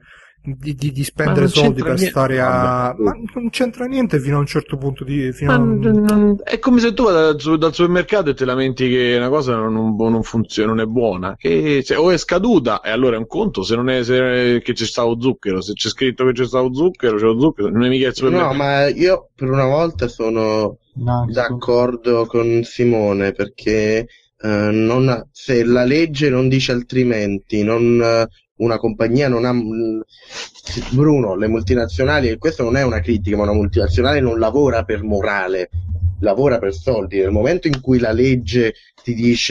S1: di, di, di spendere soldi per niente. stare a... Vabbè. Ma non c'entra niente fino a un certo punto di... Fino a un...
S2: non... È come se tu vada dal, dal supermercato e te lamenti che una cosa non, non, non funziona, non è buona, che se, o è scaduta, e allora è un conto, se non è se, che c'è stato zucchero, se c'è scritto che c'è stato zucchero, c'è lo zucchero, non è mica il supermercato.
S3: No, ma io per una volta sono no, d'accordo con Simone, perché uh, non, se la legge non dice altrimenti, non... Uh, una compagnia non ha... Bruno, le multinazionali, e questo non è una critica, ma una multinazionale non lavora per morale, lavora per soldi. Nel momento in cui la legge ti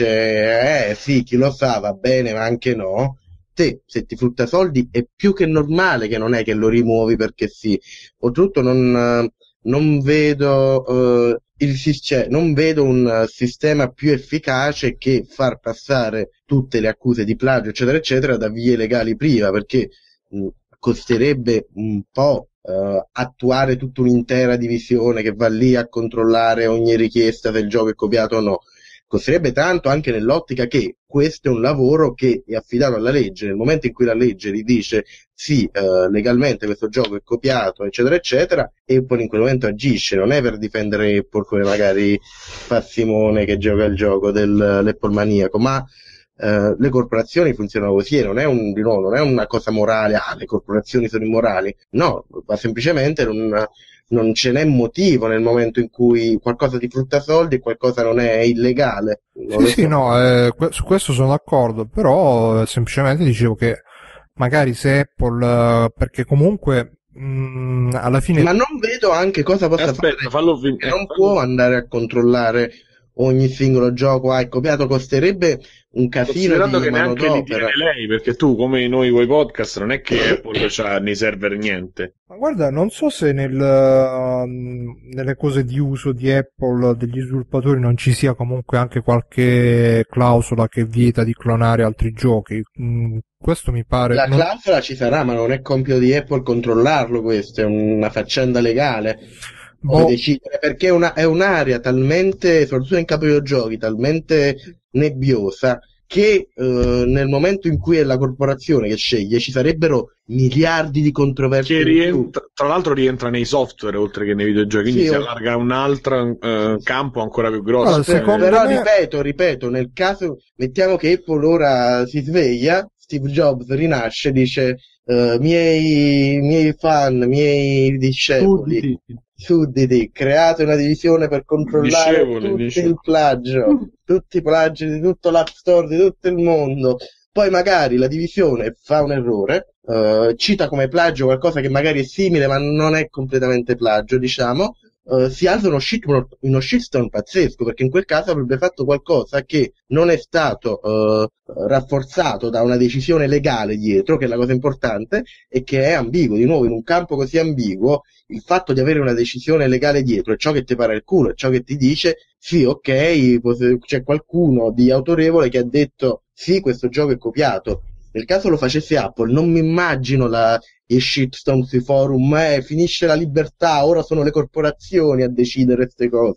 S3: dice eh sì, chi lo sa, va bene, ma anche no, te, se ti frutta soldi, è più che normale che non è che lo rimuovi perché sì. Oltretutto non, non vedo... Uh, Il, cioè, non vedo un sistema più efficace che far passare tutte le accuse di plagio eccetera eccetera da vie legali prima, perché mh, costerebbe un po' uh, attuare tutta un'intera divisione che va lì a controllare ogni richiesta se il gioco è copiato o no. Costerebbe tanto anche nell'ottica che questo è un lavoro che è affidato alla legge. Nel momento in cui la legge gli dice sì, eh, legalmente questo gioco è copiato eccetera eccetera, Apple in quel momento agisce, non è per difendere Apple come magari fa Simone che gioca il gioco dell'Apple maniaco, ma eh, le corporazioni funzionano così, e non è un, di nuovo, non è una cosa morale, ah, le corporazioni sono immorali, no, ma semplicemente non... non ce n'è motivo nel momento in cui qualcosa ti frutta soldi e qualcosa non è illegale. Non
S1: sì, sì, so. no, eh, su questo sono d'accordo, però eh, semplicemente dicevo che magari se Apple, eh, perché comunque mh, alla fine...
S3: Ma non vedo anche cosa possa
S2: Aspetta,
S3: fare,
S2: fallo fin-
S3: che non può andare a controllare ogni singolo gioco, ah, è copiato, costerebbe un casino
S2: considerando
S3: di
S2: che neanche li
S3: manodopera.
S2: tiene lei, perché tu come noi coi podcast non è che Apple c'ha nei server niente.
S1: Ma guarda, non so se nel, uh, nelle cose di uso di Apple degli sviluppatori non ci sia comunque anche qualche clausola che vieta di clonare altri giochi. Mm, questo mi pare...
S3: La
S1: non...
S3: clausola ci sarà, ma non è compito di Apple controllarlo, questo è una faccenda legale. Boh. Decidere, perché è, una, è un'area talmente, soprattutto in capo ai giochi, talmente nebbiosa che eh, nel momento in cui è la corporazione che sceglie ci sarebbero miliardi di controversie.
S2: Che rientra, tra l'altro rientra nei software oltre che nei videogiochi, quindi
S3: sì,
S2: si allarga un altro eh, campo ancora più grosso.
S3: No,
S1: secondo
S3: però
S1: me...
S3: ripeto, ripeto, nel caso, mettiamo che Apple ora si sveglia, Steve Jobs rinasce e dice uh, miei, miei fan, miei discepoli, sudditi. sudditi, create una divisione per controllare
S2: Discepoli,
S3: tutto
S2: discepoli.
S3: il plagio, tutti i plagi di tutto l'App Store, di tutto il mondo. Poi magari la divisione fa un errore, uh, cita come plagio qualcosa che magari è simile ma non è completamente plagio, diciamo, uh, si alza uno, shit, uno, uno shitstorm pazzesco, perché in quel caso avrebbe fatto qualcosa che non è stato uh, rafforzato da una decisione legale dietro, che è la cosa importante, e che è ambiguo. Di nuovo, in un campo così ambiguo, il fatto di avere una decisione legale dietro è ciò che ti pare il culo, è ciò che ti dice sì, ok, c'è qualcuno di autorevole che ha detto sì, questo gioco è copiato. Nel caso lo facesse Apple, non mi immagino la, i shitstorm sui forum, eh, finisce la libertà, ora sono le corporazioni a decidere queste cose.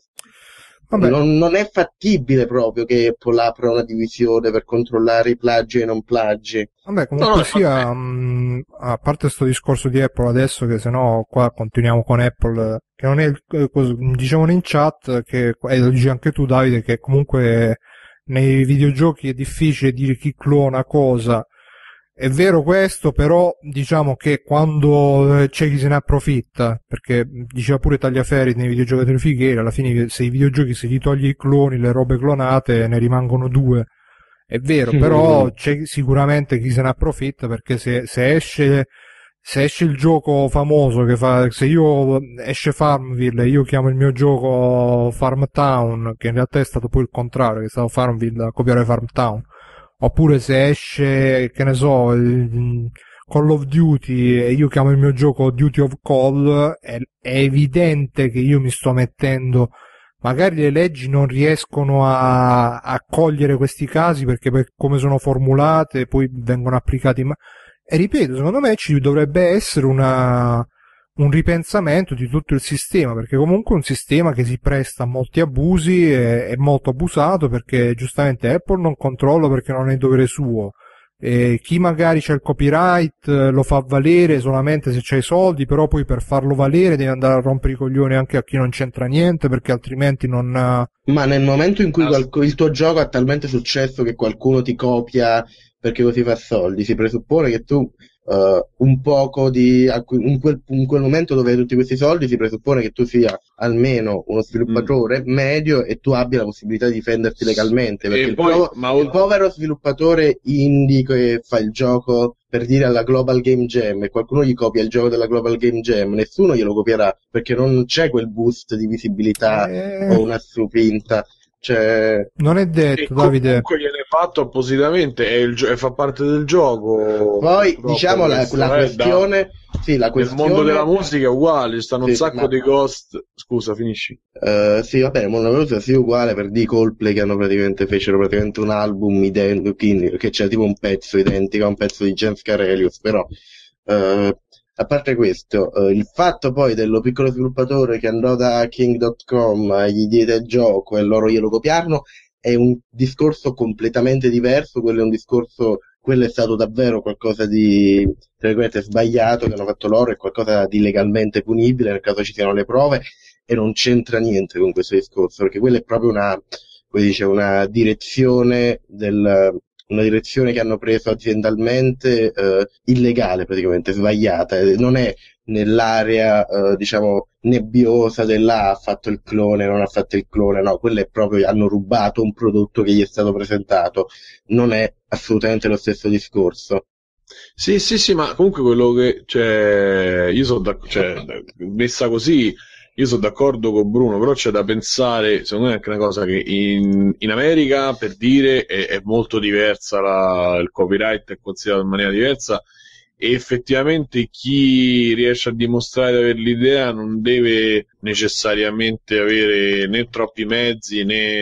S3: Non, non è fattibile proprio che Apple apra una divisione per controllare i plagi e i non plagi.
S1: Vabbè, comunque no, sia, mh, a parte sto discorso di Apple adesso, che se no qua continuiamo con Apple, che non è il, dicevano in chat, che, e lo dici anche tu Davide, che comunque nei videogiochi è difficile dire chi clona cosa. È vero questo, però diciamo che quando c'è chi se ne approfitta, perché diceva pure Tagliaferri nei videogiocatori fighieri, alla fine se i videogiochi se gli togli i cloni, le robe clonate, ne rimangono due. È vero, però c'è sicuramente chi se ne approfitta, perché se, se esce se esce il gioco famoso che fa, se io esce Farmville e io chiamo il mio gioco Farmtown, che in realtà è stato poi il contrario, che è stato Farmville a copiare Farmtown, oppure se esce, che ne so, il Call of Duty e io chiamo il mio gioco Duty of Call, è, è evidente che io mi sto mettendo, magari le leggi non riescono a, a cogliere questi casi perché per come sono formulate poi vengono applicati, ma e ripeto, secondo me ci dovrebbe essere una, un ripensamento di tutto il sistema, perché comunque è un sistema che si presta a molti abusi, è, è molto abusato perché giustamente Apple non controlla perché non è dovere suo, E chi magari c'ha il copyright eh, lo fa valere solamente se c'hai i soldi, però poi per farlo valere devi andare a rompere i coglioni anche a chi non c'entra niente, perché altrimenti non...
S3: Ma nel momento in cui qualco- il tuo gioco ha talmente successo che qualcuno ti copia perché così fa soldi, si presuppone che tu eh, un poco di a cui- in quel, in quel momento dove hai tutti questi soldi, si presuppone che tu sia almeno uno sviluppatore medio e tu abbia la possibilità di difenderti legalmente, perché
S2: E
S3: il,
S2: poi,
S3: po-
S2: ma
S3: il povero sviluppatore indie che fa il gioco per dire alla Global Game Jam e qualcuno gli copia il gioco della Global Game Jam, nessuno glielo copierà perché non c'è quel boost di visibilità
S1: Eh,
S3: o una spinta. Cioè,
S1: non è
S2: e
S1: detto, Davide.
S2: comunque gliene fatto appositamente, è il gio- e fa parte del gioco.
S3: poi
S2: purtroppo
S3: diciamo la,
S2: questo,
S3: la
S2: eh, da-
S3: questione, sì, la
S2: nel
S3: questione,
S2: mondo della musica è uguale, ci stanno un
S3: Sì,
S2: sacco
S3: ma-
S2: di ghost. Scusa, finisci.
S3: eh, sì, vabbè, il mondo della musica sia uguale per di Coldplay che hanno praticamente fecero praticamente un album identico, che c'era tipo un pezzo identico a un pezzo di James Carelius, però eh, a parte questo, eh, il fatto poi dello piccolo sviluppatore che andò da King punto com, gli diede il gioco e loro glielo copiarono, è un discorso completamente diverso, quello è un discorso, quello è stato davvero qualcosa di, tra virgolette, sbagliato che hanno fatto loro, è qualcosa di legalmente punibile nel caso ci siano le prove, e non c'entra niente con questo discorso, perché quella è proprio una, come dice, una direzione del, una direzione che hanno preso aziendalmente eh, illegale, praticamente sbagliata, e non è nell'area eh, diciamo nebbiosa della ha fatto il clone, non ha fatto il clone, no, quello è proprio, hanno rubato un prodotto che gli è stato presentato, non è assolutamente lo stesso discorso.
S2: Sì, sì, sì, ma comunque quello che, cioè, io sono d'accordo, cioè, messa così, io sono d'accordo con Bruno, però c'è da pensare, secondo me è anche una cosa che in, in America, per dire, è, è molto diversa, la, il copyright è considerato in maniera diversa, e effettivamente chi riesce a dimostrare di avere l'idea non deve necessariamente avere né troppi mezzi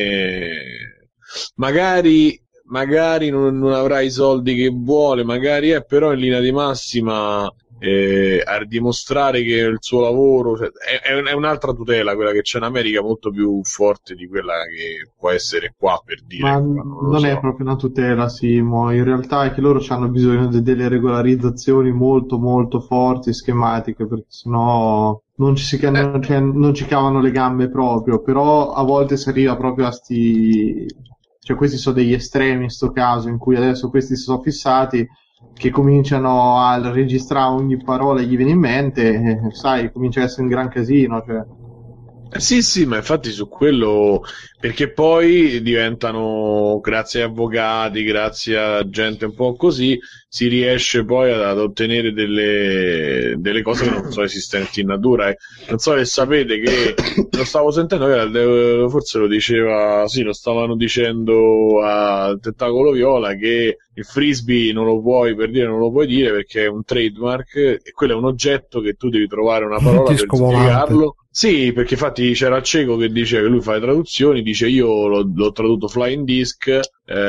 S2: né magari magari non, non avrà i soldi che vuole, magari è, però in linea di massima eh, a dimostrare che il suo lavoro cioè, è, è un'altra tutela, quella che c'è in America, molto più forte di quella che può essere qua, per dire.
S5: Ma
S2: qua, non lo
S5: non
S2: so.
S5: è proprio una tutela, Simo, in realtà è che loro hanno bisogno di delle regolarizzazioni molto molto forti, schematiche, perché sennò non ci, si,
S2: Eh.
S5: non, cioè, non ci cavano le gambe proprio, però a volte si arriva proprio a sti... cioè questi sono degli estremi in sto caso, in cui adesso questi si sono fissati, che cominciano a registrare ogni parola che gli viene in mente, e, sai, comincia a essere un gran casino, cioè...
S2: Eh, sì, sì, ma infatti su quello, perché poi diventano, grazie a avvocati, grazie a gente un po' così, si riesce poi ad, ad ottenere delle, delle cose che non sono esistenti in natura. Eh. Non so se sapete che, lo stavo sentendo, eh, forse lo diceva, sì, lo stavano dicendo a Tentacolo Viola, che il frisbee non lo puoi, per dire, non lo puoi dire perché è un trademark, e quello è un oggetto che tu devi trovare una parola per
S1: Disco volante.
S2: spiegarlo. Sì, perché infatti c'era il cieco che dice che lui fa le traduzioni, dice io l'ho, l'ho tradotto flying disc eh,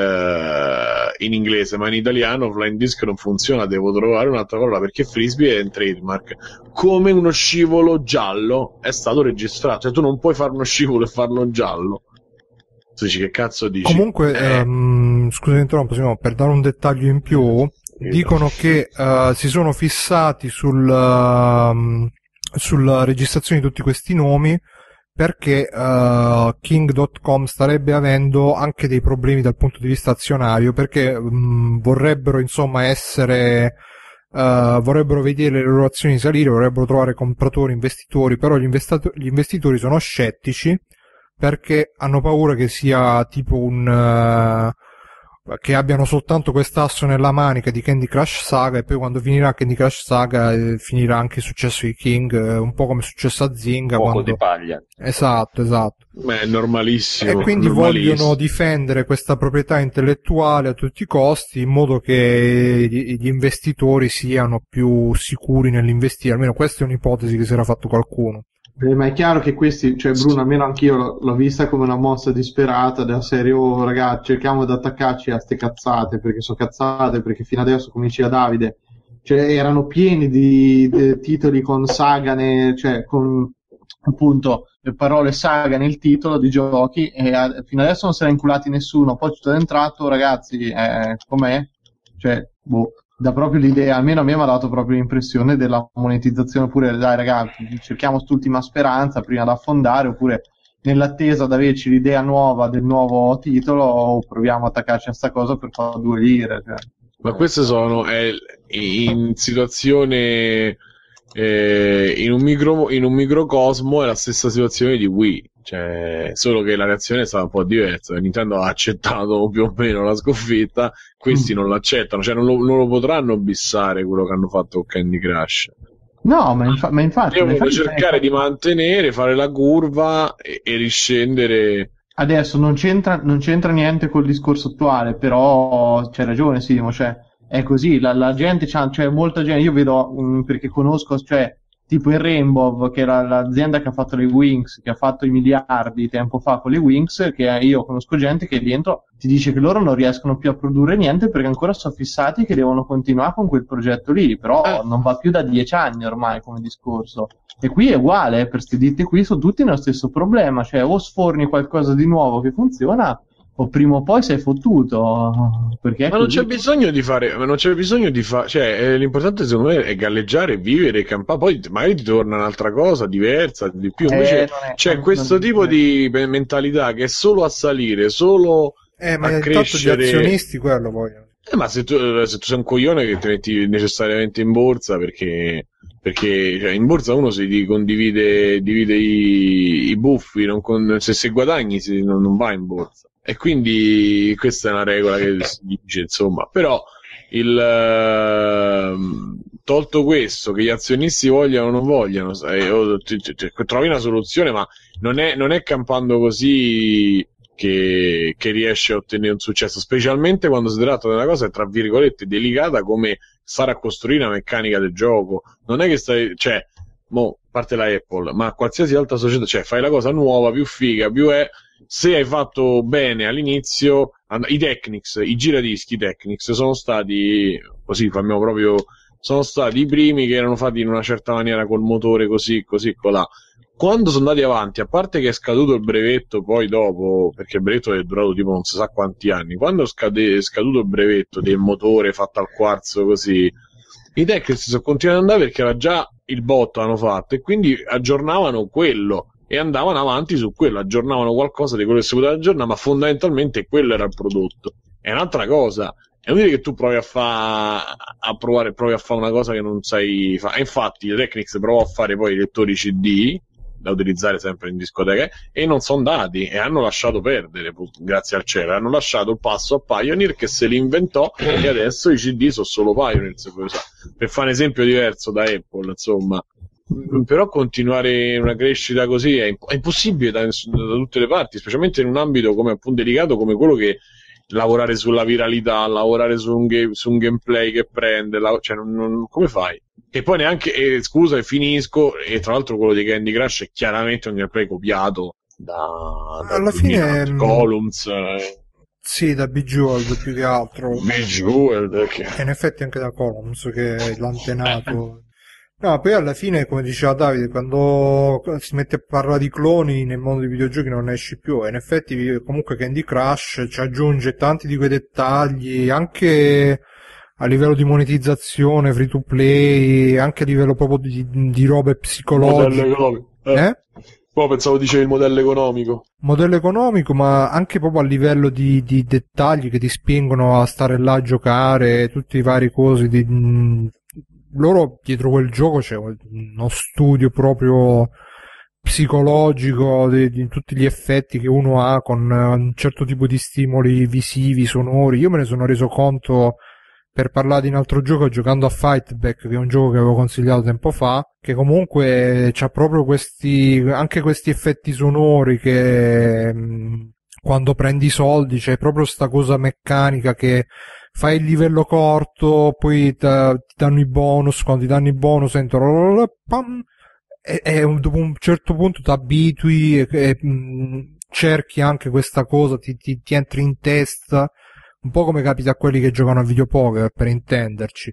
S2: in inglese, ma in italiano flying disc non funziona, devo trovare un'altra parola perché frisbee è un trademark. Come uno scivolo giallo è stato registrato, cioè tu non puoi fare uno scivolo e farlo giallo. Tu dici che cazzo dici?
S1: Comunque,
S2: Eh.
S1: ehm, scusa, interrompo, Simone, per dare un dettaglio in più, dicono che eh, si sono fissati sul, ehm, sulla registrazione di tutti questi nomi perché uh, King punto com starebbe avendo anche dei problemi dal punto di vista azionario, perché mh, vorrebbero insomma essere uh, vorrebbero vedere le loro azioni salire, vorrebbero trovare compratori, investitori, però gli, investato- gli investitori sono scettici perché hanno paura che sia tipo un uh, che abbiano soltanto quest'asso nella manica di Candy Crush Saga, e poi quando finirà Candy Crush Saga eh, finirà anche il successo di King, eh, un po' come è successo a Zynga.
S4: Poco
S1: quando...
S4: di paglia.
S1: Esatto, esatto.
S2: Beh, è normalissimo.
S1: E quindi
S2: normalissimo.
S1: vogliono difendere questa proprietà intellettuale a tutti i costi, in modo che gli, gli investitori siano più sicuri nell'investire. Almeno questa è un'ipotesi che si era fatto qualcuno.
S5: Eh, ma è chiaro che questi, cioè Bruno, almeno anch'io l'ho, l'ho vista come una mossa disperata della serie, oh ragazzi, cerchiamo di attaccarci a ste cazzate, perché sono cazzate, perché fino adesso, come diceva Davide, cioè erano pieni di, di titoli con saga, ne, cioè con appunto le parole saga nel titolo di giochi, e a, fino adesso non se ne è inculati nessuno, poi tutto è entrato, ragazzi, eh, com'è? cioè, boh, dà proprio l'idea, almeno a me mi ha dato proprio l'impressione della monetizzazione, oppure dai ragazzi, cerchiamo quest'ultima speranza prima di affondare, oppure nell'attesa di averci l'idea nuova del nuovo titolo, proviamo a attaccarci a sta cosa per fare due lire. Cioè.
S2: Ma queste sono è, in situazione eh, in un micro in un microcosmo è la stessa situazione di Wii, cioè solo che la reazione è stata un po' diversa. Nintendo ha accettato più o meno la sconfitta, questi mm. non l'accettano, cioè non lo, non lo potranno bissare quello che hanno fatto con Candy Crush.
S5: No, ma, infa- ma infatti
S2: devono
S5: infatti
S2: cercare di mantenere, fare la curva e, e riscendere.
S5: Adesso non c'entra, non c'entra niente col discorso attuale, però c'hai ragione Simo, cioè è così, la, la gente c'ha, cioè molta gente, io vedo, um, perché conosco, cioè tipo il Rainbow, che era l'azienda che ha fatto le Wings, che ha fatto i miliardi tempo fa con le Wings, che io conosco gente che dentro ti dice che loro non riescono più a produrre niente perché ancora sono fissati che devono continuare con quel progetto lì, però eh. non va più da dieci anni ormai come discorso. E qui è uguale, eh, per queste ditte qui sono tutti nello stesso problema, cioè o sforni qualcosa di nuovo che funziona o prima o poi sei fottuto, perché
S2: ma non c'è bisogno di fare, ma non c'è bisogno di fare, cioè eh, l'importante secondo me è galleggiare, vivere, campare, poi magari ti torna un'altra cosa diversa, di più, invece eh, è, c'è questo tipo è. di mentalità che è solo a salire, solo
S1: eh, ma
S2: a
S1: crescere. Gli azionisti quello vogliono.
S2: Eh, ma se tu, se tu sei un coglione che ti metti necessariamente in borsa perché perché cioè, in borsa uno si condivide divide i, i buffi, non con, se, se guadagni si, non, non va in borsa. E quindi questa è una regola che si dice, insomma, però il tolto questo, che gli azionisti vogliano o non vogliano, sai, o, t- t- t- trovi una soluzione, ma non è, non è campando così che, che riesce a ottenere un successo, specialmente quando si tratta di una cosa tra virgolette delicata come stare a costruire una meccanica del gioco. Non è che stai, cioè, mo, parte la Apple, ma qualsiasi altra società, cioè fai la cosa nuova, più figa, più è, se hai fatto bene all'inizio, i Technics, i giradischi i Technics sono stati, così fammiamo proprio, sono stati i primi che erano fatti in una certa maniera col motore così, così, colà. Quando sono andati avanti, a parte che è scaduto il brevetto poi dopo, perché il brevetto è durato tipo non si sa quanti anni, quando è scade, scaduto il brevetto del motore fatto al quarzo così, i Technics sono continuati ad andare perché era già il botto hanno fatto e quindi aggiornavano quello e andavano avanti su quello, aggiornavano qualcosa di quello che si poteva aggiornare, ma fondamentalmente quello era il prodotto. È un'altra cosa, è inutile che tu provi a fare a provare, provi a fare una cosa che non sai fare. Infatti, il Technics provò a fare poi i lettori C D da utilizzare sempre in discoteche e non sono andati e hanno lasciato perdere, grazie al cielo, hanno lasciato il passo a Pioneer che se li inventò e adesso i C D sono solo Pioneer, per fare un esempio diverso da Apple, insomma. Però continuare una crescita così è, imp- è impossibile da, da tutte le parti, specialmente in un ambito come appunto delicato come quello che lavorare sulla viralità, lavorare su un, game, su un gameplay che prende, la, cioè non, non, come fai? E poi neanche, eh, scusa e finisco, e tra l'altro quello di Candy Crush è chiaramente un gameplay copiato da, da
S1: alla fine
S2: Columns eh.
S1: Sì, da Bejeweled più che altro.
S2: Bejeweled che...
S1: e in effetti anche da Columns che è l'antenato. No, poi alla fine, come diceva Davide, quando si mette a parlare di cloni nel mondo dei videogiochi non esci più, e in effetti comunque Candy Crush ci aggiunge tanti di quei dettagli, anche a livello di monetizzazione, free to play, anche a livello proprio di, di robe psicologiche.
S2: Modello economico. Eh?
S1: eh?
S2: Poi pensavo dicevi il modello economico.
S1: Modello economico, ma anche proprio a livello di, di dettagli che ti spingono a stare là a giocare, tutti i vari cosi di... loro dietro quel gioco c'è uno studio proprio psicologico di, di tutti gli effetti che uno ha con un certo tipo di stimoli visivi, sonori. Io me ne sono reso conto per parlare di un altro gioco giocando a Fightback, che è un gioco che avevo consigliato tempo fa, che comunque c'ha proprio questi, anche questi effetti sonori che mh, quando prendi i soldi c'è proprio sta cosa meccanica che fai il livello corto, poi ti danno i bonus, quando ti danno i bonus entrano, pam, e, e dopo un certo punto ti abitui e, e mh, cerchi anche questa cosa, ti, ti, ti entri in testa, un po' come capita a quelli che giocano a videopoker, per intenderci.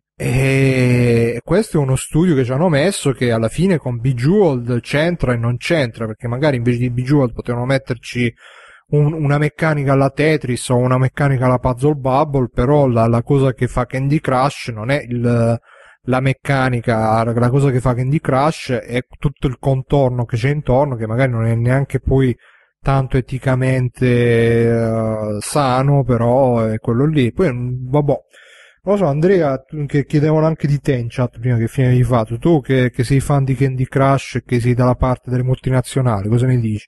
S1: E questo è uno studio che ci hanno messo che alla fine con Bejeweled c'entra e non c'entra, perché magari invece di Bejeweled potevano metterci un, una meccanica alla Tetris o una meccanica alla Puzzle Bubble, però la, la cosa che fa Candy Crush non è il, la meccanica, la cosa che fa Candy Crush è tutto il contorno che c'è intorno, che magari non è neanche poi tanto eticamente uh, sano, però è quello lì. Poi vabbè, non lo so, Andrea, che chiedevano anche di te in chat prima che fine hai fatto, tu che, che sei fan di Candy Crush e che sei dalla parte delle multinazionali, cosa ne dici?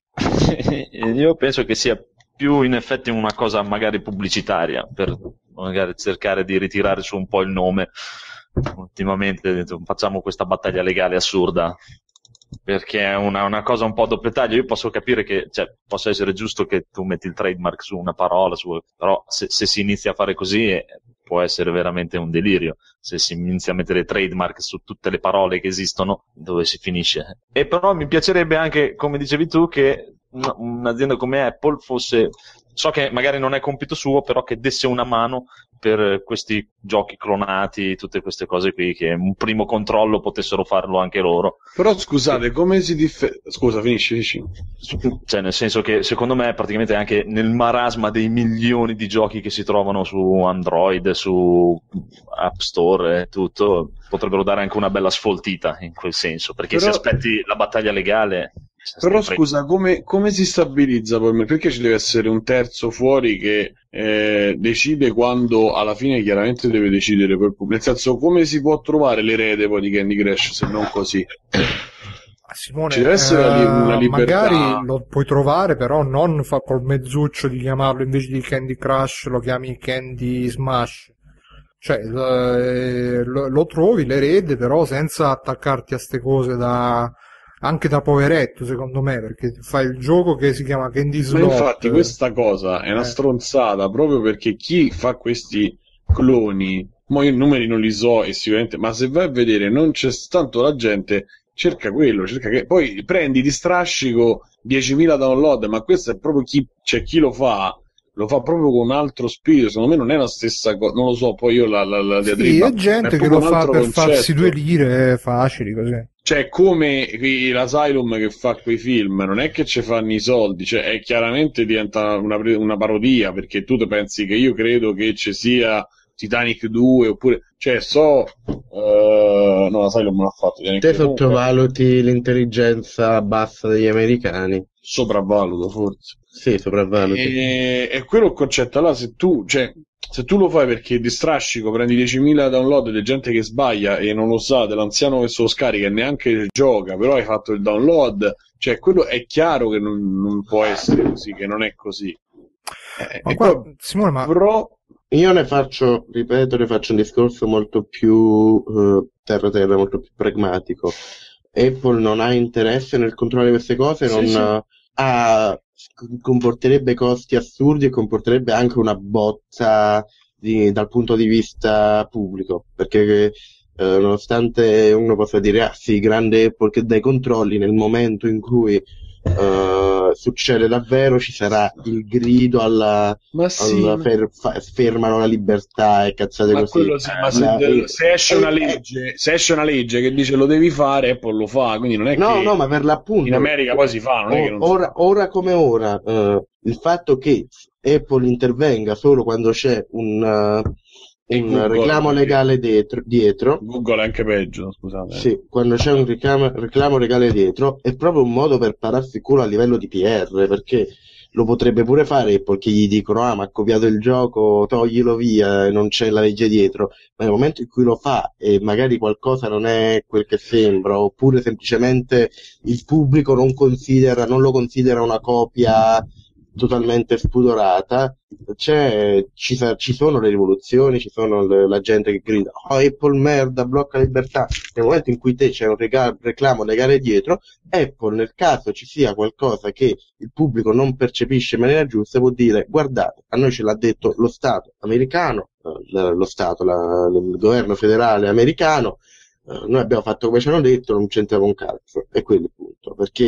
S4: Io penso che sia più in effetti una cosa magari pubblicitaria, per magari cercare di ritirare su un po' il nome. Ultimamente facciamo questa battaglia legale assurda, perché è una, una cosa un po' a doppio taglio. Io posso capire che, cioè, possa essere giusto che tu metti il trademark su una parola, su, però se, se si inizia a fare così eh, può essere veramente un delirio. Se si inizia a mettere trademark su tutte le parole che esistono, dove si finisce? E però mi piacerebbe anche, come dicevi tu, che un'azienda come Apple fosse, so che magari non è compito suo, però che desse una mano per questi giochi clonati, tutte queste cose qui, che un primo controllo potessero farlo anche loro.
S2: Però scusate, come si differenzia? Scusa, finisci, finisci.
S4: Cioè, nel senso che secondo me praticamente anche nel marasma dei milioni di giochi che si trovano su Android, su App Store e tutto, potrebbero dare anche una bella sfoltita in quel senso, perché
S2: Però...
S4: se aspetti la battaglia legale...
S2: Però scusa, come, come si stabilizza poi? Perché ci deve essere un terzo fuori che eh, decide quando alla fine chiaramente deve decidere per pubblico? Nel senso, come si può trovare l'erede poi di Candy Crush se non così?
S1: Simone,
S2: ci deve essere
S1: eh,
S2: una libertà.
S1: Magari lo puoi trovare, però non fa col mezzuccio di chiamarlo invece di Candy Crush, lo chiami Candy Smash. Cioè, lo, lo trovi l'erede, però senza attaccarti a ste cose da... anche da poveretto, secondo me, perché fai il gioco che si chiama Candy Slot.
S2: Ma infatti questa cosa è una eh. stronzata, proprio perché chi fa questi cloni, mo io i numeri non li so e sicuramente, ma se vai a vedere non c'è tanto, la gente cerca quello, cerca che poi prendi di strascico diecimila download, ma questo è proprio chi, cioè chi lo fa lo fa proprio con un altro spirito, secondo me non è la stessa cosa, non lo so, poi io la, la, la diatriba,
S1: sì, è gente che lo fa per concetto. Farsi due lire facili così.
S2: Cioè, come l'Asylum che fa quei film, non è che ci fanno i soldi, cioè, è chiaramente diventa una, una parodia, perché tu pensi che io credo che ci sia Titanic due, oppure, cioè, so, uh, no, l'Asylum non l'ha fatto.
S3: Titanic Te sottovaluti l'intelligenza bassa degli americani?
S2: Sopravvaluto, forse.
S3: Sì, sopravvaluti.
S2: E, e quello il concetto, allora, se tu, cioè, se tu lo fai perché di strascico prendi diecimila download di gente che sbaglia e non lo sa, dell'anziano che se lo scarica e neanche gioca, però hai fatto il download, cioè quello è chiaro che non, non può essere così, che non è così.
S1: Eh, ma qua, poi, Simone, ma...
S3: però io ne faccio, ripeto, ne faccio un discorso molto più uh, terra terra, molto più pragmatico. Apple non ha interesse nel controllare queste cose,
S2: sì,
S3: non
S2: sì.
S3: ha comporterebbe costi assurdi e comporterebbe anche una botta di, dal punto di vista pubblico, perché eh, nonostante uno possa dire ah sì, grande Apple che dai controlli, nel momento in cui eh, succede davvero ci sarà il grido alla,
S2: ma sì,
S3: alla
S2: ma...
S3: fer, fa, fermano la libertà e cazzate
S2: ma
S3: così.
S2: Quello sì, ma se,
S3: la,
S2: se, esce una legge, se esce una legge che dice lo devi fare, Apple lo fa, quindi non è
S3: no,
S2: che
S3: no, ma per l'appunto
S2: in America poi si fa, non
S3: o,
S2: è che non
S3: ora,
S2: si fa.
S3: ora come ora eh, il fatto che Apple intervenga solo quando c'è un, uh, un
S2: Google,
S3: reclamo legale dietro, dietro
S2: Google è anche peggio, scusate.
S3: sì, quando c'è un reclamo, reclamo legale dietro è proprio un modo per pararsi il culo a livello di P R, perché lo potrebbe pure fare perché gli dicono ah ma ha copiato il gioco, toglilo via e non c'è la legge dietro, ma nel momento in cui lo fa e magari qualcosa non è quel che sembra, oppure semplicemente il pubblico non considera, non lo considera una copia totalmente spudorata, c'è, ci, ci sono le rivoluzioni, ci sono le, la gente che grida oh Apple merda, blocca la libertà. Nel momento in cui te c'è un rega- reclamo legale dietro, Apple, nel caso ci sia qualcosa che il pubblico non percepisce in maniera giusta, vuol dire guardate, a noi ce l'ha detto lo Stato americano, eh, lo Stato, la, il governo federale americano, eh, noi abbiamo fatto come ci hanno detto, non c'entriamo un cazzo, e quello è il punto, perché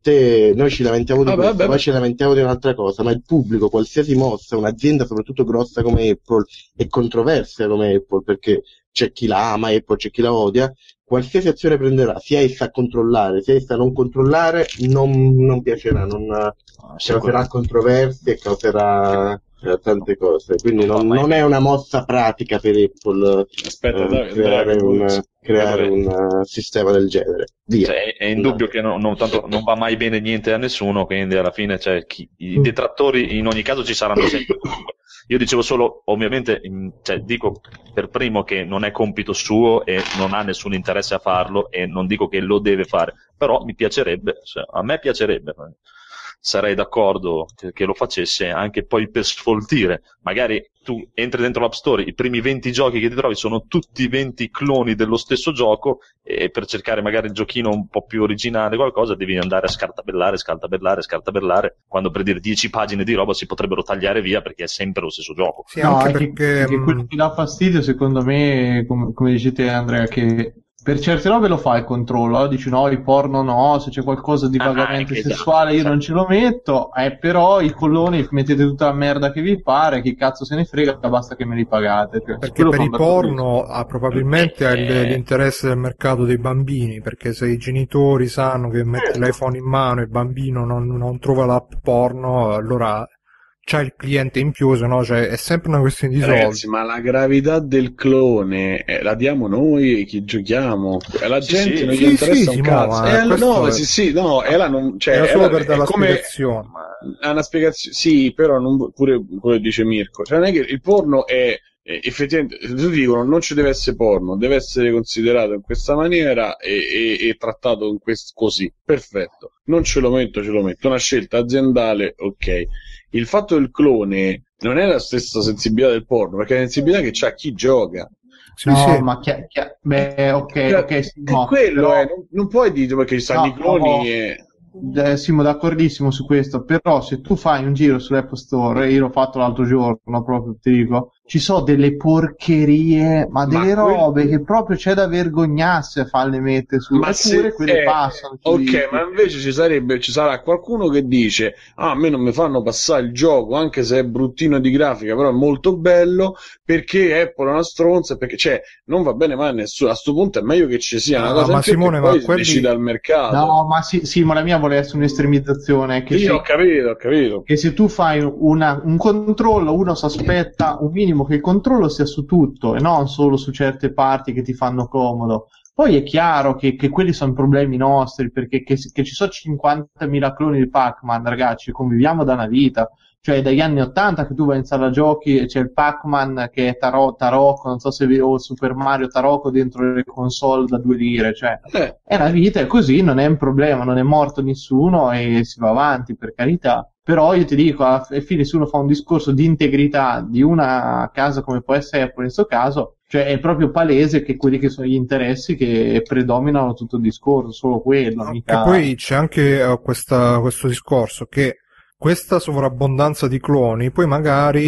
S3: te, noi ci lamentiamo di
S2: Vabbè,
S3: questo,
S2: vabbè,
S3: poi ci lamentiamo di un'altra cosa, ma il pubblico, qualsiasi mossa, un'azienda soprattutto grossa come Apple e controversa come Apple, perché c'è chi la ama Apple, c'è chi la odia, qualsiasi azione prenderà, sia essa a controllare, sia essa a non controllare, non, non piacerà, non causerà controversie, causerà eh, tante cose, quindi non, non è una mossa pratica per Apple
S2: aspetta,
S3: eh,
S2: dai,
S3: creare,
S2: dai,
S3: un, creare
S4: dai.
S3: un uh, sistema del genere. Via.
S4: Cioè, è indubbio che non, non, tanto, non va mai bene niente a nessuno, quindi alla fine cioè, chi, i detrattori in ogni caso ci saranno sempre. Io dicevo solo, ovviamente, in, cioè, dico per primo che non è compito suo e non ha nessun interesse a farlo e non dico che lo deve fare, però mi piacerebbe, cioè, a me piacerebbe, sarei d'accordo che, che lo facesse anche poi per sfoltire. Magari tu entri dentro l'App Store, i primi venti giochi che ti trovi sono tutti venti cloni dello stesso gioco e per cercare magari il giochino un po' più originale, qualcosa, devi andare a scartabellare, scartabellare, scartabellare, quando per dire dieci pagine di roba si potrebbero tagliare via perché è sempre lo stesso gioco.
S1: Sì,
S5: No,
S1: anche
S5: è che,
S1: perché
S5: è che quello che dà fastidio, secondo me, com- come dici te, Andrea, che per certe robe lo fa il controllo, eh? Dici no, i porno no, se c'è qualcosa di
S4: Ah,
S5: vagamente
S4: esatto,
S5: sessuale io
S4: esatto.
S5: non ce lo metto, eh, però i colloni mettete tutta la merda che vi pare, chi cazzo se ne frega, basta che me li pagate. Cioè,
S1: perché
S5: quello
S1: per
S5: fa
S1: i
S5: un bel po'
S1: porno ha probabilmente ha il-
S4: Eh.
S1: l'interesse del mercato dei bambini, perché se i genitori sanno che metti l'iPhone in mano e il bambino non, non trova l'app porno, allora c'ha il cliente in più, se no cioè, è sempre una questione di soldi.
S2: ragazzi, ma la gravità del clone eh, la diamo noi che giochiamo, e la
S4: Sì,
S2: gente
S4: sì.
S2: non gli
S1: Sì,
S2: interessa
S1: sì,
S2: un
S1: Simo,
S2: cazzo.
S1: ma
S2: Eh, allora-
S1: questo
S2: no,
S1: è-
S2: sì, sì, no, e la non, cioè,
S1: Era
S2: e
S1: solo
S2: la-
S1: per dare
S2: è
S1: la
S2: come
S1: spiegazione.
S2: ha una spiegazione, sì, però non, pure quello che dice Mirko, cioè non è che il porno è eh, effettivamente, se tutti dicono non ci deve essere porno, deve essere considerato in questa maniera e, e- e trattato in quest- così, perfetto, non ce lo metto, ce lo metto, una scelta aziendale, ok. Il fatto del clone non è la stessa sensibilità del porno, perché è la sensibilità che c'ha chi gioca.
S1: Sì,
S5: No,
S1: sì.
S5: ma chia- chia- beh, ok,
S2: Cioè,
S5: ok, sì,
S2: è
S5: no,
S2: quello,
S5: però-
S2: eh, non, non puoi dire perché ci stanno
S5: No,
S2: i cloni
S5: no,
S2: e...
S5: Eh, siamo d'accordissimo su questo, però se tu fai un giro sull'Apple Store, e io l'ho fatto l'altro giorno proprio, ti dico, ci sono delle porcherie, ma delle
S2: Ma quel-
S5: robe che proprio c'è da vergognarsi a farle mettere su,
S2: Ma
S5: eppure
S2: se,
S5: quelle
S2: eh,
S5: passano. ti
S2: ok,
S5: dico.
S2: ma invece ci sarebbe, ci sarà qualcuno che dice: ah, a me non mi fanno passare il gioco, anche se è bruttino di grafica, però è molto bello, perché Apple è una stronza, perché cioè, non va bene mai a nessuno. A sto punto è meglio che ci sia una
S1: Ah,
S2: cosa
S1: ma
S2: in più
S1: Simone,
S2: che
S1: ma
S2: poi
S1: quelli-
S2: decida il mercato.
S5: No, ma sì, sì, ma la mia vuole essere un'estremizzazione, che,
S2: Sì,
S5: se,
S2: ho capito, ho capito.
S5: che se tu fai una- un controllo, uno si aspetta un minimo che il controllo sia su tutto e non solo su certe parti che ti fanno comodo. Poi è chiaro che, che quelli sono problemi nostri, perché che, che ci sono cinquantamila cloni di Pac-Man, ragazzi, conviviamo da una vita. Cioè, dagli anni ottanta che tu vai in sala giochi e c'è il Pac-Man che è Taro- Tarocco, non so se vi, o Super Mario Tarocco dentro le console da due lire, cioè,
S2: Eh,
S5: è la vita, è così, non è un problema, non è morto nessuno e si va avanti, per carità. Però io ti dico, alla fine se uno fa un discorso di integrità di una casa come può essere Apple in questo caso, cioè è proprio palese che quelli che sono gli interessi che predominano tutto il discorso, solo quello,
S1: No,
S5: mica...
S1: che poi c'è anche eh, questa- questo discorso che questa sovrabbondanza di cloni poi magari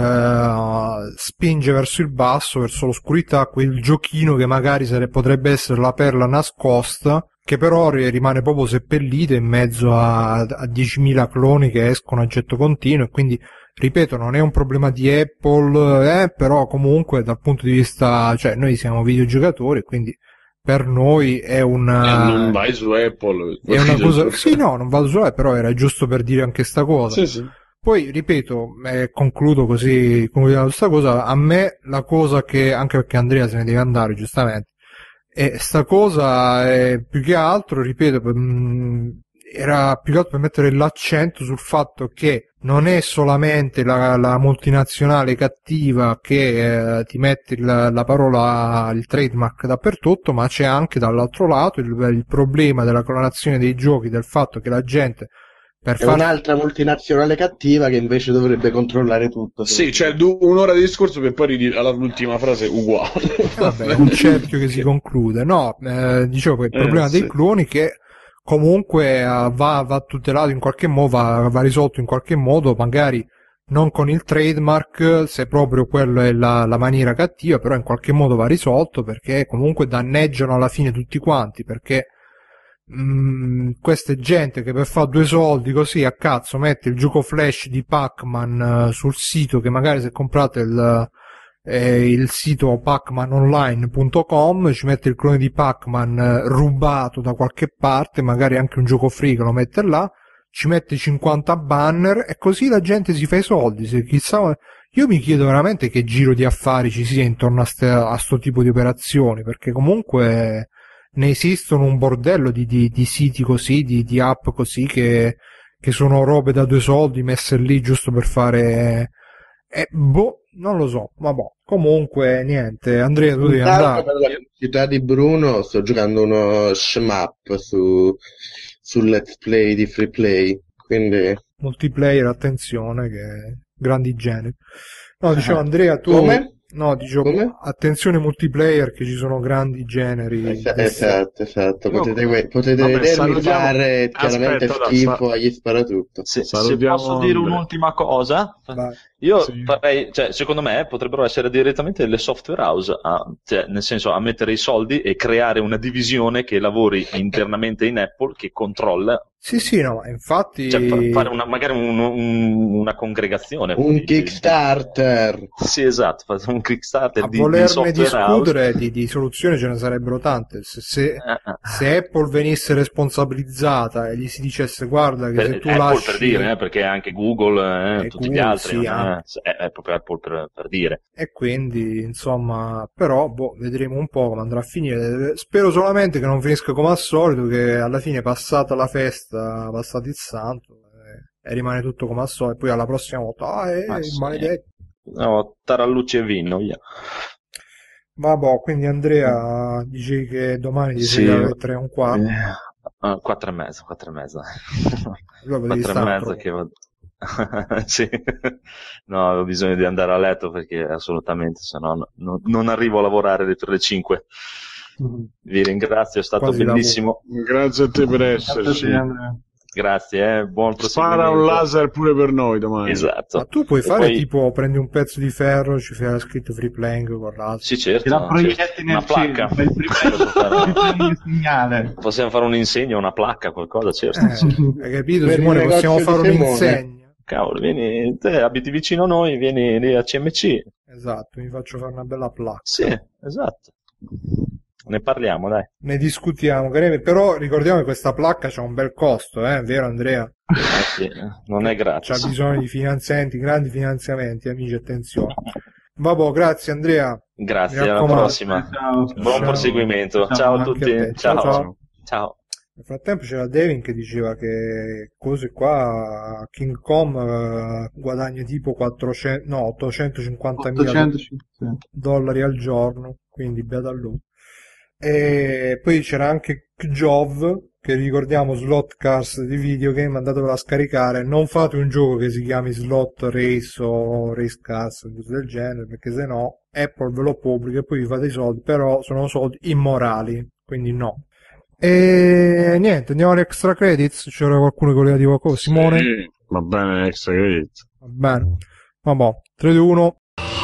S1: eh, spinge verso il basso, verso l'oscurità, quel giochino che magari sare- potrebbe essere la perla nascosta, che però ri- rimane proprio seppellita in mezzo a, a diecimila cloni che escono a getto continuo, e quindi ripeto, non è un problema di Apple, eh, però comunque dal punto di vista, cioè noi siamo videogiocatori, quindi per noi è
S2: eh,
S1: una
S2: non vai su Apple.
S1: è una cosa,
S2: videogioco.
S1: sì, no, non vado solo, però era giusto per dire anche sta cosa.
S2: Sì, sì.
S1: Poi, ripeto, eh, concludo così, concludiamo questa cosa, a me la cosa che, anche perché Andrea se ne deve andare, giustamente, e sta cosa è più che altro, ripeto, per- mh, era più che altro per mettere l'accento sul fatto che non è solamente la, la multinazionale cattiva che eh, ti mette il- la parola, il trademark dappertutto, ma c'è anche dall'altro lato il, il problema della clonazione dei giochi, del fatto che la gente per
S3: È
S1: far
S3: un'altra multinazionale cattiva che invece dovrebbe controllare tutto.
S2: Sì, c'è du- un'ora di discorso per poi ridire all'ultima frase uguale.
S1: Vabbè, è un cerchio che si conclude. No, eh, dicevo che il
S2: Eh,
S1: problema
S2: sì.
S1: dei cloni che comunque eh, va, va tutelato in qualche modo, va, va risolto in qualche modo, magari non con il trademark, se proprio quello è la, la maniera cattiva, però in qualche modo va risolto, perché comunque danneggiano alla fine tutti quanti, perché mh, questa è gente che per fare due soldi così a cazzo mette il gioco flash di Pac-Man uh, sul sito, che magari se comprate il, eh, il sito pacman online punto com ci mette il clone di Pac-Man uh, rubato da qualche parte, magari anche un gioco free che lo mette là, ci mette cinquanta banner e così la gente si fa i soldi. Se chissà, io mi chiedo veramente che giro di affari ci sia intorno a, ste, a sto tipo di operazioni, perché comunque ne esistono un bordello di, di, di siti così, di, di app così che, che sono robe da due soldi messe lì giusto per fare, eh, boh, non lo so, ma boh. Comunque niente, Andrea, tu devi andare.
S3: Per la città di Bruno sto giocando uno shmup su sul let's play di Free Play, quindi
S1: Multiplayer, attenzione, che grandi generi. No, dicevo Andrea, tu
S3: come?
S1: no, dicevo
S3: Come?
S1: attenzione multiplayer, che ci sono grandi generi.
S3: Es- esatto, esatto,
S2: No,
S3: potete, potete
S2: vabbè,
S3: vedermi
S2: salutiamo-
S3: fare chiaramente
S2: Aspetta,
S3: schifo
S2: sa-
S3: agli sparatutto.
S4: Se, se
S2: Salutiamo
S4: posso dire
S2: Andrea.
S4: un'ultima cosa,
S1: Vai.
S4: io
S2: Sì.
S4: farei, cioè, secondo me potrebbero essere direttamente le software house, a, cioè, nel senso a mettere i soldi e creare una divisione che lavori internamente in Apple, che controlla,
S1: Sì, sì, no, ma infatti
S4: cioè fa- fare una, magari un- un- una congregazione.
S3: Un
S4: di-
S3: Kickstarter.
S4: Sì, esatto, fare un Kickstarter
S1: a
S4: di, di
S1: volerne
S4: software house.
S1: discutere di, di soluzioni ce ne sarebbero tante. Se, se,
S4: Eh, eh.
S1: se Apple venisse responsabilizzata e gli si dicesse guarda che
S4: Per,
S1: se tu
S4: Apple
S1: lasci
S4: per dire, eh, perché anche Google, eh,
S1: E
S4: tutti
S1: Google,
S4: gli altri,
S1: sì,
S4: non è,
S1: anche.
S4: è- è proprio Apple per, per dire.
S1: e quindi insomma, però boh, vedremo un po' come andrà a finire. Spero solamente che non finisca come al solito, che alla fine passata la festa, passato il santo, eh, e rimane tutto come al solito, e poi alla prossima volta ah, eh,
S4: Ah,
S1: il
S4: sì.
S1: maledetto.
S4: No, tarallucci e vino, via.
S1: Vabbè, quindi Andrea dici che domani ti
S4: Sì.
S1: svegli alle tre e un quarto.
S4: Eh, ah, quattro e mezza, quattro e mezza.
S1: Allora potevi
S4: Quattro e
S1: stare
S4: mezza
S1: troppo.
S4: che vado. Sì. No, avevo bisogno di andare a letto perché assolutamente, se no no- non, non arrivo a lavorare per le cinque. Vi ringrazio, è stato
S1: Quasi
S4: bellissimo.
S2: Grazie a te per esserci.
S5: Andrea.
S4: Grazie, eh, buon
S2: Spara
S4: proseguimento.
S2: un laser pure per noi domani.
S4: Esatto.
S1: Ma tu puoi
S4: E
S1: fare
S4: poi-
S1: tipo prendi un pezzo di ferro, ci fai la scritto free playing con l'altro.
S4: Sì, certo.
S5: Che la
S4: certo.
S5: proietti
S4: Una
S5: nel cielo,
S4: placca.
S5: fai il primo il segnale.
S4: Possiamo fare un insegno, una placca, qualcosa, certo.
S1: Eh, hai capito
S3: Per
S1: Simone?
S3: il
S1: Possiamo
S3: negozio
S1: fare
S3: di Simone.
S1: un'insegna.
S4: Cavolo, vieni, te abiti vicino a noi, vieni lì a C M C.
S1: Esatto, mi faccio fare una bella placca.
S4: Sì, esatto. Ne parliamo, dai.
S1: Ne discutiamo, careme, però ricordiamo che questa placca c'ha un bel costo, eh, vero Andrea?
S4: Eh sì, non è
S1: C'ha
S4: gratis.
S1: bisogno di finanziamenti, grandi finanziamenti, amici, attenzione. Vabbè, grazie Andrea.
S4: Grazie,
S1: Mi
S4: alla
S1: raccomando.
S4: prossima.
S5: Ciao.
S4: Buon
S1: Ciao.
S4: proseguimento.
S5: Ciao,
S4: Ciao a
S1: anche
S4: tutti.
S1: a te.
S4: Ciao.
S1: Ciao, ciao.
S4: Ciao.
S1: Nel frattempo c'era Devin che diceva che cose qua King Com eh, guadagna tipo quattrocento, no, ottocentocinquantamila
S5: ottocentocinquanta.
S1: dollari al giorno, quindi beata a lui. E poi c'era anche Kjov, che ricordiamo Slot Cars di Videogame, andatevelo a scaricare. Non fate un gioco che si chiami Slot Race o Race Cars o cose del genere, perché se no Apple ve lo pubblica e poi vi fate i soldi, però sono soldi immorali, quindi no. E niente, andiamo agli extra credits. C'era qualcuno che voleva dire qualcosa? Simone?
S2: Sì, va bene, extra credit.
S1: Va bene. Vabbè, tre, due, uno.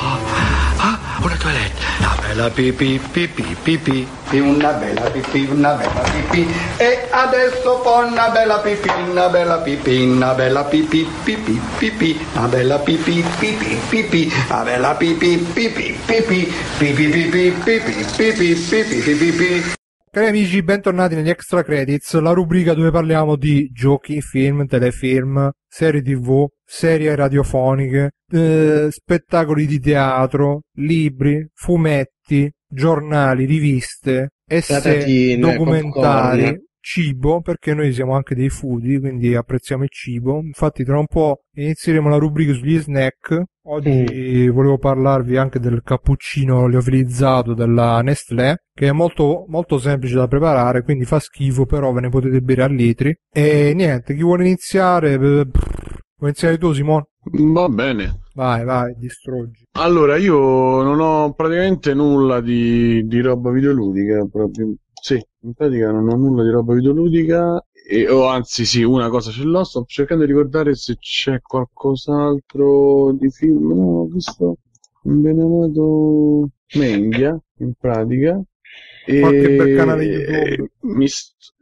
S6: Una toilette, una bella pipì, pipì, pipì, una bella pipì, una bella pipì, e adesso fa una bella pipì, una bella pipì, una bella pipì, pipì, pipì, una bella pipì, pipì, pipì, una bella pipì, pipì, pipì, pipì, pipì, pipì, pipì, pipì, pipì.
S1: Cari amici, bentornati negli Extra Credits, la rubrica dove parliamo di giochi, film, telefilm, serie tv, serie radiofoniche, eh, spettacoli di teatro, libri, fumetti, giornali, riviste, essay,
S3: Patatine,
S1: documentari,
S3: popcorn.
S1: cibo, perché noi siamo anche dei foodie, quindi apprezziamo il cibo. Infatti tra un po' inizieremo la rubrica sugli snack. Oggi volevo parlarvi anche del cappuccino liofilizzato della Nestlé, che è molto, molto semplice da preparare, quindi fa schifo, però ve ne potete bere a litri. E niente, chi vuole iniziare? Vuoi iniziare tu, Simone?
S2: Va bene.
S1: Vai, vai, distruggi.
S2: Allora, io non ho praticamente nulla di, di roba videoludica, proprio. Sì, in pratica non ho nulla di roba videoludica, e, o anzi sì, una cosa ce l'ho, sto cercando di ricordare se c'è qualcos'altro di film, no, ho visto un beneamato Menghia, in pratica.
S1: Qualche
S2: E-
S1: bel canale YouTube.
S2: Mi st-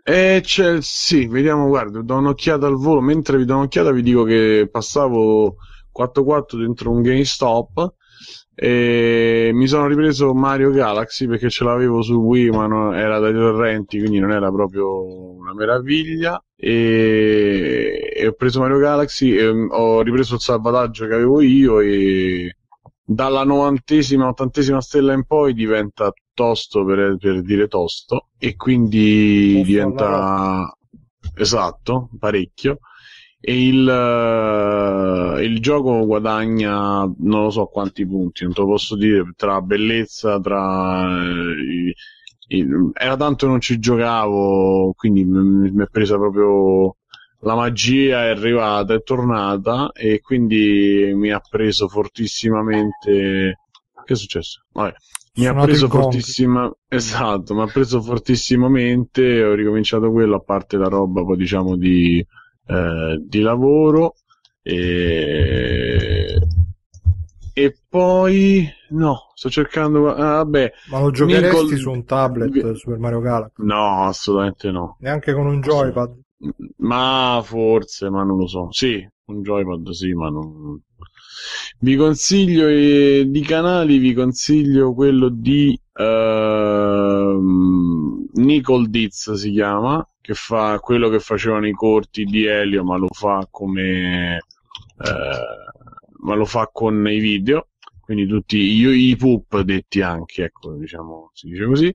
S2: E c'è, sì, vediamo, guarda, do un'occhiata al volo, mentre vi do un'occhiata vi dico che passavo quattro quattro dentro un GameStop e mi sono ripreso Mario Galaxy perché ce l'avevo su Wii ma non, era dai torrenti, quindi non era proprio una meraviglia, e, e ho preso Mario Galaxy e ho ripreso il salvataggio che avevo io e dalla novantesima, ottantesima stella in poi diventa tosto, per, per dire tosto, e quindi
S1: Tosto
S2: diventa esatto, parecchio, e il, uh, il gioco guadagna non lo so quanti punti, non te lo posso dire, tra bellezza, tra uh, i, i, era tanto che non ci giocavo, quindi mi, mi è presa proprio la magia, è arrivata, è tornata e quindi mi ha preso fortissimamente. Che è successo? Vabbè. Mi ha preso fortissima, esatto, mi ha preso fortissimamente, ho ricominciato quello, a parte la roba poi diciamo di, eh, di lavoro, e, e poi no, sto cercando, ah, vabbè.
S1: Ma lo giocheresti
S2: Nicole...
S1: su un tablet, Super Mario Galaxy?
S2: No, assolutamente no.
S1: Neanche con un joypad?
S2: Ma forse, ma non lo so. Sì, un joypad sì, ma non... Vi consiglio eh, di canali, vi consiglio quello di uh, Nicole Diz si chiama, che fa quello che facevano i corti di Elio, ma lo fa come uh, ma lo fa con i video, quindi tutti i, i poop detti anche, ecco, diciamo, si dice così.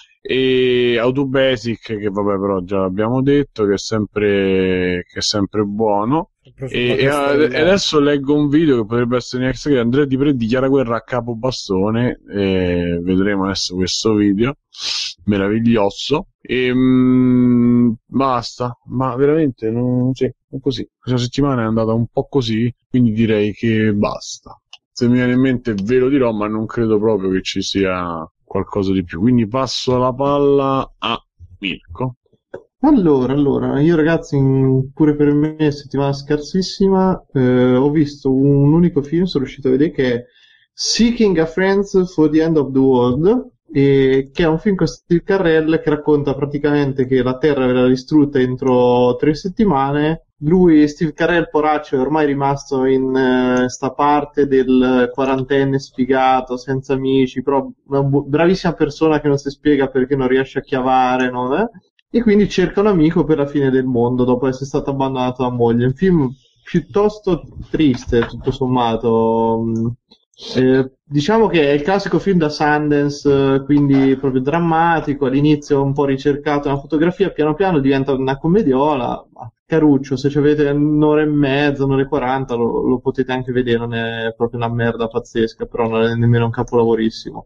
S2: E Autobasic, che vabbè però già l'abbiamo detto, che è sempre che è sempre buono. E, e adesso leggo un video che potrebbe essere next che Andrea Di Pre dichiara guerra a Capo Bastone, e vedremo adesso questo video meraviglioso e mh, basta, ma veramente non, cioè, è così, questa settimana è andata un po' così, quindi direi che basta. Se mi viene in mente ve lo dirò, ma non credo proprio che ci sia qualcosa di più, quindi passo la palla a Mirko.
S5: Allora, allora, io ragazzi, in- pure per me settimana scarsissima, eh, ho visto un unico film, sono riuscito a vedere, che è Seeking a Friend for the End of the World, e che è un film con Steve Carell che racconta praticamente che la Terra verrà distrutta entro tre settimane. Lui, Steve Carell, poraccio, è ormai rimasto in eh, sta parte del quarantenne sfigato, senza amici, però una bu- bravissima persona che non si spiega perché non riesce a chiavare, no? Eh? E quindi cerca un amico per la fine del mondo dopo essere stato abbandonato da moglie. Un film piuttosto triste, tutto sommato. Eh, diciamo che è il classico film da Sundance, eh, quindi proprio drammatico, all'inizio un po' ricercato nella fotografia, piano piano diventa una commediola, ma caruccio, se ci avete un'ora e mezza, un'ora e quaranta lo, lo potete anche vedere, non è proprio una merda pazzesca, però non è nemmeno un capolavorissimo.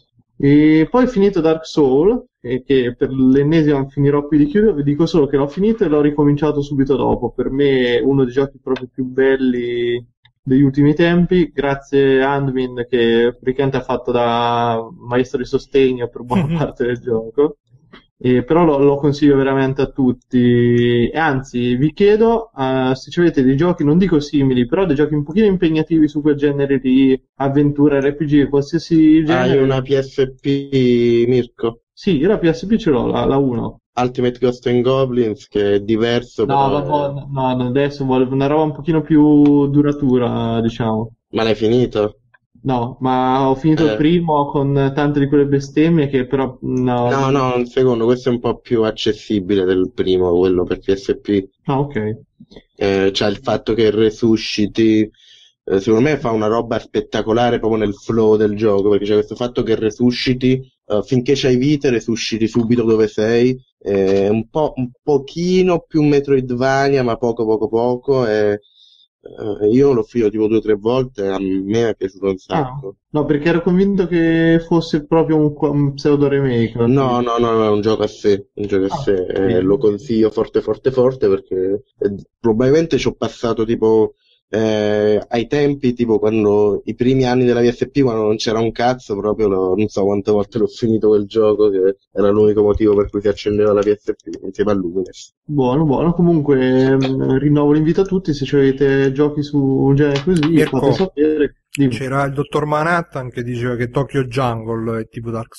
S5: E poi ho finito Dark Souls, e che per l'ennesima finirò qui di chiudere, vi dico solo che l'ho finito e l'ho ricominciato subito dopo. Per me è uno dei giochi proprio più belli degli ultimi tempi, grazie a Andmin che praticamente ha fatto da maestro di sostegno per buona parte del gioco. E però lo, lo consiglio veramente a tutti, e anzi vi chiedo uh, se ci avete dei giochi, non dico simili, però dei giochi un pochino impegnativi su quel genere di avventura, R P G, qualsiasi genere.
S3: Hai una P S P, Mirko?
S5: Sì, io la P S P ce l'ho, la, la uno.
S3: Ultimate Ghost and Goblins, che è diverso,
S5: no,
S3: però...
S5: vabbè, no, no, adesso volevo una roba un pochino più duratura, diciamo.
S3: Ma l'hai finito?
S5: No, ma ho finito
S3: Eh.
S5: il primo con tante di quelle bestemmie che però no.
S3: No, no, il secondo, questo è un po' più accessibile del primo, quello per P S P.
S5: Ah, ok.
S3: Eh, c'è il fatto che resusciti, eh, secondo me fa una roba spettacolare proprio nel flow del gioco, perché c'è questo fatto che resusciti, eh, finché c'hai vite, resusciti subito dove sei, è un po', un pochino più Metroidvania, ma poco poco poco, e eh, io l'ho finito tipo due o tre volte, a me è piaciuto un sacco.
S5: Ah, no, perché ero convinto che fosse proprio un, un pseudo remake.
S3: No, no, no, no, è un gioco a sé, un gioco a
S5: Ah,
S3: sé, eh,
S5: bene.
S3: lo consiglio forte forte forte perché eh, probabilmente ci ho passato tipo eh, ai tempi, tipo quando i primi anni della P S P, quando non c'era un cazzo, proprio lo- non so quante volte l'ho finito quel gioco, che era l'unico motivo per cui si accendeva la P S P insieme a Lumines.
S5: Buono, buono. Comunque mh, rinnovo l'invito a tutti, se ci avete giochi su un genere così,
S1: Mirko,
S5: fate sapere. Dimmi.
S1: C'era il dottor Manhattan che diceva che Tokyo Jungle è tipo Dark Souls.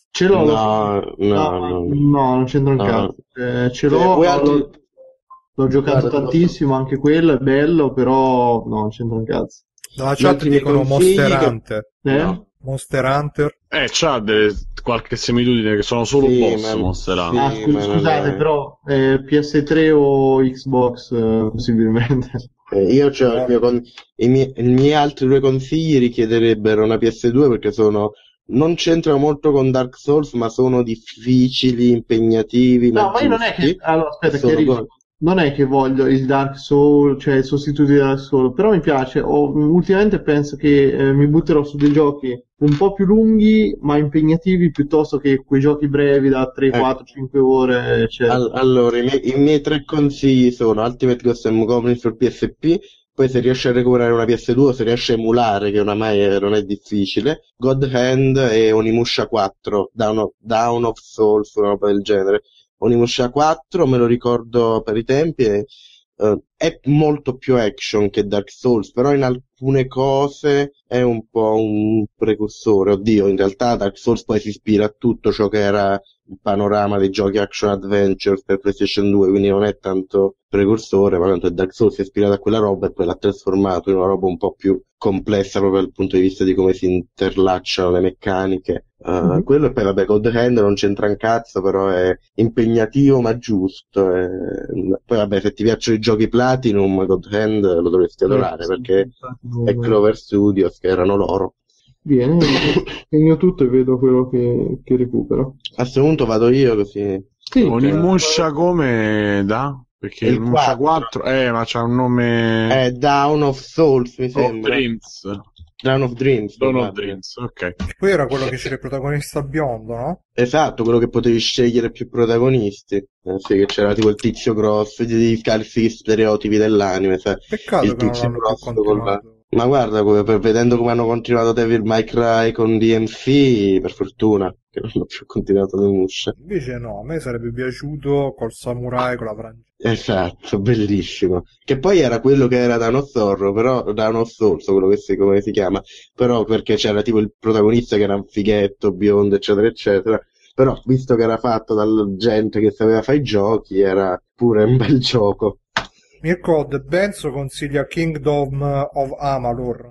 S5: Ce l'ho, lo-
S3: No, no,
S5: no,
S3: no.
S5: no, non c'entra un
S3: No.
S5: cazzo. Eh, ce
S3: Se
S5: l'ho,
S3: vuoi
S5: l'ho,
S3: altri-
S5: l'ho giocato
S3: Guarda,
S5: tantissimo, anche quello è bello, però no, non c'entra un cazzo.
S1: Dalla
S3: Gli
S1: chat
S3: altri miei
S1: dicono
S3: consigli
S1: Monster
S3: che-
S1: Hunter.
S5: Eh?
S3: No.
S1: Monster Hunter.
S2: Eh, c'ha delle, qualche similitudine che sono solo
S3: Sì,
S2: boss
S3: ma-
S2: Monster
S3: sì.
S2: Hunter.
S5: Ah, scu-
S3: ma non
S5: scusate,
S3: è-
S5: però eh, P S tre o Xbox eh, possibilmente.
S3: Eh, io c'ho il mio con- i, miei, i miei altri due consigli richiederebbero una P S due perché sono non c'entrano molto con Dark Souls, ma sono difficili, impegnativi,
S5: No, ma io non è che...
S3: giusti.
S5: Allora, aspetta,
S3: Sono
S5: chiarisco.
S3: go-
S5: Non è che voglio il Dark Soul, cioè il sostituto di Dark Soul, però mi piace. Ho- ultimamente penso che eh, mi butterò su dei giochi un po' più lunghi, ma impegnativi, piuttosto che quei giochi brevi da tre,
S3: Ecco.
S5: quattro, cinque ore, eccetera.
S3: Al- allora, i miei, i miei tre consigli sono Ultimate Ghosts and Goblins sul P S P, poi se riesci a recuperare una P S due, se riesci a emulare, che oramai è- non è difficile, God Hand e Onimusha quattro, Dawn of, Dawn of Souls, una roba del genere. Onimusha quattro, me lo ricordo per i tempi, è, eh, è molto più action che Dark Souls, però in alcune cose è un po' un precursore. Oddio, in realtà Dark Souls poi si ispira a tutto ciò che era il panorama dei giochi action adventure per PlayStation due, quindi non è tanto precursore, ma tanto Dark Souls si è ispirato a quella roba e poi l'ha trasformato in una roba un po' più complessa proprio dal punto di vista di come si interlacciano le meccaniche. Uh,
S5: Mhm.
S3: Quello e poi vabbè, God Hand non c'entra un cazzo, però è impegnativo ma giusto. e- Poi vabbè, se ti piacciono i giochi Platinum, God Hand lo dovresti adorare perché è Clover Studios, che erano loro.
S5: Viene, segno tutto e vedo quello che, che recupero.
S3: A questo punto vado io così.
S5: Sì,
S2: Onimusha come da? Perché
S3: Il
S2: il Musha
S3: quattro.
S2: quattro, eh, ma c'ha un nome.
S3: È Dawn of Souls, mi
S2: of
S3: sembra.
S2: Dreams.
S3: Dawn of Dreams.
S2: Dawn of
S3: probabile.
S2: Dreams, ok.
S1: E poi era quello che c'era il protagonista biondo, no?
S3: Esatto, quello che potevi scegliere più protagonisti. Eh, sì, che c'era tipo il tizio grosso, di calci stereotipi dell'anime, sai?
S1: Peccato
S3: Il
S1: che non
S3: tizio
S1: l'hanno più
S3: grosso con la...
S1: continuato.
S3: Ma guarda, come per- vedendo come hanno continuato Devil May Cry con D M C, per fortuna che non hanno più continuato Onimusha.
S1: Invece no, a me sarebbe piaciuto col samurai, con la frangia.
S3: Esatto, bellissimo. Che poi era quello che era Dawn of Sorrow, però Dawn of Souls, quello che si, come si chiama, però perché c'era tipo il protagonista che era un fighetto, biondo, eccetera, eccetera. Però, visto che era fatto dalla gente che sapeva fare i giochi, era pure un bel gioco.
S1: Mirko De Benzo consiglia Kingdom of Amalur,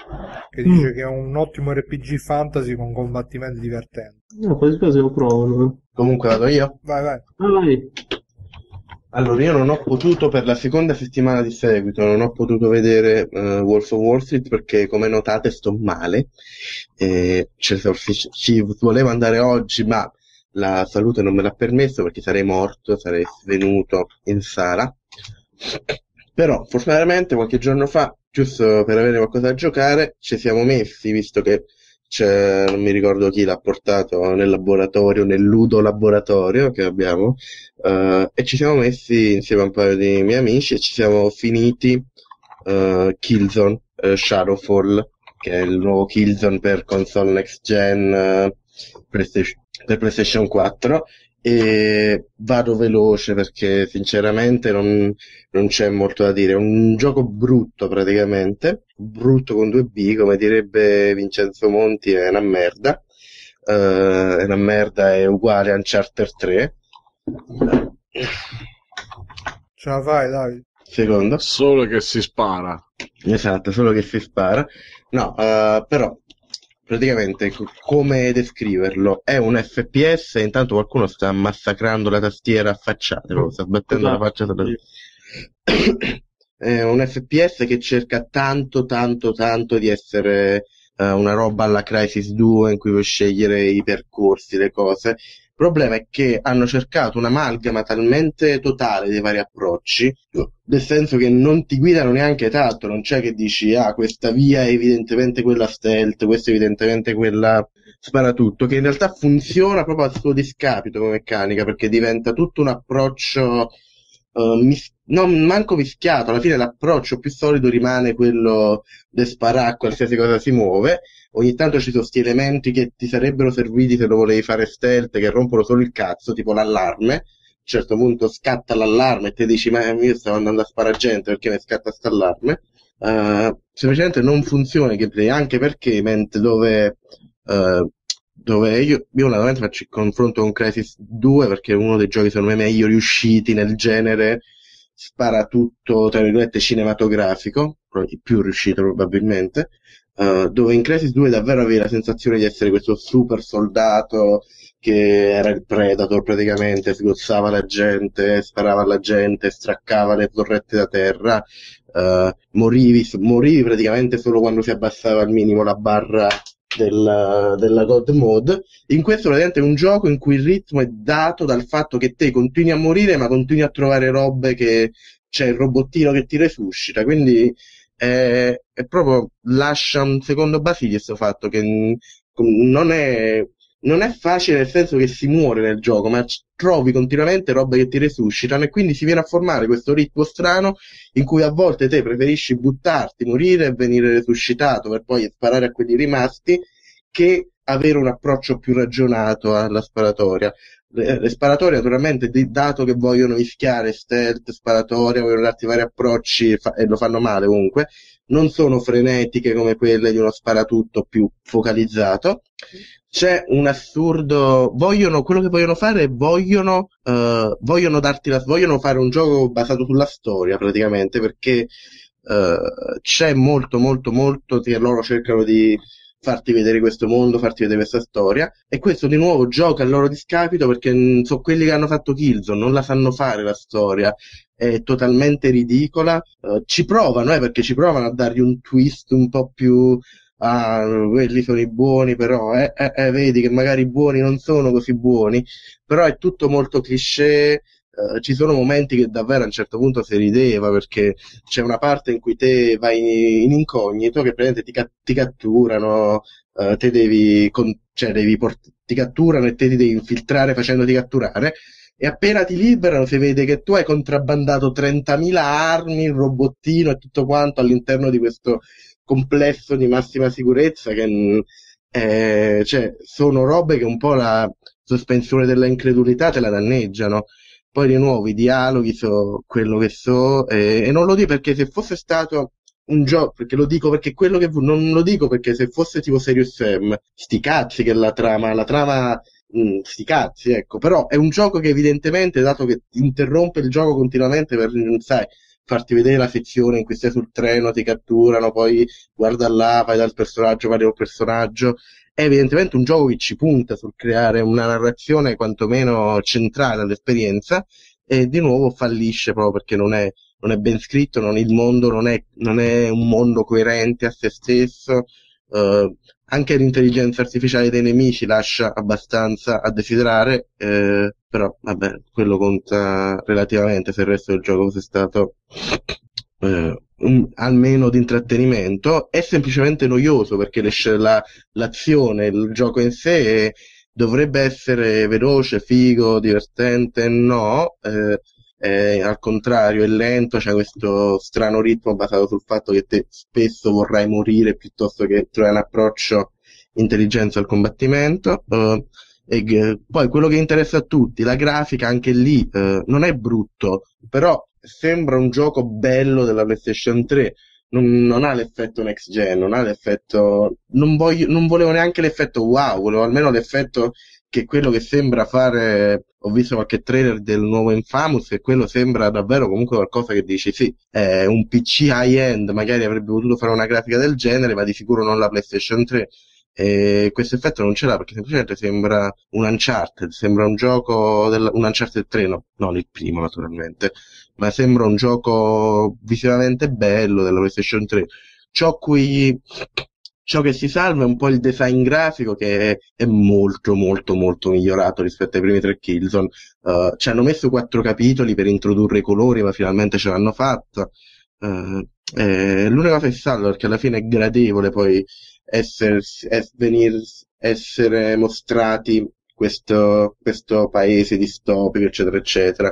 S1: che dice
S5: Mm.
S1: che è un ottimo R P G fantasy con combattimenti divertenti.
S5: no, quasi quasi lo provo.
S3: Comunque vado io.
S1: Vai, vai.
S5: Ah, vai.
S3: Allora, io non ho potuto, per la seconda settimana di seguito, non ho potuto vedere eh, Wolf of Wall Street perché, come notate, sto male. Eh, cioè, ci, ci volevo andare oggi, ma la salute non me l'ha permesso perché sarei morto, sarei svenuto in sala. Però, fortunatamente, qualche giorno fa, giusto per avere qualcosa da giocare, ci siamo messi, visto che c'è, non mi ricordo chi l'ha portato nel laboratorio, nel ludo laboratorio che abbiamo, eh, e ci siamo messi insieme a un paio di miei amici e ci siamo finiti eh, Killzone eh, Shadowfall, che è il nuovo Killzone per console next gen, eh, PlayStation, per PlayStation quattro. E vado veloce perché sinceramente non, non c'è molto da dire. È un gioco brutto praticamente, brutto con due B, come direbbe Vincenzo Monti, è una merda. Eh, è una merda, è uguale a Uncharted tre.
S1: Ce la fai, dai.
S3: Secondo.
S2: Solo che si spara.
S3: Esatto, solo che si spara. No, eh, però praticamente co- come descriverlo? È un F P S e intanto qualcuno sta massacrando la tastiera affacciata, proprio sta sbattendo la faccia sulla... È un F P S che cerca tanto tanto tanto di essere eh, una roba alla Crysis due in cui puoi scegliere i percorsi, le cose. Il problema è che hanno cercato un'amalgama talmente totale dei vari approcci, nel senso che non ti guidano neanche tanto, non c'è che dici, ah, questa via è evidentemente quella stealth, questa è evidentemente quella sparatutto, che in realtà funziona proprio a suo discapito come meccanica, perché diventa tutto un approccio, uh, mis- non manco mischiato, alla fine l'approccio più solido rimane quello di sparare a qualsiasi cosa si muove. Ogni tanto ci sono sti elementi che ti sarebbero serviti se lo volevi fare stealth, che rompono solo il cazzo, tipo l'allarme. A un certo punto scatta l'allarme e ti dici, ma io stavo andando a sparare gente, perché mi scatta sta allarme? Uh, semplicemente non funziona il gameplay, anche perché mentre dove uh, dove io, io naturalmente faccio il confronto con Crysis due perché è uno dei giochi secondo me meglio riusciti nel genere, spara tutto tra virgolette cinematografico, il più riuscito probabilmente, uh, dove in Crysis due davvero avevi la sensazione di essere questo super soldato che era il Predator praticamente, sgozzava la gente, sparava alla gente, straccava le torrette da terra, uh, morivi, morivi praticamente solo quando si abbassava al minimo la barra della, della God Mode. In questo praticamente è un gioco in cui il ritmo è dato dal fatto che te continui a morire ma continui a trovare robe, che c'è il robottino che ti resuscita, quindi è, è proprio lascia un secondo Basile questo fatto che non è non è facile, nel senso che si muore nel gioco, ma trovi continuamente robe che ti resuscitano e quindi si viene a formare questo ritmo strano in cui a volte te preferisci buttarti, morire e venire resuscitato per poi sparare a quelli rimasti, che avere un approccio più ragionato alla sparatoria. Le, le sparatorie naturalmente, dato che vogliono mischiare stealth, sparatoria, vogliono darti vari approcci fa- e lo fanno male comunque, non sono frenetiche come quelle di uno sparatutto più focalizzato. C'è un assurdo, vogliono, quello che vogliono fare è vogliono, uh, vogliono darti la, vogliono fare un gioco basato sulla storia praticamente, perché uh, c'è molto molto molto che loro cercano di farti vedere questo mondo, farti vedere questa storia, e questo di nuovo gioca al loro discapito perché mh, sono quelli che hanno fatto Killzone, non la sanno fare la storia, è totalmente ridicola, uh, ci provano eh, perché ci provano a dargli un twist un po' più ah, quelli sono i buoni, però eh, eh, eh, vedi che magari i buoni non sono così buoni, però è tutto molto cliché. Uh, ci sono momenti che davvero a un certo punto si rideva, perché c'è una parte in cui te vai in, in incognito, che praticamente ti, ca- ti catturano, uh, te devi, con- cioè devi port- ti catturano e te ti devi infiltrare facendoti catturare, e appena ti liberano si vede che tu hai contrabbandato trentamila armi, il robottino e tutto quanto all'interno di questo complesso di massima sicurezza, che eh, cioè, sono robe che un po' la sospensione della incredulità te la danneggiano. Poi di nuovo i dialoghi so quello che so, eh, e non lo dico perché se fosse stato un gioco, perché lo dico perché quello che non lo dico perché se fosse tipo Serious Sam, sti cazzi che la trama, la trama mh, sti cazzi, ecco, però è un gioco che evidentemente, dato che interrompe il gioco continuamente per, non sai, farti vedere la sezione in cui stai sul treno, ti catturano, poi guarda là, vai dal personaggio, vai dal personaggio, è evidentemente un gioco che ci punta sul creare una narrazione quantomeno centrale all'esperienza, e di nuovo fallisce proprio perché non è, non è ben scritto, non, il mondo non è, non è un mondo coerente a se stesso, uh, anche l'intelligenza artificiale dei nemici lascia abbastanza a desiderare, eh, però vabbè, quello conta relativamente se il resto del gioco fosse stato eh, un, almeno di intrattenimento. È semplicemente noioso perché le, la, l'azione, il gioco in sé dovrebbe essere veloce, figo, divertente, no, eh, eh, al contrario è lento, c'è questo strano ritmo basato sul fatto che te spesso vorrai morire piuttosto che trovare un approccio intelligenza al combattimento. Uh, e g- poi quello che interessa a tutti, la grafica anche lì uh, non è brutto, però sembra un gioco bello della PlayStation tre, non, non ha l'effetto next gen, non ha l'effetto, non, voglio, non volevo neanche l'effetto wow, volevo almeno l'effetto che quello che sembra fare. Ho visto qualche trailer del nuovo Infamous e quello sembra davvero comunque qualcosa che dici sì, è un P C high-end, magari avrebbe potuto fare una grafica del genere, ma di sicuro non la PlayStation tre. E questo effetto non ce l'ha perché semplicemente sembra un Uncharted, sembra un gioco del, un Uncharted tre, no, non il primo naturalmente, ma sembra un gioco visivamente bello della PlayStation tre. Ciò cui Ciò che si salva è un po' il design grafico, che è, è molto molto molto migliorato rispetto ai primi tre Killzone. Uh, ci hanno messo quattro capitoli per introdurre i colori, ma finalmente ce l'hanno fatta. Uh, eh, l'unica cosa che si salva, perché alla fine è gradevole poi essere, es, venir, essere mostrati questo, questo paese distopico, eccetera, eccetera.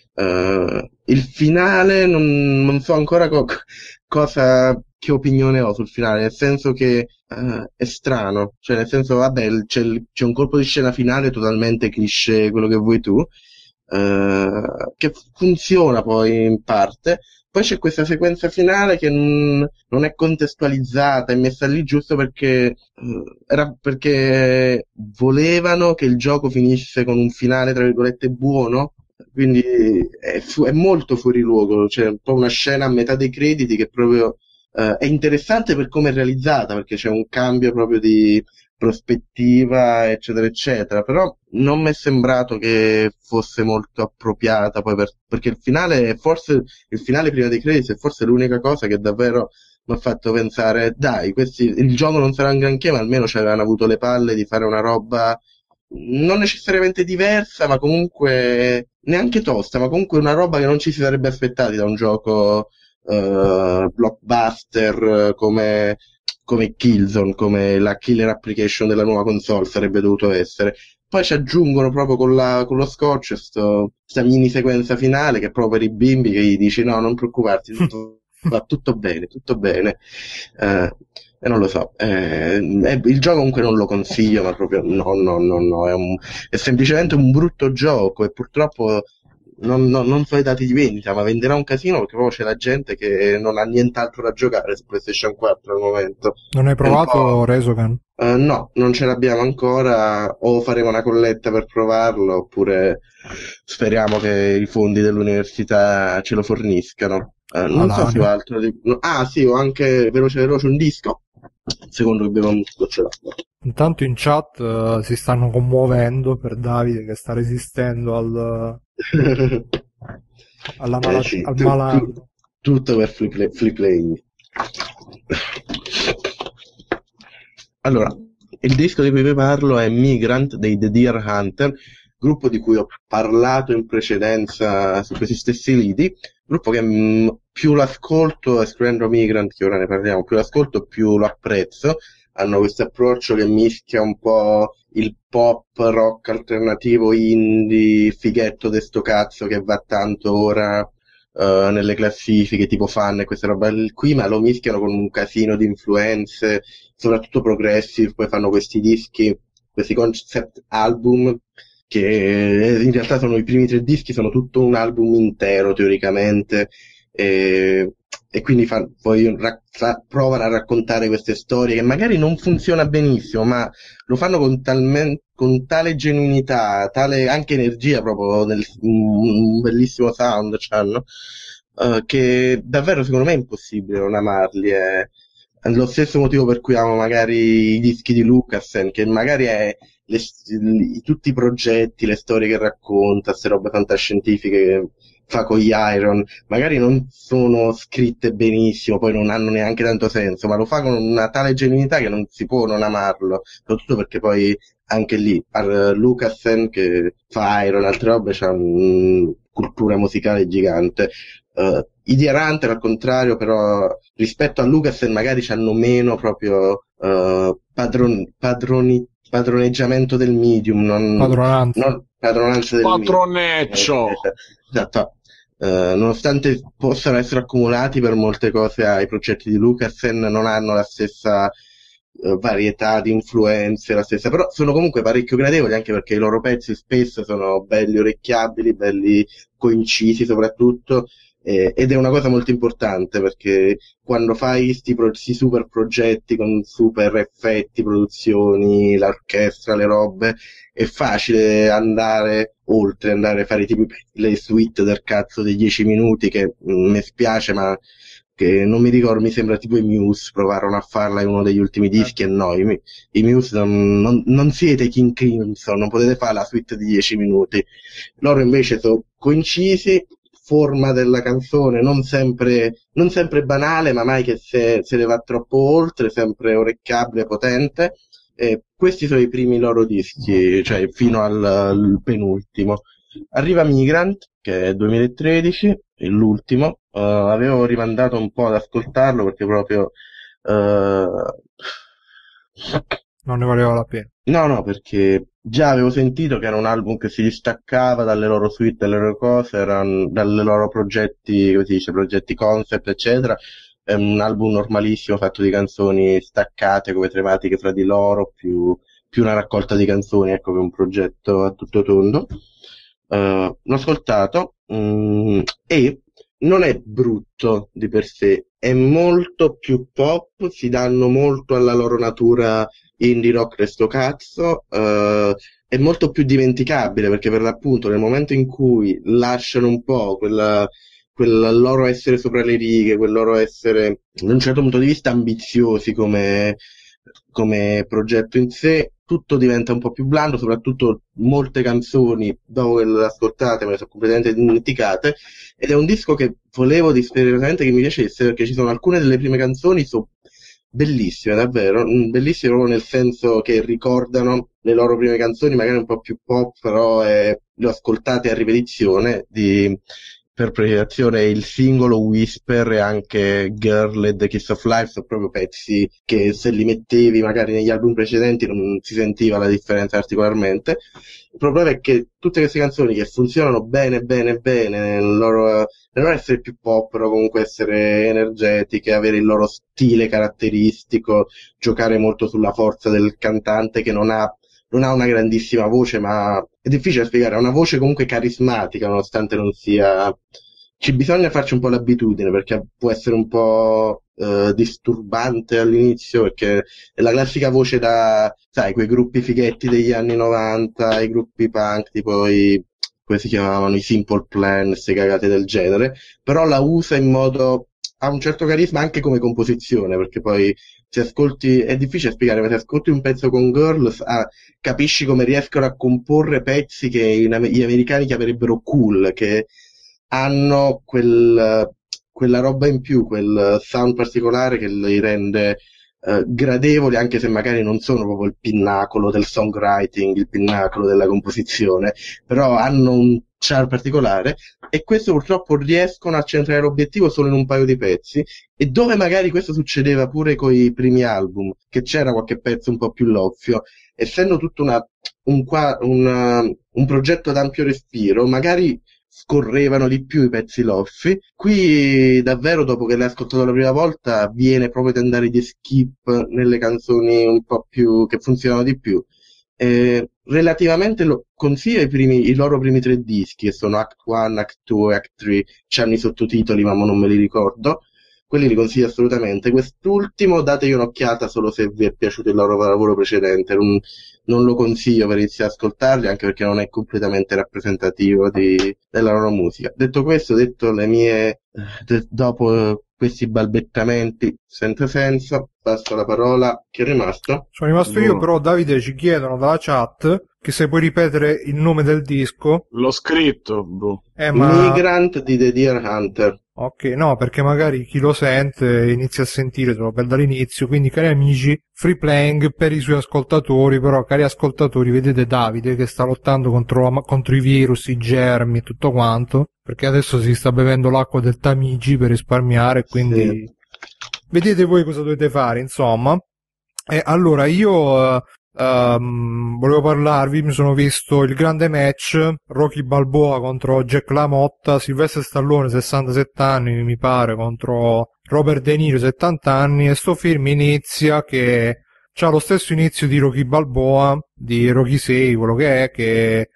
S3: Uh, il finale non, non so ancora co- cosa, che opinione ho sul finale, nel senso che uh, è strano, cioè nel senso vabbè c'è, c'è un colpo di scena finale totalmente cliché, quello che vuoi tu, uh, che funziona poi in parte, poi c'è questa sequenza finale che non, non è contestualizzata, è messa lì giusto perché eh, era perché volevano che il gioco finisse con un finale tra virgolette buono, quindi è, fu- è molto fuori luogo, c'è un po' una scena a metà dei crediti che proprio eh, è interessante per come è realizzata, perché c'è un cambio proprio di prospettiva, eccetera, eccetera, però non mi è sembrato che fosse molto appropriata poi per, perché il finale è forse il finale prima dei crediti è forse l'unica cosa che davvero mi ha fatto pensare, dai, questi, il gioco non sarà un granché, ma almeno ci avevano avuto le palle di fare una roba non necessariamente diversa, ma comunque neanche tosta, ma comunque una roba che non ci si sarebbe aspettati da un gioco uh, blockbuster come come Killzone, come la killer application della nuova console sarebbe dovuto essere. Poi ci aggiungono proprio con, la, con lo scotch sto, questa mini sequenza finale che è proprio per i bimbi che gli dici no, non preoccuparti, tutto, va tutto bene, tutto bene. Eh, e non lo so, eh, è, il gioco comunque non lo consiglio, ma proprio no, no, no, no, è, un, è semplicemente un brutto gioco e purtroppo non, non, non so i dati di vendita, ma venderà un casino perché proprio c'è la gente che non ha nient'altro da giocare su PlayStation quattro al momento.
S1: Non hai provato Resogun?
S3: Uh, no, non ce l'abbiamo ancora, o faremo una colletta per provarlo, oppure speriamo che i fondi dell'università ce lo forniscano. Uh, non so se ho altro di... no, ah sì, ho anche veloce veloce un disco, secondo che bevo un goccio d'acqua.
S1: Intanto in chat uh, si stanno commuovendo per Davide che sta resistendo al... alla mala-
S3: eh sì,
S1: al
S3: tu,
S1: malato.
S3: tu, tutto per free, play, free playing. Allora, il disco di cui vi parlo è Migrant dei The Deer Hunter, gruppo di cui ho parlato in precedenza su questi stessi lidi, gruppo che mh, più l'ascolto, escludendo Migrant, che ora ne parliamo, più l'ascolto più lo apprezzo. Hanno questo approccio che mischia un po' il pop rock alternativo indie, fighetto de sto cazzo che va tanto ora uh, nelle classifiche tipo Fan e queste robe qui, ma lo mischiano con un casino di influenze, soprattutto progressive, poi fanno questi dischi, questi concept album che in realtà sono i primi tre dischi, sono tutto un album intero teoricamente, e e quindi fa, poi ra- provano a raccontare queste storie che magari non funziona benissimo, ma lo fanno con, talmen- con tale genuinità, tale anche energia proprio nel un bellissimo sound c'hanno, uh, che davvero secondo me è impossibile non amarli. È, è lo stesso motivo per cui amo magari i dischi di Lucasen, che magari è le, li, tutti i progetti, le storie che racconta, queste robe fantascientifiche che fa con gli Iron, magari non sono scritte benissimo, poi non hanno neanche tanto senso, ma lo fa con una tale genuinità che non si può non amarlo, soprattutto perché poi anche lì Lucasen che fa Iron, altre robe, c'ha una cultura musicale gigante. Uh, i Deer Hunter al contrario, però rispetto a Lucasen magari c'hanno meno proprio uh, padron- padroni- padroneggiamento del medium, non,
S1: padronanza,
S3: non, padronanza del
S2: patroneccio
S3: medium. Esatto. Uh, nonostante possano essere accumulati per molte cose ai progetti di Lucasen, non hanno la stessa uh, varietà di influenze, la stessa, però sono comunque parecchio gradevoli, anche perché i loro pezzi spesso sono belli orecchiabili, belli coincisi soprattutto, eh, ed è una cosa molto importante perché quando fai sti, pro- sti super progetti con super effetti, produzioni, l'orchestra, le robe, è facile andare oltre, andare a fare tipo le suite del cazzo dei dieci minuti che mi spiace, ma che non mi ricordo, mi sembra tipo i Muse provarono a farla in uno degli ultimi dischi e no, i, i Muse non, non, non siete King Crimson, non potete fare la suite di dieci minuti. Loro invece sono coincisi, forma della canzone non sempre, non sempre banale, ma mai che se, se ne va troppo oltre, sempre orecchiabile, potente. E questi sono i primi loro dischi, cioè fino al, al penultimo. Arriva Migrant, che è duemilatredici, è l'ultimo. Uh, avevo rimandato un po' ad ascoltarlo perché proprio uh...
S1: non ne valeva la pena.
S3: No, no, perché già avevo sentito che era un album che si distaccava dalle loro suite, dalle loro cose, erano dalle loro progetti, come si dice, progetti concept, eccetera. È un album normalissimo fatto di canzoni staccate come tematiche fra di loro, più, più una raccolta di canzoni, ecco, che un progetto a tutto tondo. Uh, l'ho ascoltato um, e non è brutto di per sé, è molto più pop, si danno molto alla loro natura indie rock resto cazzo, eh, è molto più dimenticabile perché per l'appunto nel momento in cui lasciano un po' quella, quel loro essere sopra le righe, quel loro essere da un certo punto di vista ambiziosi come, come progetto in sé, tutto diventa un po' più blando, soprattutto molte canzoni dopo che le ascoltate me le sono completamente dimenticate, ed è un disco che volevo disperatamente che mi piacesse perché ci sono alcune delle prime canzoni so bellissime, davvero, mm, bellissime proprio nel senso che ricordano le loro prime canzoni, magari un po' più pop, però eh, le ho ascoltate a ripetizione di per precisazione il singolo Whisper e anche Girl e The Kiss of Life sono proprio pezzi che se li mettevi magari negli album precedenti non si sentiva la differenza particolarmente. Il problema è che tutte queste canzoni che funzionano bene bene bene nel loro, nel loro essere più pop, però comunque essere energetiche, avere il loro stile caratteristico, giocare molto sulla forza del cantante che non ha non ha una grandissima voce, ma è difficile spiegare, ha una voce comunque carismatica, nonostante non sia... Ci bisogna farci un po' l'abitudine, perché può essere un po' eh, disturbante all'inizio, perché è la classica voce da, sai, quei gruppi fighetti degli anni novanta, i gruppi punk, tipo i... come si chiamavano, i Simple Plan, queste cagate del genere, però la usa in modo... ha un certo carisma anche come composizione, perché poi se ascolti, è difficile spiegare, ma se ascolti un pezzo con Girls ah, capisci come riescono a comporre pezzi che in, gli americani chiamerebbero cool, che hanno quel, quella roba in più, quel sound particolare che li rende eh, gradevoli, anche se magari non sono proprio il pinnacolo del songwriting, il pinnacolo della composizione, però hanno un charme particolare, e questo purtroppo riescono a centrare l'obiettivo solo in un paio di pezzi, e dove magari questo succedeva pure con i primi album, che c'era qualche pezzo un po' più loffio, essendo tutto una, un, una, un progetto ad ampio respiro, magari scorrevano di più i pezzi loffi. Qui davvero, dopo che l'hai ascoltato la prima volta, viene proprio da andare di skip nelle canzoni un po' più che funzionano di più. Eh, relativamente lo consiglio i, primi, i loro primi tre dischi, che sono Act uno, Act due e Act tre, c'hanno i sottotitoli ma non me li ricordo, quelli li consiglio assolutamente. Quest'ultimo dategli un'occhiata solo se vi è piaciuto il loro lavoro precedente, non, non lo consiglio per iniziare ad ascoltarli, anche perché non è completamente rappresentativo di, della loro musica. Detto questo, detto le mie de, dopo questi balbettamenti senza senso, passo la parola. Chi è rimasto?
S1: Sono rimasto io, però Davide ci chiedono dalla chat che se puoi ripetere il nome del disco.
S2: L'ho scritto, bro.
S1: Eh, ma...
S3: Migrant di The Deer Hunter.
S1: Ok, no, perché magari chi lo sente inizia a sentire solo per dall'inizio, quindi cari amici, Free Playing per i suoi ascoltatori, però cari ascoltatori, vedete Davide che sta lottando contro, contro i virus, i germi e tutto quanto, perché adesso si sta bevendo l'acqua del Tamigi per risparmiare, quindi sì. Vedete voi cosa dovete fare, insomma. E allora io... Uh, Um, volevo parlarvi, mi sono visto il grande match Rocky Balboa contro Jack LaMotta, Sylvester Stallone sessantasette anni mi pare contro Robert De Niro settanta anni, e sto film inizia che c'ha lo stesso inizio di Rocky Balboa, di Rocky sei, quello che è, che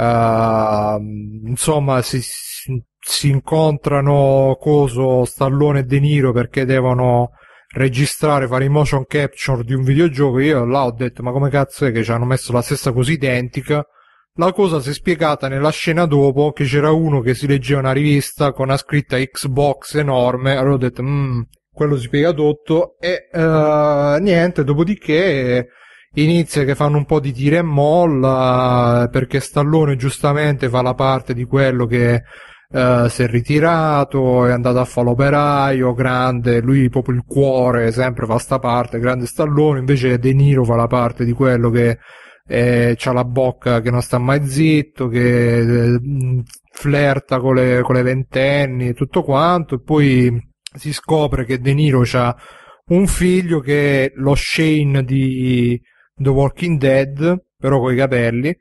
S1: uh, insomma si, si, si incontrano coso Stallone e De Niro perché devono registrare, fare i motion capture di un videogioco. Io là ho detto ma come cazzo è che ci hanno messo la stessa cosa identica? La cosa si è spiegata nella scena dopo, che c'era uno che si leggeva una rivista con una scritta Xbox enorme, allora ho detto mmm, quello si spiega tutto, e uh, niente, dopodiché inizia che fanno un po' di tira e molla, perché Stallone giustamente fa la parte di quello che Uh, si è ritirato, è andato a fare l'operaio, grande, lui proprio il cuore, sempre fa sta parte, grande Stallone, invece De Niro fa la parte di quello che eh, c'ha la bocca che non sta mai zitto, che eh, flirta con le, con le ventenni e tutto quanto, e poi si scopre che De Niro c'ha un figlio che è lo Shane di The Walking Dead, però coi capelli,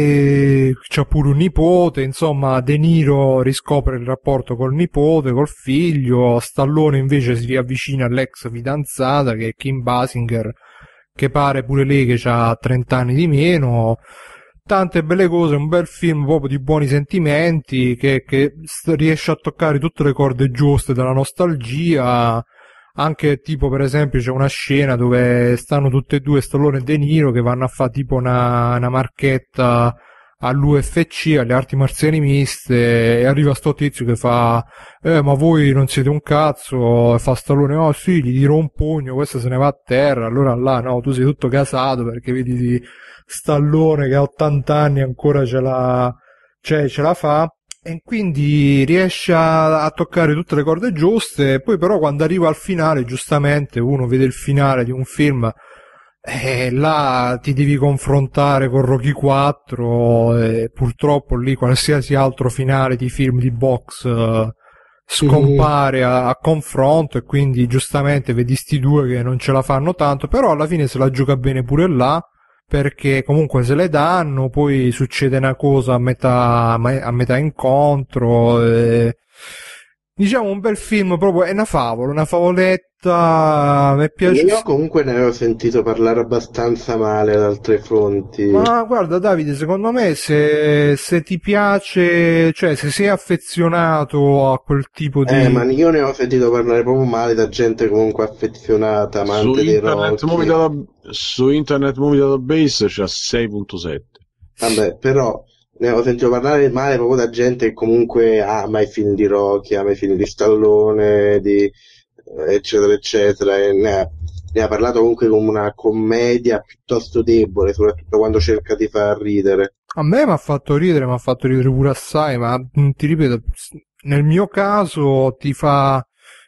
S1: e c'ha pure un nipote, insomma De Niro riscopre il rapporto col nipote, col figlio, Stallone invece si riavvicina all'ex fidanzata che è Kim Basinger, che pare pure lei che ha trenta anni di meno, tante belle cose, un bel film proprio di buoni sentimenti che, che riesce a toccare tutte le corde giuste della nostalgia. Anche tipo per esempio c'è una scena dove stanno tutte e due, Stallone e De Niro, che vanno a fare tipo una, una marchetta all'U F C, alle arti marziali miste, e arriva sto tizio che fa eh ma voi non siete un cazzo, e fa Stallone oh sì, gli tiro un pugno, questo se ne va a terra. Allora là no, tu sei tutto casato perché vedi Stallone che ha ottanta anni ancora ce la, cioè, ce la fa, e quindi riesce a, a toccare tutte le corde giuste. Poi però quando arriva al finale, giustamente uno vede il finale di un film e là ti devi confrontare con Rocky quattro, e purtroppo lì qualsiasi altro finale di film di box uh, scompare a, a confronto, e quindi giustamente vedi sti due che non ce la fanno tanto, però alla fine se la gioca bene pure là, perché comunque se le danno, poi succede una cosa a metà, a metà incontro, e... diciamo un bel film, proprio è una favola, una favoletta. Mi è piaciuto.
S3: Io comunque ne avevo sentito parlare abbastanza male ad altri fronti.
S1: Ma guarda Davide, secondo me se, se ti piace, cioè se sei affezionato a quel tipo di...
S3: Eh, ma io ne ho sentito parlare proprio male da gente comunque affezionata,
S2: Su
S3: amante dei
S2: internet, movie
S3: Rocky.
S2: data, su internet Movie Database c'ha sei virgola sette.
S3: Vabbè, però ne ho sentito parlare male proprio da gente che comunque ama i film di Rocky, ama i film di Stallone, di eccetera eccetera, e ne ha, ne ha parlato comunque come una commedia piuttosto debole, soprattutto quando cerca di far ridere.
S1: A me mi ha fatto ridere, mi ha fatto ridere pure assai, ma mh, ti ripeto, nel mio caso ti fa...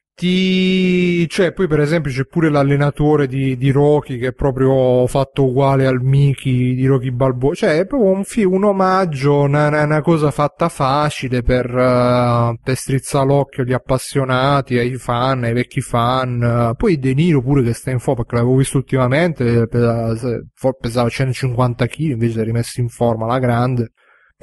S1: Ti... cioè poi per esempio c'è pure l'allenatore di, di Rocky che è proprio fatto uguale al Mickey di Rocky Balboa, cioè è proprio un, fi- un omaggio, una, una cosa fatta facile per, uh, per strizzare l'occhio agli appassionati, ai fan, ai vecchi fan. Poi De Niro pure che sta in forma, perché l'avevo visto ultimamente, pesava, pesava centocinquanta chili, invece si è rimesso in forma alla grande.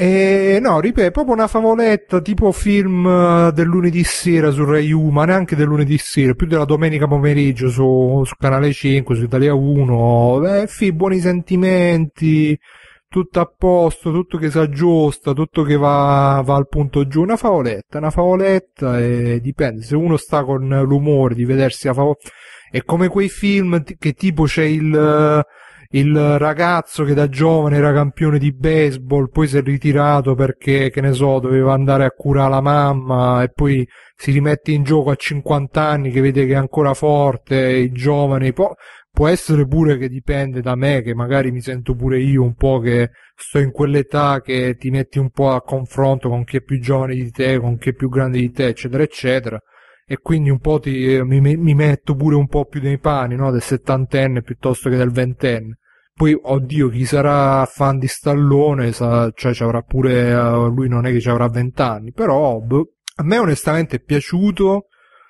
S1: E no, ripeto, proprio una favoletta tipo film uh, del lunedì sera su Rai uno, ma neanche del lunedì sera, più della domenica pomeriggio su, su Canale cinque, su Italia uno. Eh, fi, buoni sentimenti, tutto a posto, tutto che si aggiusta, tutto che va, va al punto giù. Una favoletta, una favoletta, e dipende, se uno sta con l'umore di vedersi la favoletta. È come quei film t- che tipo c'è il... il ragazzo che da giovane era campione di baseball, poi si è ritirato perché, che ne so, doveva andare a curare la mamma, e poi si rimette in gioco a cinquanta anni, che vede che è ancora forte, i giovani, può, può essere pure che dipende da me, che magari mi sento pure io un po' che sto in quell'età che ti metti un po' a confronto con chi è più giovane di te, con chi è più grande di te, eccetera eccetera, e quindi un po' ti, mi, mi metto pure un po' più nei panni, no, del settantenne piuttosto che del ventenne. Poi, oddio, chi sarà fan di Stallone, sa, cioè ci avrà pure, uh, lui non è che ci avrà vent'anni, però boh, a me onestamente è piaciuto,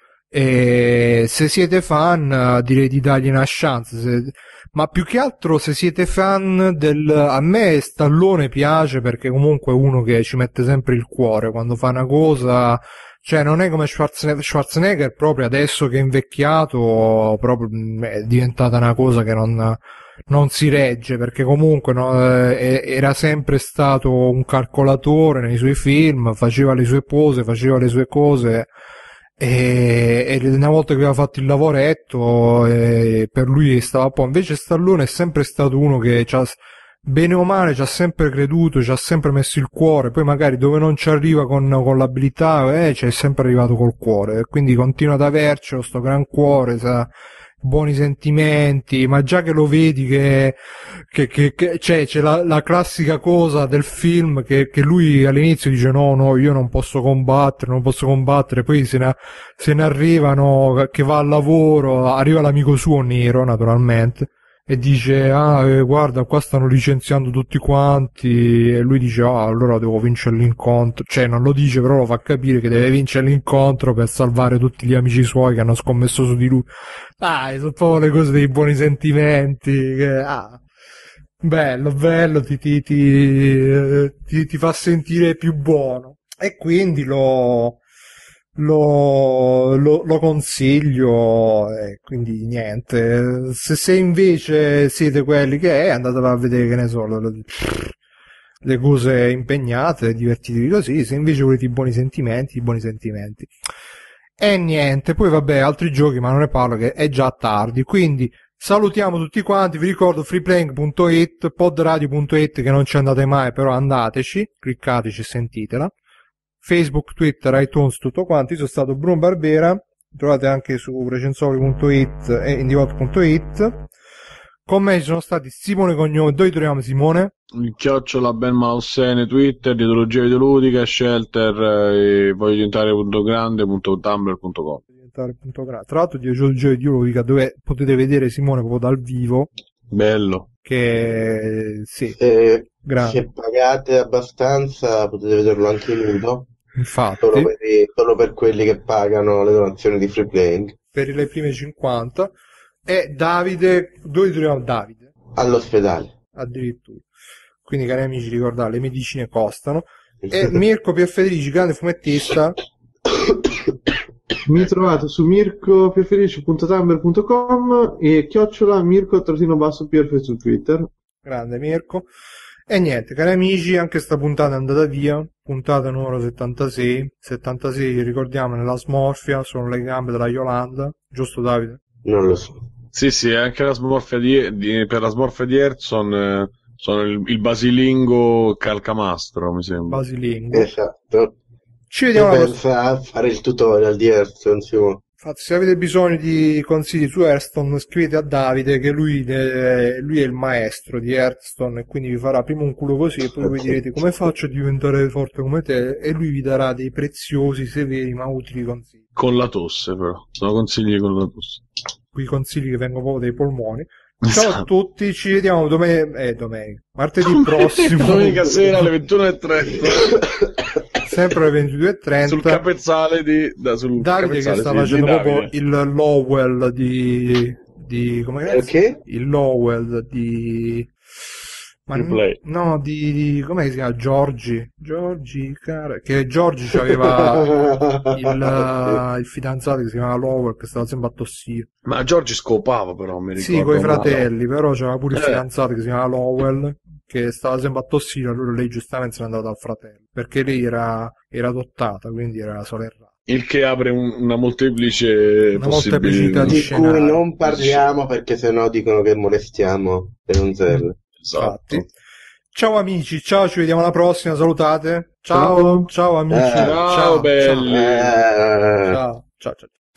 S1: e se siete fan uh, direi di dargli una chance, se, ma più che altro se siete fan del... a me Stallone piace perché comunque è uno che ci mette sempre il cuore quando fa una cosa. Cioè non è come Schwarzenegger, Schwarzenegger proprio adesso che è invecchiato, proprio è diventata una cosa che non, non si regge, perché comunque no, eh, era sempre stato un calcolatore nei suoi film, faceva le sue pose, faceva le sue cose, e, e una volta che aveva fatto il lavoretto, e per lui stava un po'. Invece Stallone è sempre stato uno che c'ha, bene o male ci ha sempre creduto, ci ha sempre messo il cuore, poi magari dove non ci arriva con, con l'abilità, eh, ci è sempre arrivato col cuore, e quindi continua ad avercelo sto gran cuore, sa, buoni sentimenti, ma già che lo vedi che, che, che, che c'è, c'è la, la classica cosa del film che, che lui all'inizio dice no, no, io non posso combattere, non posso combattere, poi se ne, se ne arrivano, che va al lavoro, arriva l'amico suo nero naturalmente, e dice ah eh, guarda qua stanno licenziando tutti quanti, e lui dice ah allora devo vincere l'incontro, cioè non lo dice però lo fa capire che deve vincere l'incontro per salvare tutti gli amici suoi che hanno scommesso su di lui. Dai, sono proprio le cose dei buoni sentimenti che, ah, bello bello, ti ti, ti, ti, ti fa sentire più buono, e quindi lo Lo, lo, lo consiglio, e quindi niente. Se, se invece siete quelli che è, andate a vedere, che ne so, lo, lo, le cose impegnate, divertitevi così. Se invece volete i buoni sentimenti, i buoni sentimenti. E niente, poi vabbè, altri giochi, ma non ne parlo che è già tardi, quindi salutiamo tutti quanti. Vi ricordo freeplaying punto it, podradio punto it, che non ci andate mai, però andateci, cliccateci e sentitela. Facebook, Twitter, iTunes, tutto quanto. Io sono stato Bruno Barbera, trovate anche su recensori punto it e indievot punto it. Con me ci sono stati Simone Cognome. Dove troviamo Simone?
S2: Il chiocciola Ben Malaussene, Twitter, dietologia videoludica, shelter, eh, voglio diventare punto grande punto tumblr punto com.
S1: Tra l'altro dietologia videoludica, dove potete vedere Simone proprio dal vivo.
S2: Bello.
S1: Che sì,
S3: Se,
S1: grande.
S3: se pagate abbastanza potete vederlo anche nudo.
S1: Infatti,
S3: Solo per, i- solo per quelli che pagano le donazioni di free playing.
S1: per le prime cinquanta. E Davide, dove troviamo Davide?
S3: All'ospedale.
S1: Addirittura. Quindi, cari amici, ricordate, le medicine costano. E Mirko P. Federici, grande fumettista.
S5: Mi trovate su mirko piafelici punto tumblr punto com e chiocciola mirko trattino basso pf su Twitter.
S1: Grande Mirko. E niente, cari amici, anche sta puntata è andata via. Puntata numero settantasei. settantasei, ricordiamo, nella smorfia, sono le gambe della Yolanda. Giusto, Davide?
S3: Non lo so.
S2: Sì, sì, anche la smorfia di, di- per la smorfia di Erson eh, sono il, il basilingo calcamastro, mi sembra.
S1: Basilingo.
S3: Esatto.
S1: Ci
S3: E
S1: vediamo la prossima.
S3: pensa a fare il tutorial di Hearthstone, Simone.
S1: Infatti, se avete bisogno di consigli su Hearthstone, scrivete a Davide, che lui, eh, lui è il maestro di Hearthstone, e quindi vi farà prima un culo così e poi voi direte come faccio a diventare forte come te, e lui vi darà dei preziosi, severi ma utili consigli.
S2: Con la tosse, però. Sono consigli con la tosse.
S1: Quei consigli che vengono proprio dai polmoni. Ciao a
S2: Esatto.
S1: tutti, ci vediamo domenica, eh, domenica, martedì prossimo,
S2: Domenica sera alle ventuno e trenta.
S1: sempre alle ventidue e trenta.
S2: Sul capezzale di da, sul
S1: Davide che
S2: capezzale,
S1: sta
S2: sì,
S1: facendo
S2: di
S1: proprio
S2: Davide.
S1: il Lowell di, di come cazzo?
S3: Perché?
S1: Il Lowell di ma
S2: Free
S1: n-
S2: play.
S1: no di, di come si chiama? Giorgi Giorgi cara che Giorgi aveva il, il fidanzato che si chiamava Lowell, che stava sempre a tossire.
S2: Ma Giorgi scopava, però, mi ricordo.
S1: Sì, coi
S2: male.
S1: fratelli, però c'era pure il
S2: Eh.
S1: fidanzato che si chiamava Lowell, che stava sempre a tossire. Allora lei giustamente se n'è andata dal fratello, perché lei era, era adottata, quindi era solo errata.
S2: Il che apre un- una molteplice
S1: Una molteplicità
S2: possibilità.
S1: di
S3: Di
S1: scenari.
S3: cui non parliamo perché sennò dicono che molestiamo e non serve.
S2: Esatto.
S1: Infatti. Ciao amici, ciao, ci vediamo alla prossima, salutate. Ciao, ciao,
S5: Ciao.
S1: amici.
S3: Eh.
S2: Ciao, belli.
S3: Eh,
S1: Ciao, ciao, ciao.